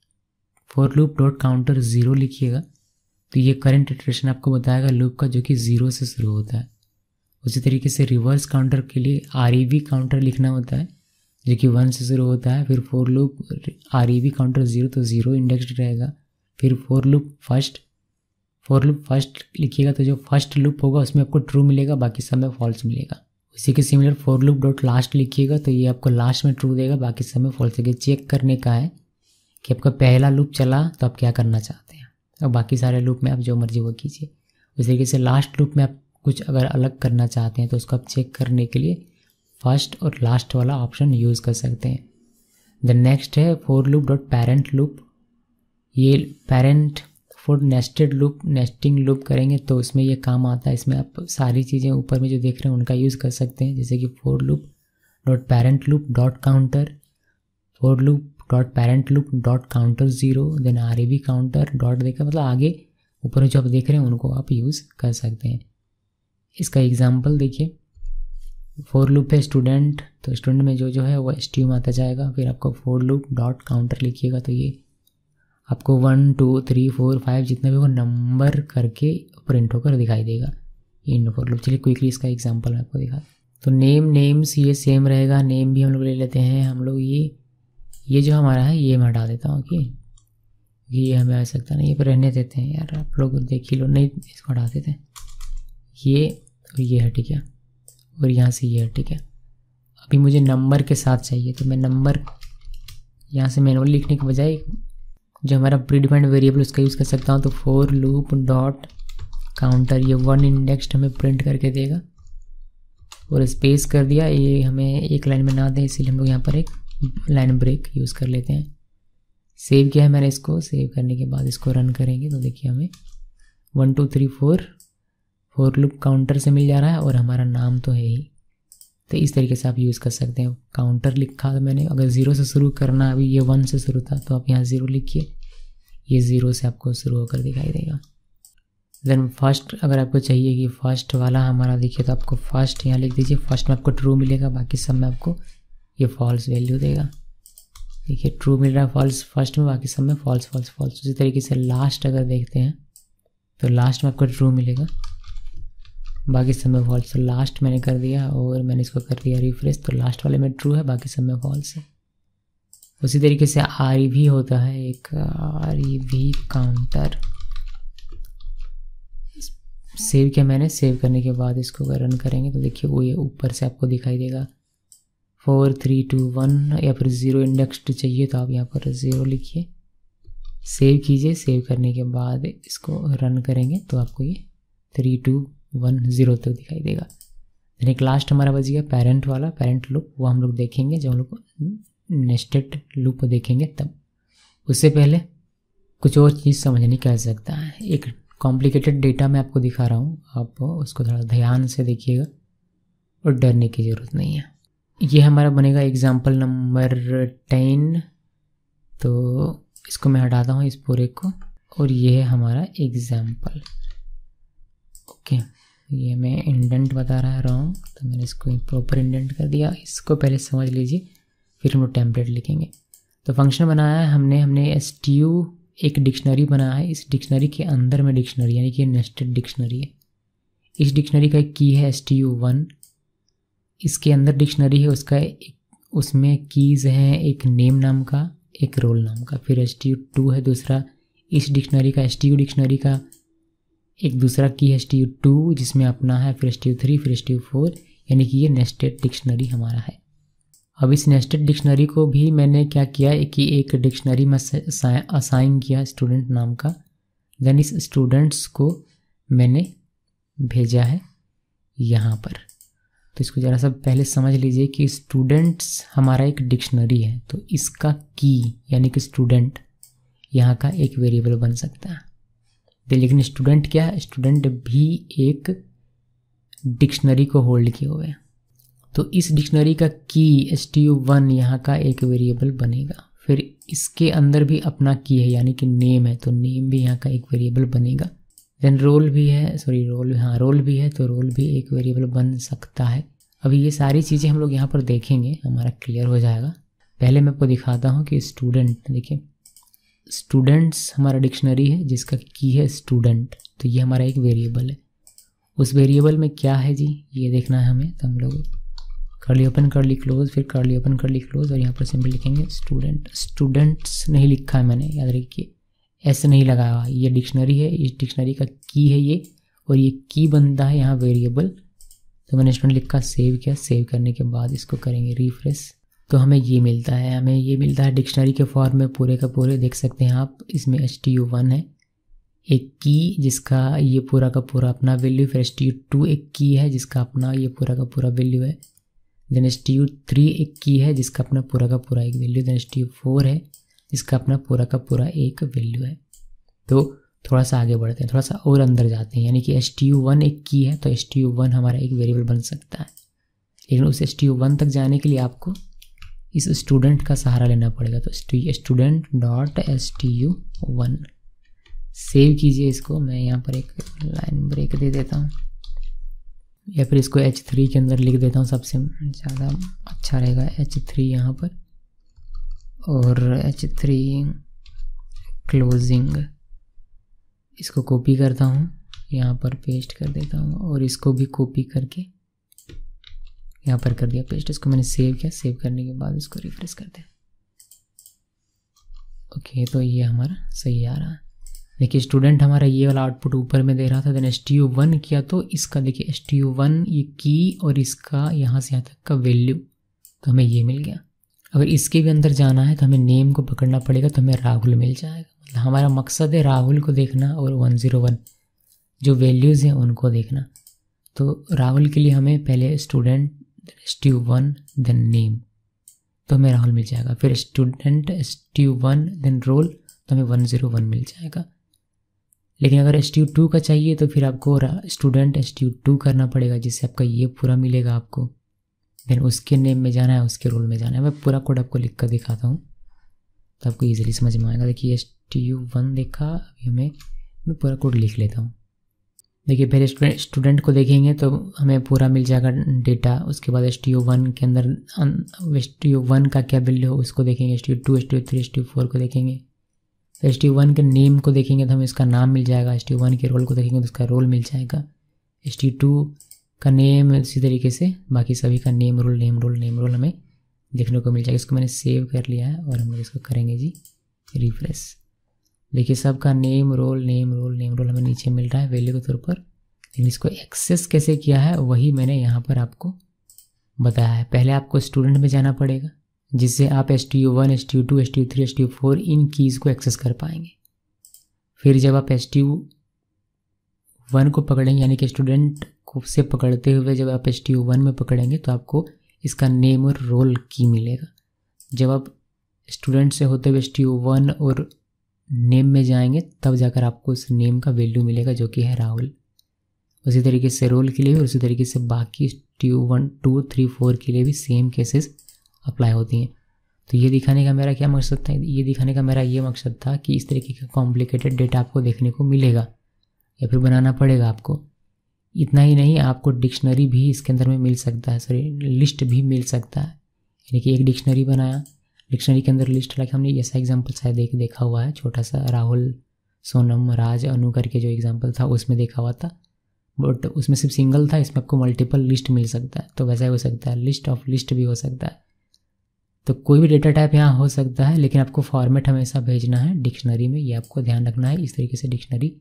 For loop dot counter zero लिखिएगा तो ये करंट इटरेशन आपको बताएगा लूप का जो कि ज़ीरो से शुरू होता है। उसी तरीके से रिवर्स काउंटर के लिए आर ई वी काउंटर लिखना होता है जो कि वन से शुरू होता है। फिर for loop R E V counter zero तो ज़ीरो इंडेक्स्ड रहेगा। फिर for loop first for loop first लिखिएगा तो जो फर्स्ट लूप होगा उसमें आपको ट्रू मिलेगा, बाकी सब में फॉल्स मिलेगा। उसी के similar for loop dot last लिखिएगा तो ये आपको लास्ट में ट्रू देगा, बाकी सब में फॉल्स देगा। चेक करने का है कि आपका पहला लूप चला तो आप क्या करना चाहते हैं, और बाकी सारे लूप में आप जो मर्जी वो कीजिए। उसी तरीके से लास्ट लूप में आप कुछ अगर अलग करना चाहते हैं तो उसको आप चेक करने के लिए फर्स्ट और लास्ट वाला ऑप्शन यूज़ कर सकते हैं। द नेक्स्ट है for loop dot parent loop. ये parent for nested loop, nesting loop करेंगे तो उसमें ये काम आता है। इसमें आप सारी चीज़ें ऊपर में जो देख रहे हैं उनका यूज़ कर सकते हैं, जैसे कि for loop dot parent loop dot counter, for loop dot parent loop dot counter zero, then R A V counter dot देकर, मतलब आगे ऊपर जो आप देख रहे हैं उनको आप यूज़ कर सकते हैं। इसका एग्जाम्पल देखिए, फॉर लूप है स्टूडेंट, तो स्टूडेंट में जो जो है वो एस टी यू आता जाएगा। फिर आपको फॉर लूप डॉट काउंटर लिखिएगा तो ये आपको one two three four five जितने भी वो नंबर करके प्रिंट होकर दिखाई देगा इन फॉर लूप। चलिए क्विकली इसका एग्जांपल मैं आपको दिखा। तो नेम नेम्स ये सेम रहेगा, नेम भी हम लोग ले लेते हैं। हम लोग ये ये जो हमारा है ये मैं हटा देता हूँ कि ये हमें आवश्यकता नहीं, ये पर रहने देते हैं यार, आप लोग देख ही लो, नहीं इसको हटा देते हैं। ये और ये है, ठीक है, और यहाँ से ये है, ठीक है। अभी मुझे नंबर के साथ चाहिए तो मैं नंबर यहाँ से मैनुअली लिखने के बजाय जो हमारा प्री डिफाइंड वेरिएबल उसका यूज़ कर सकता हूँ। तो फॉर लूप डॉट काउंटर, ये वन इंडेक्स्ड हमें प्रिंट करके देगा, और स्पेस कर दिया, ये हमें एक लाइन में ना दें इसीलिए हम लोग यहाँ पर एक लाइन ब्रेक यूज़ कर लेते हैं। सेव किया है मैंने इसको। सेव करने के बाद इसको रन करेंगे तो देखिए हमें one two three four for loop counter से मिल जा रहा है, और हमारा नाम तो है ही। तो इस तरीके से आप यूज़ कर सकते हैं। काउंटर लिखा था मैंने, अगर ज़ीरो से शुरू करना, अभी ये वन से शुरू था तो आप यहाँ ज़ीरो लिखिए, ये ज़ीरो से आपको शुरू होकर दिखाई देगा। देन फर्स्ट अगर आपको चाहिए कि फर्स्ट वाला हमारा देखिए तो आपको फर्स्ट यहाँ लिख दीजिए। फर्स्ट में आपको ट्रू मिलेगा, बाकी सब में आपको ये फॉल्स वैल्यू देगा। देखिए ट्रू मिल रहा है फॉल्स फर्स्ट में, बाकी सब में फॉल्स फॉल्स फॉल्स। उसी तरीके से लास्ट अगर देखते हैं तो लास्ट में आपका ट्रू मिलेगा, बाकी सब में फॉल्स। तो लास्ट मैंने कर दिया और मैंने इसको कर दिया रिफ्रेश, तो लास्ट वाले में ट्रू है, बाकी सब में फॉल्स है। उसी तरीके से आर ई वी होता है, एक R E V counter save किया मैंने। सेव करने के बाद इसको अगर रन करेंगे तो देखिए वो ये ऊपर से आपको दिखाई देगा फोर थ्री टू वन, या फिर ज़ीरो इंडेक्स्ड चाहिए तो आप यहाँ पर ज़ीरो लिखिए, सेव कीजिए। सेव करने के बाद इसको रन करेंगे तो आपको ये थ्री टू वन ज़ीरो तक दिखाई देगा। देन एक लास्ट हमारा बच गया पेरेंट वाला, पेरेंट लूप, वो हम लोग देखेंगे जब हम लोग नेस्टेड लूप देखेंगे तब। उससे पहले कुछ और चीज़ समझनी क्या सकता है, एक कॉम्प्लिकेटेड डेटा मैं आपको दिखा रहा हूँ, आप उसको थोड़ा ध्यान से देखिएगा और डरने की ज़रूरत नहीं है। ये हमारा बनेगा एग्जाम्पल नंबर टेन, तो इसको मैं हटाता हूँ इस पूरे को, और ये है हमारा एग्जाम्पल। ओके, ये मैं इंडेंट बता रहा है रॉन्ग, तो मैंने इसको प्रॉपर इंडेंट कर दिया। इसको पहले समझ लीजिए, फिर हम लोग टेम्पलेट लिखेंगे। तो फंक्शन बनाया है हमने हमने एस टी यू एक डिक्शनरी बनाया है, इस डिक्शनरी के अंदर में डिक्शनरी, यानी कि नेस्टेड डिक्शनरी है। इस डिक्शनरी का एक की है एस टी यू वन, इसके अंदर डिक्शनरी है, उसका एक, उसमें कीज़ हैं एक नेम नाम का, एक रोल नाम का। फिर एस टी यू टू है दूसरा, इस डिक्शनरी का एस टी यू डिक्शनरी का एक दूसरा की है एस टी यू टू जिसमें अपना है, फिर एस टी यू थ्री, फिर एस टी यू फोर, यानी कि ये नेस्टेड डिक्शनरी हमारा है। अब इस नेस्टेड डिक्शनरी को भी मैंने क्या किया कि एक डिक्शनरी में असाइन किया स्टूडेंट नाम का, देन इस स्टूडेंट्स को मैंने भेजा है यहाँ पर। तो इसको ज़रा सा पहले समझ लीजिए कि स्टूडेंट्स हमारा एक डिक्शनरी है, तो इसका की यानी कि स्टूडेंट यहाँ का एक वेरिएबल बन सकता है। लेकिन स्टूडेंट क्या है, स्टूडेंट भी एक डिक्शनरी को होल्ड किए हुए हैं, तो इस डिक्शनरी का की एस टी यू वन यहाँ का एक वेरिएबल बनेगा। फिर इसके अंदर भी अपना की है यानी कि नेम है, तो नेम भी यहाँ का एक वेरिएबल बनेगा। देन रोल भी है, सॉरी रोल हाँ रोल भी है, तो रोल भी एक वेरिएबल बन सकता है। अभी ये सारी चीज़ें हम लोग यहाँ पर देखेंगे, हमारा क्लियर हो जाएगा। पहले मैं आपको दिखाता हूँ कि स्टूडेंट, देखिए स्टूडेंट्स हमारा डिक्शनरी है जिसका की है स्टूडेंट, तो ये हमारा एक वेरिएबल है। उस वेरिएबल में क्या है जी, ये देखना है हमें, तो हम लोग कर्ली ओपन कर्ली क्लोज, फिर कर्ली ओपन कर्ली क्लोज, और यहाँ पर सिंपल लिखेंगे स्टूडेंट। स्टूडेंट्स नहीं लिखा है मैंने, याद रखिए ऐसे नहीं लगाया हुआ, ये डिक्शनरी है, इस डिक्शनरी का की है ये, और ये की बनता है यहाँ वेरिएबल। तो मैंने स्टूडेंट लिखा, सेव किया, सेव करने के बाद इसको करेंगे रिफ्रेश, तो हमें ये मिलता है, हमें ये मिलता है डिक्शनरी के फॉर्म में पूरे का पूरे, देख सकते हैं आप। इसमें एस टी यू वन है एक की जिसका ये पूरा का पूरा अपना वैल्यू, फिर एस टी यू टू एक की है जिसका अपना ये पूरा का पूरा वैल्यू है, then S T U three एक की है जिसका अपना पूरा का पूरा एक value, then S T U four है जिसका अपना पूरा का पूरा एक वैल्यू है। तो थोड़ा सा आगे बढ़ते हैं, थोड़ा सा और अंदर जाते हैं, यानी कि एस टी यू वन एक की है, तो एस टी यू वन हमारा एक वेरिएबल बन सकता है। लेकिन उस एस टी यू वन तक जाने के लिए आपको इस स्टूडेंट का सहारा लेना पड़ेगा। तो student dot S T U one, save कीजिए इसको। मैं यहाँ पर एक लाइन ब्रेक दे देता हूँ, या फिर इसको एच थ्री के अंदर लिख देता हूँ, सबसे ज़्यादा अच्छा रहेगा एच थ्री यहाँ पर, और एच थ्री क्लोजिंग, इसको कॉपी करता हूँ, यहाँ पर पेस्ट कर देता हूँ, और इसको भी कॉपी करके यहाँ पर कर दिया पेस्ट। इसको मैंने सेव किया, सेव करने के बाद इसको रिफ्रेश करते हैं। ओके, तो ये हमारा सही आ रहा है। देखिए स्टूडेंट हमारा ये वाला आउटपुट ऊपर में दे रहा था, then S T U one किया तो इसका देखिए एस टी यू वन ये की और इसका यहाँ से यहाँ तक का वैल्यू, तो हमें ये मिल गया। अगर इसके भी अंदर जाना है तो हमें नेम को पकड़ना पड़ेगा, तो हमें राहुल मिल जाएगा। मतलब हमारा मकसद है राहुल को देखना और वन ज़ीरो वन जो वैल्यूज़ हैं उनको देखना। तो राहुल के लिए हमें पहले student S T U one then name, तो हमें राहुल मिल जाएगा। फिर student S T U one then role, तो हमें वन ज़ीरो वन मिल जाएगा। लेकिन अगर एस टी यू टू का चाहिए तो फिर आपको student S T U two करना पड़ेगा, जिससे आपका ये पूरा मिलेगा आपको। देन उसके नेम में जाना है, उसके रोल में जाना है। मैं पूरा कोड आपको लिख कर दिखाता हूँ तो आपको ईजिली समझ में आएगा। देखिए एस टी यू वन देखा, अभी हमें मैं पूरा कोड लिख लेता हूँ। देखिए पहले स्टूडेंट स्टूडेंट को देखेंगे तो हमें पूरा मिल जाएगा डेटा। उसके बाद एस टी यू वन के अंदर एस टी यू वन का क्या वैल्यू हो उसको देखेंगे, S T U two, S T U three, S T U four को देखेंगे। तो एस टी वन के नेम को देखेंगे तो हमें इसका नाम मिल जाएगा, एस टी वन के रोल को देखेंगे तो उसका रोल मिल जाएगा, एस टी टू का नेम, इसी तरीके से बाकी सभी का name role name role name role हमें देखने को मिल जाएगा। इसको मैंने सेव कर लिया है और हम लोग इसको करेंगे जी रिफ्रेश। देखिए सबका name role name role name role हमें नीचे मिल रहा है वैल्यू के तौर पर, लेकिन इसको एक्सेस कैसे किया है वही मैंने यहाँ पर आपको बताया है। पहले आपको स्टूडेंट में जाना पड़ेगा जिससे आप S T U one, S T U two, S T U three, S T U four इन कीज़ को एक्सेस कर पाएंगे। फिर जब आप एस टी यू वन को पकड़ेंगे यानी कि स्टूडेंट को से पकड़ते हुए जब आप एस टी यू वन में पकड़ेंगे तो आपको इसका नेम और रोल की मिलेगा। जब आप स्टूडेंट से होते हुए एस टी यू वन और नेम में जाएंगे तब जाकर आपको उस नेम का वैल्यू मिलेगा जो कि है राहुल। उसी तरीके से रोल के लिए भी, उसी तरीके से बाकी S T U one, two, three, four के लिए भी सेम केसेस अप्लाई होती हैं। तो ये दिखाने का मेरा क्या मकसद था, ये दिखाने का मेरा ये मकसद था कि इस तरीके का कॉम्प्लिकेटेड डेटा आपको देखने को मिलेगा या फिर बनाना पड़ेगा आपको। इतना ही नहीं, आपको डिक्शनरी भी इसके अंदर में मिल सकता है, सॉरी लिस्ट भी मिल सकता है। यानी कि एक डिक्शनरी बनाया, डिक्शनरी के अंदर लिस्ट लाइक हमने ऐसा एग्जांपल शायद देख देखा हुआ है, छोटा सा राहुल, सोनम, राज, अनु करके जो एग्जांपल था उसमें देखा हुआ था, बट उसमें सिर्फ सिंगल था, इसमें आपको मल्टीपल लिस्ट मिल सकता है। तो वैसा ही हो सकता है, लिस्ट ऑफ लिस्ट भी हो सकता है। तो कोई भी डेटा टाइप यहाँ हो सकता है, लेकिन आपको फॉर्मेट हमेशा भेजना है डिक्शनरी में, ये आपको ध्यान रखना है। इस तरीके से डिक्शनरी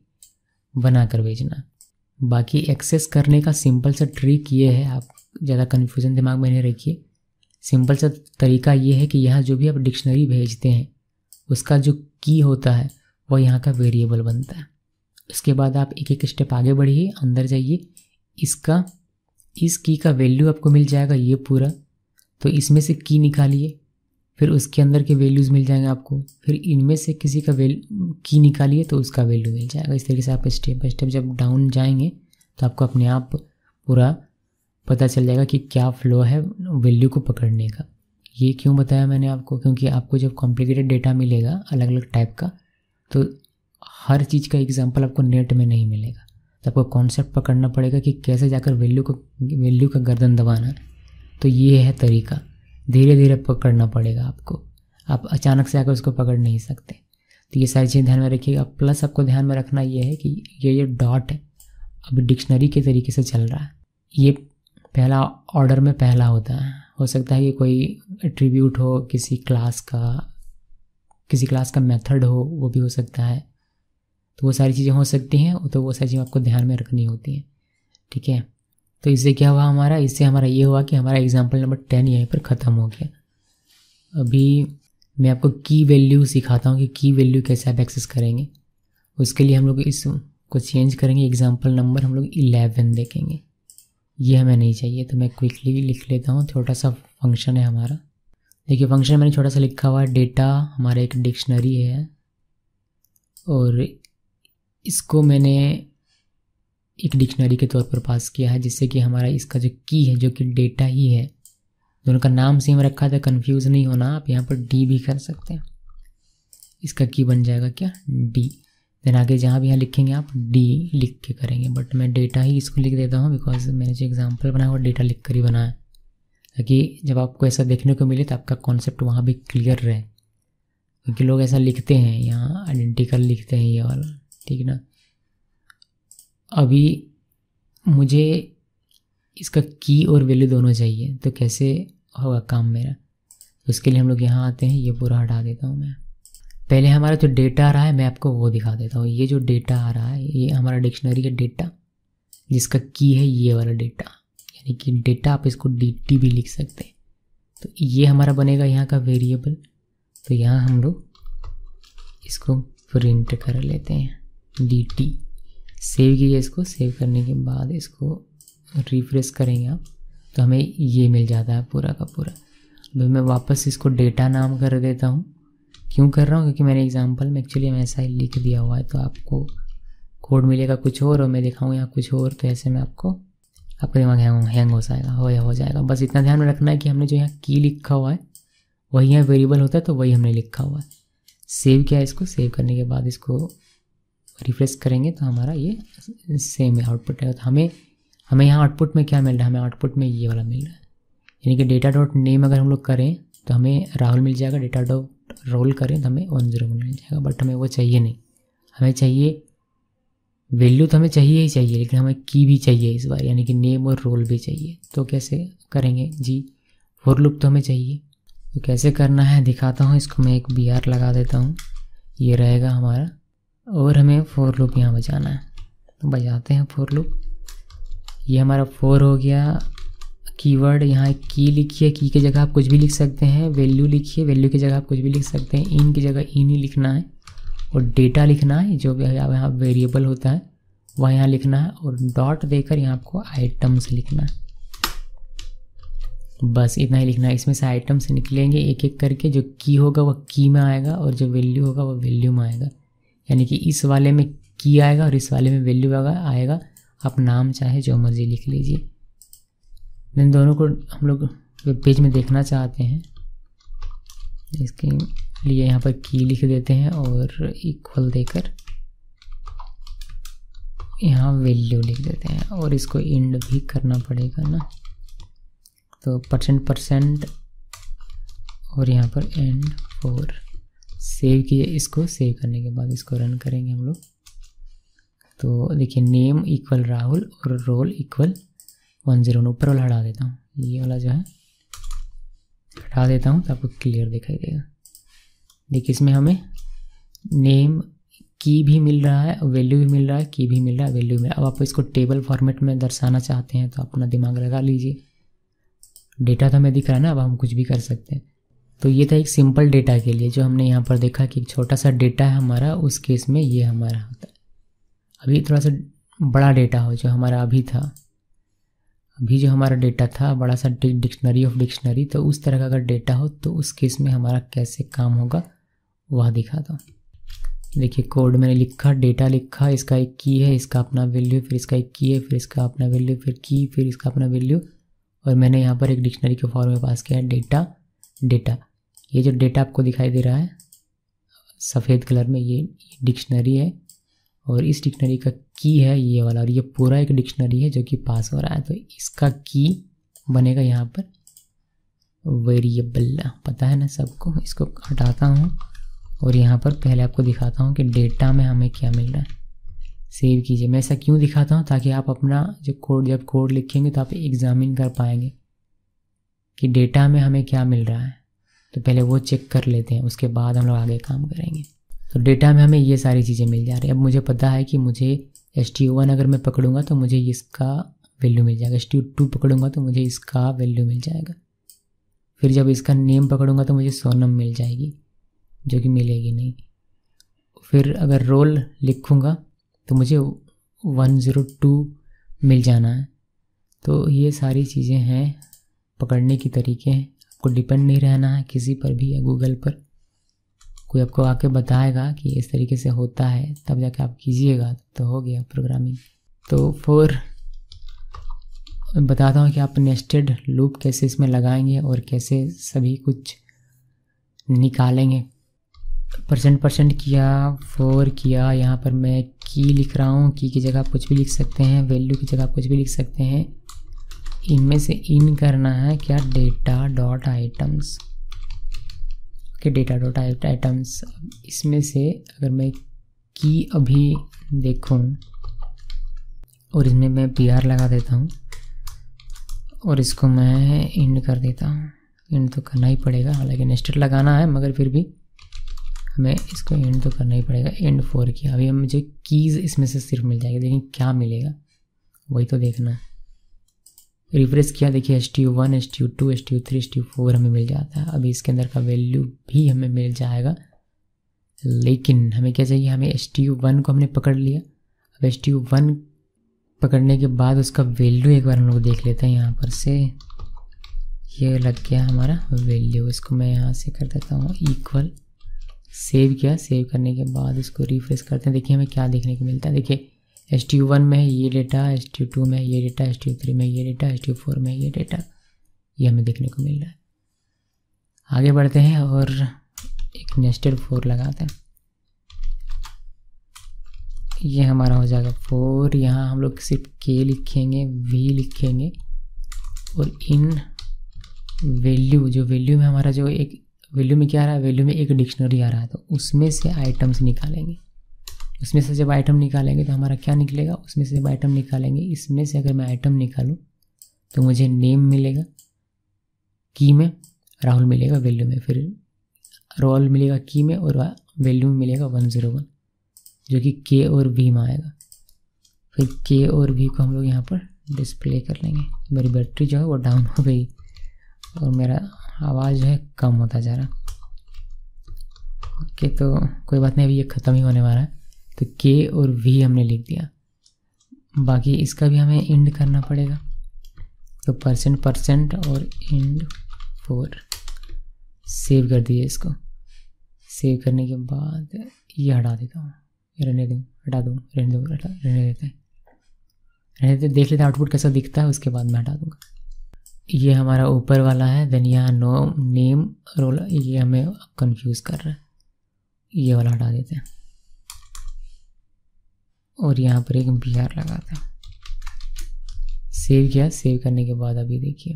बना कर भेजना। बाकी एक्सेस करने का सिंपल सा ट्रिक ये है, आप ज़्यादा कन्फ्यूज़न दिमाग में नहीं रखिए। सिंपल सा तरीका ये है कि यहाँ जो भी आप डिक्शनरी भेजते हैं उसका जो की होता है वो यहाँ का वेरिएबल बनता है। उसके बाद आप एक एक स्टेप आगे बढ़िए, अंदर जाइए, इसका इस की का वैल्यू आपको मिल जाएगा ये पूरा, तो इसमें से की निकालिए, फिर उसके अंदर के वैल्यूज़ मिल जाएंगे आपको, फिर इनमें से किसी का वैल्यू की निकालिए तो उसका वैल्यू मिल जाएगा। इस तरीके से आप स्टेप बाय स्टेप जब डाउन जाएंगे तो आपको अपने आप पूरा पता चल जाएगा कि क्या फ्लो है वैल्यू को पकड़ने का। ये क्यों बताया मैंने आपको, क्योंकि आपको जब कॉम्प्लिकेटेड डेटा मिलेगा अलग अलग टाइप का तो हर चीज़ का एग्जाम्पल आपको नेट में नहीं मिलेगा, तो आपको कॉन्सेप्ट पकड़ना पड़ेगा कि कैसे जाकर वैल्यू को वैल्यू का गर्दन दबाना है। तो ये है तरीका, धीरे धीरे पकड़ना पड़ेगा आपको, आप अचानक से आकर उसको पकड़ नहीं सकते। तो ये सारी चीज़ें ध्यान में रखिएगा। प्लस आपको ध्यान में रखना ये है कि ये ये डॉट है अब डिक्शनरी के तरीके से चल रहा है, ये पहला ऑर्डर में पहला होता है। हो सकता है कि कोई एट्रीब्यूट हो किसी क्लास का, किसी क्लास का मेथड हो, वो भी हो सकता है। तो वो सारी चीज़ें हो सकती हैं, तो वो सारी चीज़ें आपको ध्यान में रखनी होती हैं, ठीक है। तो इससे क्या हुआ हमारा, इससे हमारा ये हुआ कि हमारा एग्जाम्पल नंबर टेन यहीं पर ख़त्म हो गया। अभी मैं आपको की वैल्यू सिखाता हूँ कि की वैल्यू कैसे आप एक्सेस करेंगे। उसके लिए हम लोग इसको चेंज करेंगे, एग्जाम्पल नंबर हम लोग इलेवन देखेंगे। ये हमें नहीं चाहिए, तो मैं क्विकली लिख लेता हूँ। छोटा सा फंक्शन है हमारा, देखिए फंक्शन मैंने छोटा सा लिखा हुआ है। डेटा हमारा एक डिक्शनरी है और इसको मैंने एक डिक्शनरी के तौर पर पास किया है, जिससे कि हमारा इसका जो की है जो कि डेटा ही है, दोनों का नाम सेम रखा था, कंफ्यूज नहीं होना। आप यहाँ पर डी भी कर सकते हैं, इसका की बन जाएगा क्या, डी। देन आगे जहाँ भी यहाँ लिखेंगे आप डी लिख के करेंगे, बट मैं डेटा ही इसको लिख देता हूँ बिकॉज मैंने जो एग्जाम्पल बनाया वो डेटा लिख कर ही बनाया है, ताकि जब आपको ऐसा देखने को मिले तो आपका कॉन्सेप्ट वहाँ भी क्लियर रहे। क्योंकि लोग ऐसा लिखते हैं, यहाँ आइडेंटिकल लिखते हैं ये वाला, ठीक ना। अभी मुझे इसका की और वैल्यू दोनों चाहिए, तो कैसे होगा काम मेरा। उसके लिए हम लोग यहाँ आते हैं, ये पूरा हटा देता हूँ मैं। पहले हमारा जो डेटा आ रहा है मैं आपको वो दिखा देता हूँ। ये जो डेटा आ रहा है ये हमारा डिक्शनरी का डेटा, जिसका की है ये वाला डेटा, यानी कि डेटा आप इसको डी टी भी लिख सकते हैं। तो ये हमारा बनेगा यहाँ का वेरिएबल। तो यहाँ हम लोग इसको प्रिंट कर लेते हैं डी टी। सेव कीजिए इसको, सेव करने के बाद इसको रिफ्रेश करेंगे आप तो हमें ये मिल जाता है पूरा का पूरा। अभी मैं वापस इसको डेटा नाम कर देता हूँ। क्यों कर रहा हूँ, क्योंकि मैंने एग्जांपल में एक्चुअली मैं ऐसा ही लिख दिया हुआ है, तो आपको कोड मिलेगा कुछ और और मैं दिखाऊँ यहाँ कुछ और, तो ऐसे में आपको आपका दिमाग हैंग हैंग हो जाएगा हो या हो जाएगा। बस इतना ध्यान में रखना है कि हमने जो यहाँ की लिखा हुआ है वही यहाँ वेरिएबल होता है, तो वही हमने लिखा हुआ है। सेव किया इसको, सेव करने के बाद इसको रिफ्रेश करेंगे तो हमारा ये सेम आउटपुट है। तो हमें हमें यहाँ आउटपुट में क्या मिल रहा है, हमें आउटपुट में ये वाला मिल रहा है, यानी कि डेटा डॉट नेम अगर हम लोग करें तो हमें राहुल मिल जाएगा, डेटा डॉट रोल करें तो हमें वन ज़ीरो वन मिल जाएगा, बट हमें वो चाहिए नहीं। हमें चाहिए वैल्यू तो हमें चाहिए ही चाहिए, लेकिन हमें की भी चाहिए इस बार, यानी कि नेम और रोल भी चाहिए। तो कैसे करेंगे जी, फॉर लूप तो हमें चाहिए। तो कैसे करना है दिखाता हूँ। इसको मैं एक बी आर लगा देता हूँ, ये रहेगा हमारा, और हमें फॉर लूप यहाँ बजाना है। तो बजाते हैं फॉर लूप। ये हमारा फोर हो गया। कीवर्ड यहाँ एक की लिखिए, की की जगह आप कुछ भी लिख सकते हैं। वैल्यू लिखिए, वैल्यू की जगह आप कुछ भी लिख सकते हैं। इन की जगह इन ही लिखना है, और डेटा लिखना है, जो भी यहाँ वेरिएबल होता है वह यहाँ लिखना है, और डॉट देकर यहाँ आपको आइटम्स लिखना है। बस इतना ही लिखना है। इसमें से आइटम्स निकलेंगे एक एक करके, जो की होगा वह की में आएगा, और जो वैल्यू होगा वह वैल्यू में आएगा। यानी कि इस वाले में की आएगा और इस वाले में वैल्यू आएगा। आप नाम चाहे जो मर्जी लिख लीजिए। इन दोनों को हम लोग वेब पेज में देखना चाहते हैं, इसके लिए यहाँ पर की लिख देते हैं और इक्वल देकर यहाँ वैल्यू लिख देते हैं, और इसको इंड भी करना पड़ेगा ना। तो परसेंट परसेंट और यहाँ पर एंड फोर सेव किए। इसको सेव करने के बाद इसको रन करेंगे हम लोग। तो देखिए नेम इक्वल राहुल और रोल इक्वल वन ज़ीरो। ऊपर वाला हटा देता हूँ, ये वाला जो है हटा देता हूँ तो आपको क्लियर दिखाई देगा। देखिए इसमें हमें नेम की भी मिल रहा है, वैल्यू भी मिल रहा है, की भी मिल रहा है, वैल्यू भी। अब आप इसको टेबल फॉर्मेट में दर्शाना चाहते हैं तो अपना दिमाग लगा लीजिए। डेटा तो हमें दिख रहा है ना, अब हम कुछ भी कर सकते हैं। तो ये था एक सिंपल डेटा के लिए, जो हमने यहाँ पर देखा कि छोटा सा डेटा है हमारा, उस केस में ये हमारा होता है। अभी थोड़ा सा बड़ा डेटा हो, जो हमारा अभी था, अभी जो हमारा डेटा था बड़ा सा डिक्शनरी ऑफ डिक्शनरी, तो उस तरह का अगर डेटा हो तो उस केस में हमारा कैसे काम होगा वह दिखाता हूँ। देखिए कोड मैंने लिखा, डेटा लिखा, इसका एक की है, इसका अपना वैल्यू, फिर इसका एक की है, फिर इसका अपना वैल्यू, फिर की, फिर इसका अपना वैल्यू, और मैंने यहाँ पर एक डिक्शनरी के फॉर्म में पास किया है डेटा डेटा। ये जो डेटा आपको दिखाई दे रहा है सफ़ेद कलर में, ये डिक्शनरी है, और इस डिक्शनरी का की है ये वाला, और ये पूरा एक डिक्शनरी है जो कि पास हो रहा है। तो इसका की बनेगा यहाँ पर वेरिएबल, पता है ना सबको। इसको हटाता हूँ और यहाँ पर पहले आपको दिखाता हूँ कि डेटा में हमें क्या मिल रहा है। सेव कीजिए। मैं ऐसा क्यों दिखाता हूँ, ताकि आप अपना जो कोड जब कोड लिखेंगे तो आप एग्जामिन कर पाएंगे कि डेटा में हमें क्या मिल रहा है। तो पहले वो चेक कर लेते हैं, उसके बाद हम लोग आगे काम करेंगे। तो डेटा में हमें ये सारी चीज़ें मिल जा रही है। अब मुझे पता है कि मुझे एस टी यू वन अगर मैं पकड़ूंगा तो मुझे इसका वैल्यू मिल जाएगा, एस टी यू टू पकड़ूंगा तो मुझे इसका वैल्यू मिल जाएगा, फिर जब इसका नेम पकड़ूंगा तो मुझे सोनम मिल जाएगी, जो कि मिलेगी नहीं। फिर अगर रोल लिखूंगा तो मुझे वन ज़ीरो टू मिल जाना है। तो ये सारी चीज़ें हैं, पकड़ने की तरीके हैं। आपको डिपेंड नहीं रहना है किसी पर भी या गूगल पर, कोई आपको आके बताएगा कि इस तरीके से होता है, तब जाके आप कीजिएगा तो हो गया प्रोग्रामिंग। तो फोर बताता हूँ कि आप नेस्टेड लूप कैसे इसमें लगाएंगे और कैसे सभी कुछ निकालेंगे। परसेंट परसेंट किया, फोर किया, यहाँ पर मैं की लिख रहा हूँ, की की जगह आप कुछ भी लिख सकते हैं, वैल्यू की जगह आप कुछ भी लिख सकते हैं। इनमें से इन करना है क्या, डेटा डॉट आइटम्स के डेटा डॉट आइटम्स। इसमें से अगर मैं की अभी देखूं और इसमें मैं पी आर लगा देता हूं और इसको मैं इंड कर देता हूं, इंड तो करना ही पड़ेगा, हालांकि नेस्टेड लगाना है मगर फिर भी हमें इसको इंड तो करना ही पड़ेगा। इंड फोर किया, अभी मुझे कीज़ इसमें से सिर्फ मिल जाएगी, लेकिन क्या मिलेगा वही तो देखना है। रिफ्रेश किया, देखिए S T U one, S T U two, S T U three, S T U four हमें मिल जाता है। अभी इसके अंदर का वैल्यू भी हमें मिल जाएगा, लेकिन हमें क्या चाहिए, हमें एस टी यू वन को हमने पकड़ लिया। अब एस टी यू वन पकड़ने के बाद उसका वैल्यू एक बार हम लोग देख लेते हैं। यहाँ पर से ये लग गया हमारा वैल्यू, इसको मैं यहाँ से कर देता हूँ इक्वल, सेव किया। सेव करने के बाद इसको रिफ्रेश करते हैं, देखिए हमें क्या देखने को मिलता है। देखिए एस टी यू वन में है ये data, S T U two में ये data, S T U three में ये data, S T U four में ये डेटा, ये हमें देखने को मिल रहा है। आगे बढ़ते हैं और एक नेस्टेड फोर लगाते हैं। ये हमारा हो जाएगा फोर। यहाँ हम लोग सिर्फ के लिखेंगे, वी लिखेंगे और इन वैल्यू, जो वैल्यू में हमारा जो एक वैल्यू में क्या आ रहा है, वैल्यू में एक डिक्शनरी आ रहा है, तो उसमें से आइटम्स निकालेंगे। उसमें से जब आइटम निकालेंगे तो हमारा क्या निकलेगा, उसमें से जब आइटम निकालेंगे, इसमें से अगर मैं आइटम निकालूं तो मुझे नेम मिलेगा की में, राहुल मिलेगा वैल्यू में, फिर रोल मिलेगा की में और वैल्यू में मिलेगा वन ज़ीरो वन, जो कि के और वी में आएगा। फिर के और वी को हम लोग यहाँ पर डिस्प्ले कर लेंगे। मेरी बैटरी जो है वो डाउन हो गई और मेरा आवाज़ जो है कम होता जा रहा। ओके, तो कोई बात नहीं, अभी ये ख़त्म ही होने वाला है। तो के और वी हमने लिख दिया, बाकी इसका भी हमें इंड करना पड़ेगा। तो परसेंट परसेंट और इंड फोर, सेव कर दिए इसको। सेव करने के बाद ये हटा देता हूँ, रहने दूँ, हटा दूँ, रहने दूँ, हटा रहने देते हैं, रहने देते देख लेते आउटपुट कैसा दिखता है, उसके बाद मैं हटा दूँगा। ये हमारा ऊपर वाला है, देन यहाँ नो नेम रोल, ये हमें कंफ्यूज कर रहा है, ये वाला हटा देते हैं और यहाँ पर एक बी आर लगाते हैं। सेव किया, सेव करने के बाद अभी देखिए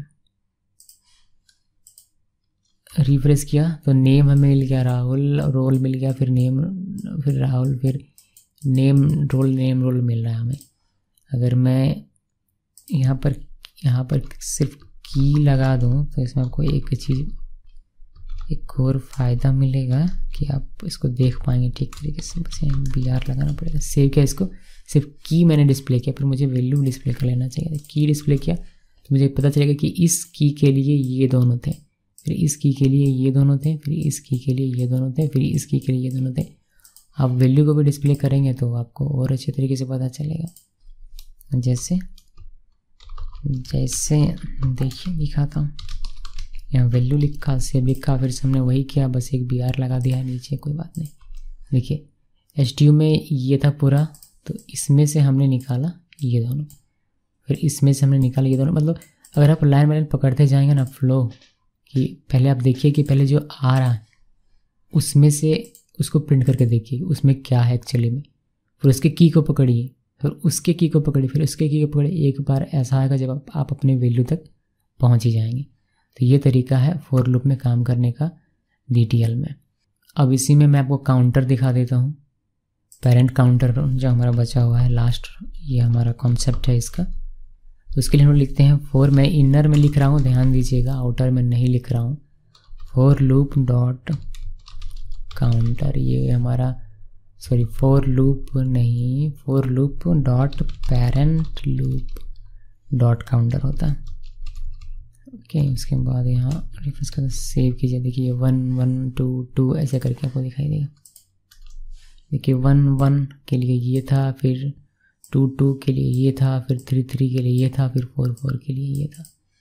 रिफ्रेश किया तो नेम हमें मिल गया राहुल, रोल मिल गया, फिर नेम, फिर राहुल, फिर नेम रोल, नेम रोल मिल रहा है हमें। अगर मैं यहाँ पर यहाँ पर सिर्फ की लगा दूँ तो इसमें आपको एक चीज़, एक और फ़ायदा मिलेगा कि आप इसको देख पाएंगे ठीक तरीके से। बस यहाँ बी आर लगाना पड़ेगा। सेव किया इसको, सिर्फ की मैंने डिस्प्ले किया, फिर मुझे वैल्यू डिस्प्ले कर लेना चाहिए। की डिस्प्ले किया तो मुझे पता चलेगा कि इस की के लिए ये दोनों थे, फिर इस की के लिए ये दोनों थे, फिर इस की के लिए ये दोनों थे, फिर इस की के लिए ये दोनों थे। आप वैल्यू को भी डिस्प्ले करेंगे तो आपको और अच्छे तरीके से पता चलेगा। जैसे जैसे देखिए दिखाता हूँ, यहाँ वैल्यू लिखा, सेव लिखा, फिर से हमने वही किया, बस एक बी आर लगा दिया है नीचे, कोई बात नहीं। देखिए एच टी यू में ये था पूरा, तो इसमें से हमने निकाला ये दोनों, फिर इसमें से हमने निकाला ये दोनों। मतलब अगर आप लाइन बाय लाइन पकड़ते जाएंगे ना फ्लो, कि पहले आप देखिए कि पहले जो आ रहा है उसमें से उसको प्रिंट करके देखिए उसमें क्या है एक्चुअली में, फिर उसके की को पकड़िए, फिर उसके की को पकड़िए, फिर उसके की को पकड़िए। एक बार ऐसा आएगा जब आप, आप अपने वैल्यू तक पहुंच ही जाएंगे। तो ये तरीका है फॉर लूप में काम करने का डी टी एल में। अब इसी में मैं आपको काउंटर दिखा देता हूँ, पेरेंट काउंटर जो हमारा बचा हुआ है लास्ट, ये हमारा कॉन्सेप्ट है इसका। तो उसके लिए हम लिखते हैं फॉर, मैं इनर में लिख रहा हूँ, ध्यान दीजिएगा, आउटर में नहीं लिख रहा हूँ। फॉर लूप डॉट काउंटर, ये हमारा सॉरी फॉर लूप नहीं, for loop dot parent loop dot counter होता है। ओके okay, उसके बाद यहाँ रेफरेंस का सेव कीजिए। देखिए वन वन टू टू ऐसे करके आपको दिखाई देगा। देखिए वन वन के लिए ये था, फिर टू टू के लिए ये था, फिर थ्री थ्री के लिए ये था, फिर फोर फोर के लिए ये था।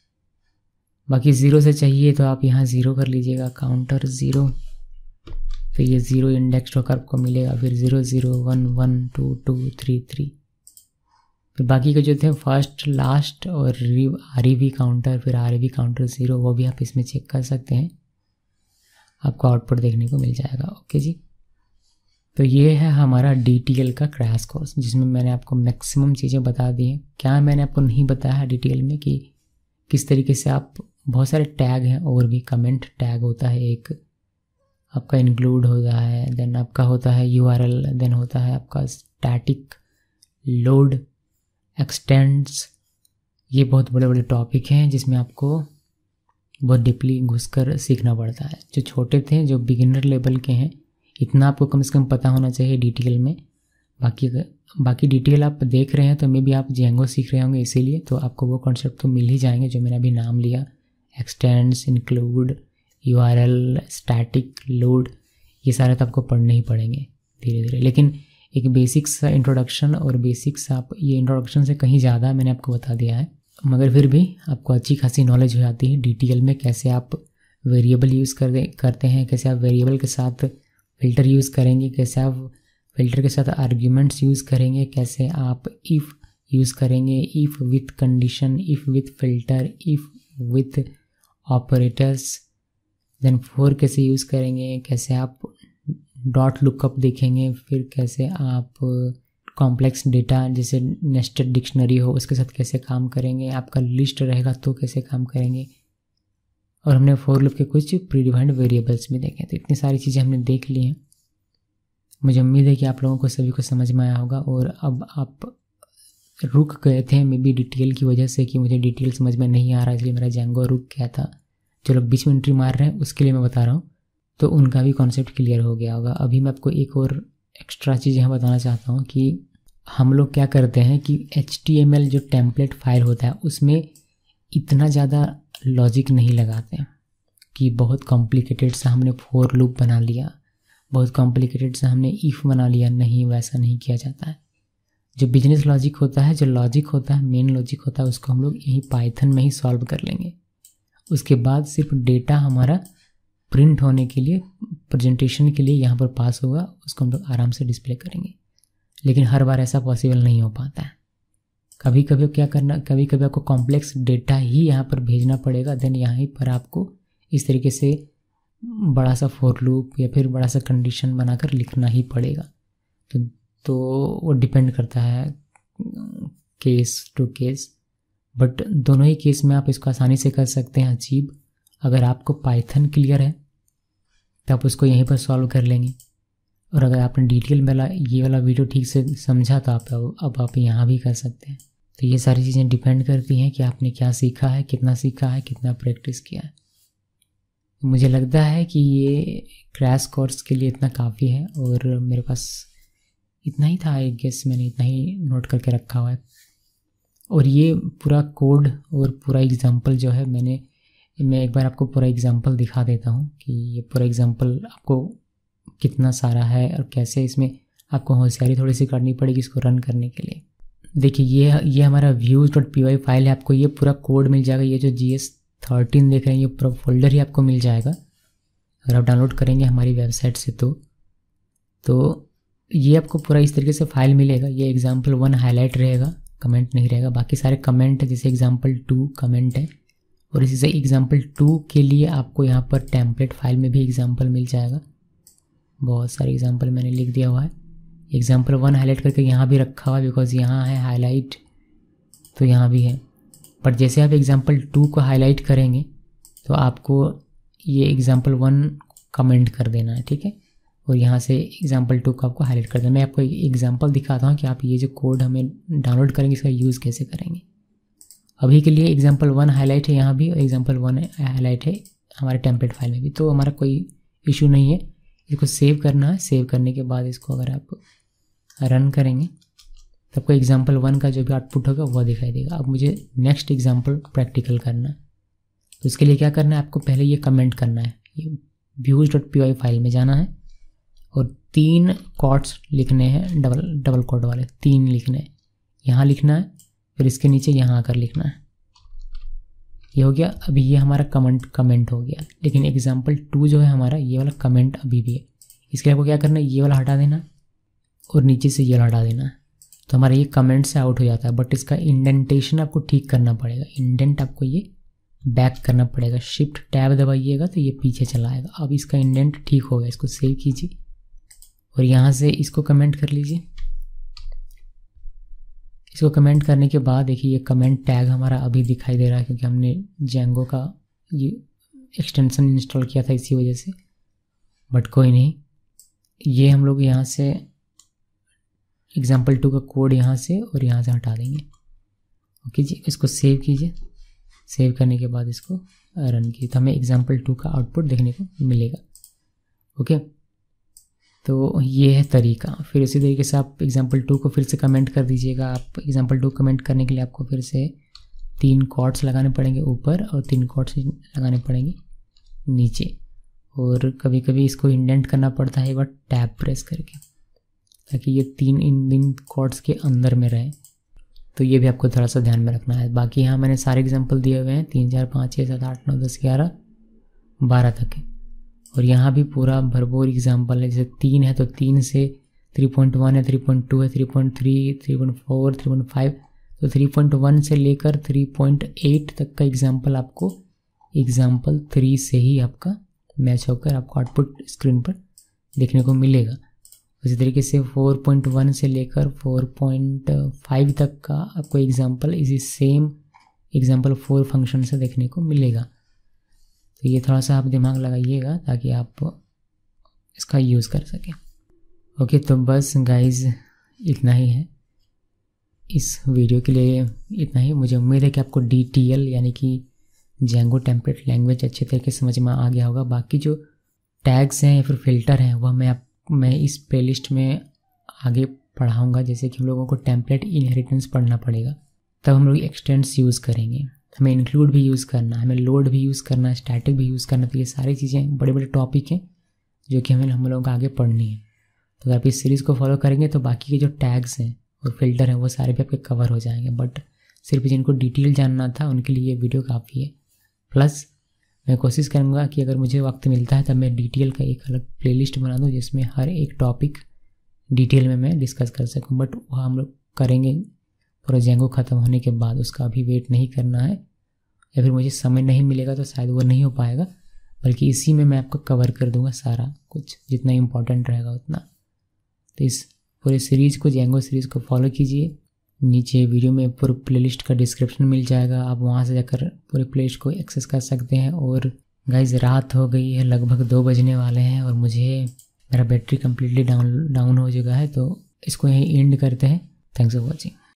बाकी ज़ीरो से चाहिए तो आप यहाँ ज़ीरो कर लीजिएगा, काउंटर ज़ीरो, फिर ये ज़ीरो इंडेक्स होकर आपको मिलेगा, फिर zero zero one one two two three three, फिर बाकी के जो थे फर्स्ट लास्ट और आर ई वी काउंटर, फिर R E V counter zero, वो भी आप इसमें चेक कर सकते हैं, आपको आउटपुट देखने को मिल जाएगा। ओके जी, तो ये है हमारा डी टी एल का क्रैश कोर्स, जिसमें मैंने आपको मैक्सिमम चीज़ें बता दी हैं। क्या मैंने आपको नहीं बताया है डी टी एल में कि किस तरीके से आप, बहुत सारे टैग हैं और भी, कमेंट टैग होता है एक, आपका इंक्लूड होता है, देन आपका होता है यू आर एल, देन होता है आपका स्टैटिक लोड, एक्सटेंड्स। ये बहुत बड़े बड़े टॉपिक हैं जिसमें आपको बहुत डीपली घुसकर सीखना पड़ता है। जो छोटे थे, जो बिगिनर लेवल के हैं, इतना आपको कम से कम पता होना चाहिए डी टी एल में। बाकी बाकी डी टी एल आप देख रहे हैं तो मे भी आप जेंगो सीख रहे होंगे, इसीलिए तो आपको वो कॉन्सेप्ट तो मिल ही जाएंगे जो मैंने अभी नाम लिया, extends, include, U R L, static, load, ये सारे तो आपको पढ़ने ही पड़ेंगे धीरे धीरे। लेकिन एक बेसिक्स इंट्रोडक्शन और बेसिक्स, आप ये इंट्रोडक्शन से कहीं ज़्यादा मैंने आपको बता दिया है, मगर फिर भी आपको अच्छी खासी नॉलेज हो जाती है डी टी एल में, कैसे आप वेरिएबल यूज़ कर करते हैं, कैसे आप वेरिएबल के साथ फ़िल्टर यूज़ करेंगे, कैसे आप फ़िल्टर के साथ आर्ग्यूमेंट्स यूज़ करेंगे, कैसे आप इफ़ यूज़ करेंगे, if with condition, if with filter, if with operators, then for कैसे यूज़ करेंगे, कैसे आप डॉट लुकअप देखेंगे, फिर कैसे आप कॉम्प्लेक्स डेटा जैसे नेस्टेड डिक्शनरी हो उसके साथ कैसे काम करेंगे, आपका लिस्ट रहेगा तो कैसे काम करेंगे, और हमने फॉर लूप के कुछ प्रीडिफाइंड वेरिएबल्स भी देखे। तो इतनी सारी चीज़ें हमने देख ली हैं। मुझे उम्मीद है कि आप लोगों को सभी को समझ में आया होगा। और अब आप रुक गए थे मे बी डिटेल की वजह से कि मुझे डिटेल समझ में नहीं आ रहा, इसलिए मेरा जेंगो रुक गया था। जो लोग बीच में एंट्री मार रहे हैं उसके लिए मैं बता रहा हूँ, तो उनका भी कॉन्सेप्ट क्लियर हो गया होगा। अभी मैं आपको एक और एक्स्ट्रा चीज़ यहाँ बताना चाहता हूँ कि हम लोग क्या करते हैं कि एच टी एम एल जो टेम्पलेट फाइल होता है उसमें इतना ज़्यादा लॉजिक नहीं लगाते हैं कि बहुत कॉम्प्लिकेटेड सा हमने फॉर लूप बना लिया, बहुत कॉम्प्लिकेटेड सा हमने इफ़ बना लिया। नहीं, वैसा नहीं किया जाता है। जो बिजनेस लॉजिक होता है, जो लॉजिक होता है, मेन लॉजिक होता है, उसको हम लोग यहीं पाइथन में ही सॉल्व कर लेंगे। उसके बाद सिर्फ डेटा हमारा प्रिंट होने के लिए, प्रेजेंटेशन के लिए यहाँ पर पास होगा, उसको हम लोग आराम से डिस्प्ले करेंगे। लेकिन हर बार ऐसा पॉसिबल नहीं हो पाता है। कभी कभी क्या करना, कभी कभी आपको कॉम्प्लेक्स डेटा ही यहाँ पर भेजना पड़ेगा, देन यहाँ पर आपको इस तरीके से बड़ा सा फॉर लूप या फिर बड़ा सा कंडीशन बनाकर लिखना ही पड़ेगा। तो तो वो डिपेंड करता है केस टू केस, बट दोनों ही केस में आप इसको आसानी से कर सकते हैं अचीव। अगर आपको पाइथन क्लियर है तो आप उसको यहीं पर सॉल्व कर लेंगे, और अगर आपने डिटेल वाला ये वाला वीडियो ठीक से समझा तो आप अब आप यहाँ भी कर सकते हैं। तो ये सारी चीज़ें डिपेंड करती हैं कि आपने क्या सीखा है, कितना सीखा है, कितना प्रैक्टिस किया है। मुझे लगता है कि ये क्रैश कोर्स के लिए इतना काफ़ी है, और मेरे पास इतना ही था। आई गेस मैंने इतना ही नोट करके रखा हुआ है। और ये पूरा कोड और पूरा एग्जांपल जो है, मैंने मैं एक बार आपको पूरा एग्जांपल दिखा देता हूँ कि ये पूरा एग्जांपल आपको कितना सारा है और कैसे इसमें आपको होशियारी थोड़ी सी करनी पड़ेगी इसको रन करने के लिए। देखिए ये ये हमारा views dot P Y file है। आपको ये पूरा कोड मिल जाएगा। ये जो जी एस थर्टीन देख रहे हैं ये पूरा फोल्डर ही आपको मिल जाएगा अगर आप डाउनलोड करेंगे हमारी वेबसाइट से। तो तो ये आपको पूरा इस तरीके से फाइल मिलेगा। ये एग्जाम्पल वन हाईलाइट रहेगा, कमेंट नहीं रहेगा। बाकी सारे कमेंट है, जैसे एग्जाम्पल टू कमेंट है, और इसी से एग्जाम्पल टू के लिए आपको यहाँ पर टेम्पलेट फाइल में भी एग्जाम्पल मिल जाएगा। बहुत सारे एग्जाम्पल मैंने लिख दिया हुआ है। एग्जाम्पल वन हाईलाइट करके यहाँ भी रखा हुआ है, बिकॉज यहाँ है हाईलाइट, तो यहाँ भी है। बट जैसे आप एग्जाम्पल टू को हाईलाइट करेंगे तो आपको ये एग्जाम्पल वन कमेंट कर देना है, ठीक है, और यहाँ से एग्जाम्पल टू को आपको हाईलाइट कर देना। मैं आपको एक एग्जाम्पल दिखाता हूँ कि आप ये जो कोड हमें डाउनलोड करेंगे इसका यूज़ कैसे करेंगे। अभी के लिए एग्जाम्पल वन हाईलाइट है यहाँ भी, और एग्जाम्पल वन हाईलाइट है हमारे टेम्पलेट फाइल में भी, तो हमारा कोई इशू नहीं है। इसको सेव करना है। सेव करने के बाद इसको अगर आप रन करेंगे तो आपको एग्जाम्पल वन का जो भी आउटपुट होगा वह दिखाई देगा। अब मुझे नेक्स्ट एग्जाम्पल प्रैक्टिकल करना है, तो इसके लिए क्या करना है, आपको पहले ये कमेंट करना है। ये views dot P Y file में जाना है और तीन कॉट्स लिखने हैं, डबल डबल कॉट वाले तीन लिखने हैं। यहाँ लिखना है, फिर इसके नीचे यहाँ आकर लिखना है। ये हो गया। अभी ये हमारा कमेंट कमेंट हो गया, लेकिन एग्जाम्पल टू जो है हमारा ये वाला कमेंट अभी भी है। इसके लिए आपको क्या करना है, ये वाला हटा देना और नीचे से ये वाला हटा देना है, तो हमारा ये कमेंट से आउट हो जाता है। बट इसका इंडेंटेशन आपको ठीक करना पड़ेगा। इंडेंट आपको ये बैक करना पड़ेगा। शिफ्ट टैब दबाइएगा तो ये पीछे चला आएगा। अब इसका इंडेंट ठीक हो गया। इसको सेव कीजिए और यहाँ से इसको कमेंट कर लीजिए। इसको कमेंट करने के बाद देखिए ये कमेंट टैग हमारा अभी दिखाई दे रहा है, क्योंकि हमने जेंगो का ये एक्सटेंशन इंस्टॉल किया था इसी वजह से। बट कोई नहीं, ये हम लोग यहाँ से एग्जाम्पल टू का कोड यहाँ से और यहाँ से हटा देंगे। ओके जी, इसको सेव कीजिए। सेव करने के बाद इसको रन कीजिए तो हमें एग्जाम्पल टू का आउटपुट देखने को मिलेगा। ओके, तो ये है तरीका। फिर इसी तरीके से आप एग्जाम्पल टू को फिर से कमेंट कर दीजिएगा। आप एग्जाम्पल टू कमेंट करने के लिए आपको फिर से तीन कॉर्ड्स लगाने पड़ेंगे ऊपर और तीन कॉर्ड्स लगाने पड़ेंगे नीचे, और कभी कभी इसको इंडेंट करना पड़ता है एक बार टैब प्रेस करके, ताकि ये तीन इन इन कॉर्ड्स के अंदर में रहे। तो ये भी आपको थोड़ा सा ध्यान में रखना है। बाकी यहाँ मैंने सारे एग्जाम्पल दिए हुए हैं, तीन चार पाँच छः सात आठ नौ दस ग्यारह बारह तक है, और यहाँ भी पूरा भरपूर एग्जाम्पल है। जैसे तीन है तो तीन से थ्री पॉइंट वन है, थ्री पॉइंट टू है, three point three, three point four, three point five, तो थ्री पॉइंट वन से लेकर थ्री पॉइंट एट तक का एग्जाम्पल आपको एग्जाम्पल थ्री से ही आपका मैच होकर आपको आउटपुट स्क्रीन पर देखने को मिलेगा। उसी तरीके से फोर पॉइंट वन से लेकर फोर पॉइंट फाइव तक का आपको एग्जाम्पल इसी सेम एग्जाम्पल फोर फंक्शन से देखने को मिलेगा। तो ये थोड़ा सा आप दिमाग लगाइएगा ताकि आप इसका यूज़ कर सकें। ओके, तो बस गाइज इतना ही है इस वीडियो के लिए, इतना ही। मुझे उम्मीद है कि आपको डी टी एल यानी कि जेंगो टेम्पलेट लैंग्वेज अच्छे तरीके से समझ में आ गया होगा। बाकी जो टैग्स हैं या फिर फ़िल्टर हैं वह मैं आप मैं इस प्लेलिस्ट में आगे पढ़ाऊँगा। जैसे कि हम लोगों को टेम्पलेट इनहेरिटेंस पढ़ना पड़ेगा, तब हम लोग एक्सटेंड्स यूज़ करेंगे, हमें इंक्लूड भी यूज़ करना, हमें लोड भी यूज़ करना, स्टैटिक भी यूज़ करना। तो ये सारी चीज़ें बड़े बड़े टॉपिक हैं जो कि हमें हम लोगों को आगे पढ़नी है। तो अगर आप इस सीरीज़ को फॉलो करेंगे तो बाकी के जो टैग्स हैं और फिल्टर हैं वो सारे भी आपके कवर हो जाएंगे। बट सिर्फ जिनको डिटेल जानना था उनके लिए ये वीडियो काफ़ी है। प्लस मैं कोशिश करूँगा कि अगर मुझे वक्त मिलता है तब मैं डिटेल का एक अलग प्लेलिस्ट बना दूँ जिसमें हर एक टॉपिक डिटेल में मैं डिस्कस कर सकूँ। बट वह हम लोग करेंगे पूरा जेंगो ख़त्म होने के बाद, उसका अभी वेट नहीं करना है, या फिर मुझे समय नहीं मिलेगा तो शायद वो नहीं हो पाएगा, बल्कि इसी में मैं आपको कवर कर दूंगा सारा कुछ, जितना इम्पोर्टेंट रहेगा उतना। तो इस पूरे सीरीज़ को, जेंगो सीरीज़ को फॉलो कीजिए। नीचे वीडियो में पूरे प्लेलिस्ट का डिस्क्रिप्शन मिल जाएगा, आप वहाँ से जाकर पूरे प्लेलिस्ट को एक्सेस कर सकते हैं। और गाइज रात हो गई है, लगभग दो बजने वाले हैं और मुझे मेरा बैटरी कम्प्लीटली डाउन डाउन हो चुका है, तो इसको यहीं एंड करते हैं। Thanks for watching.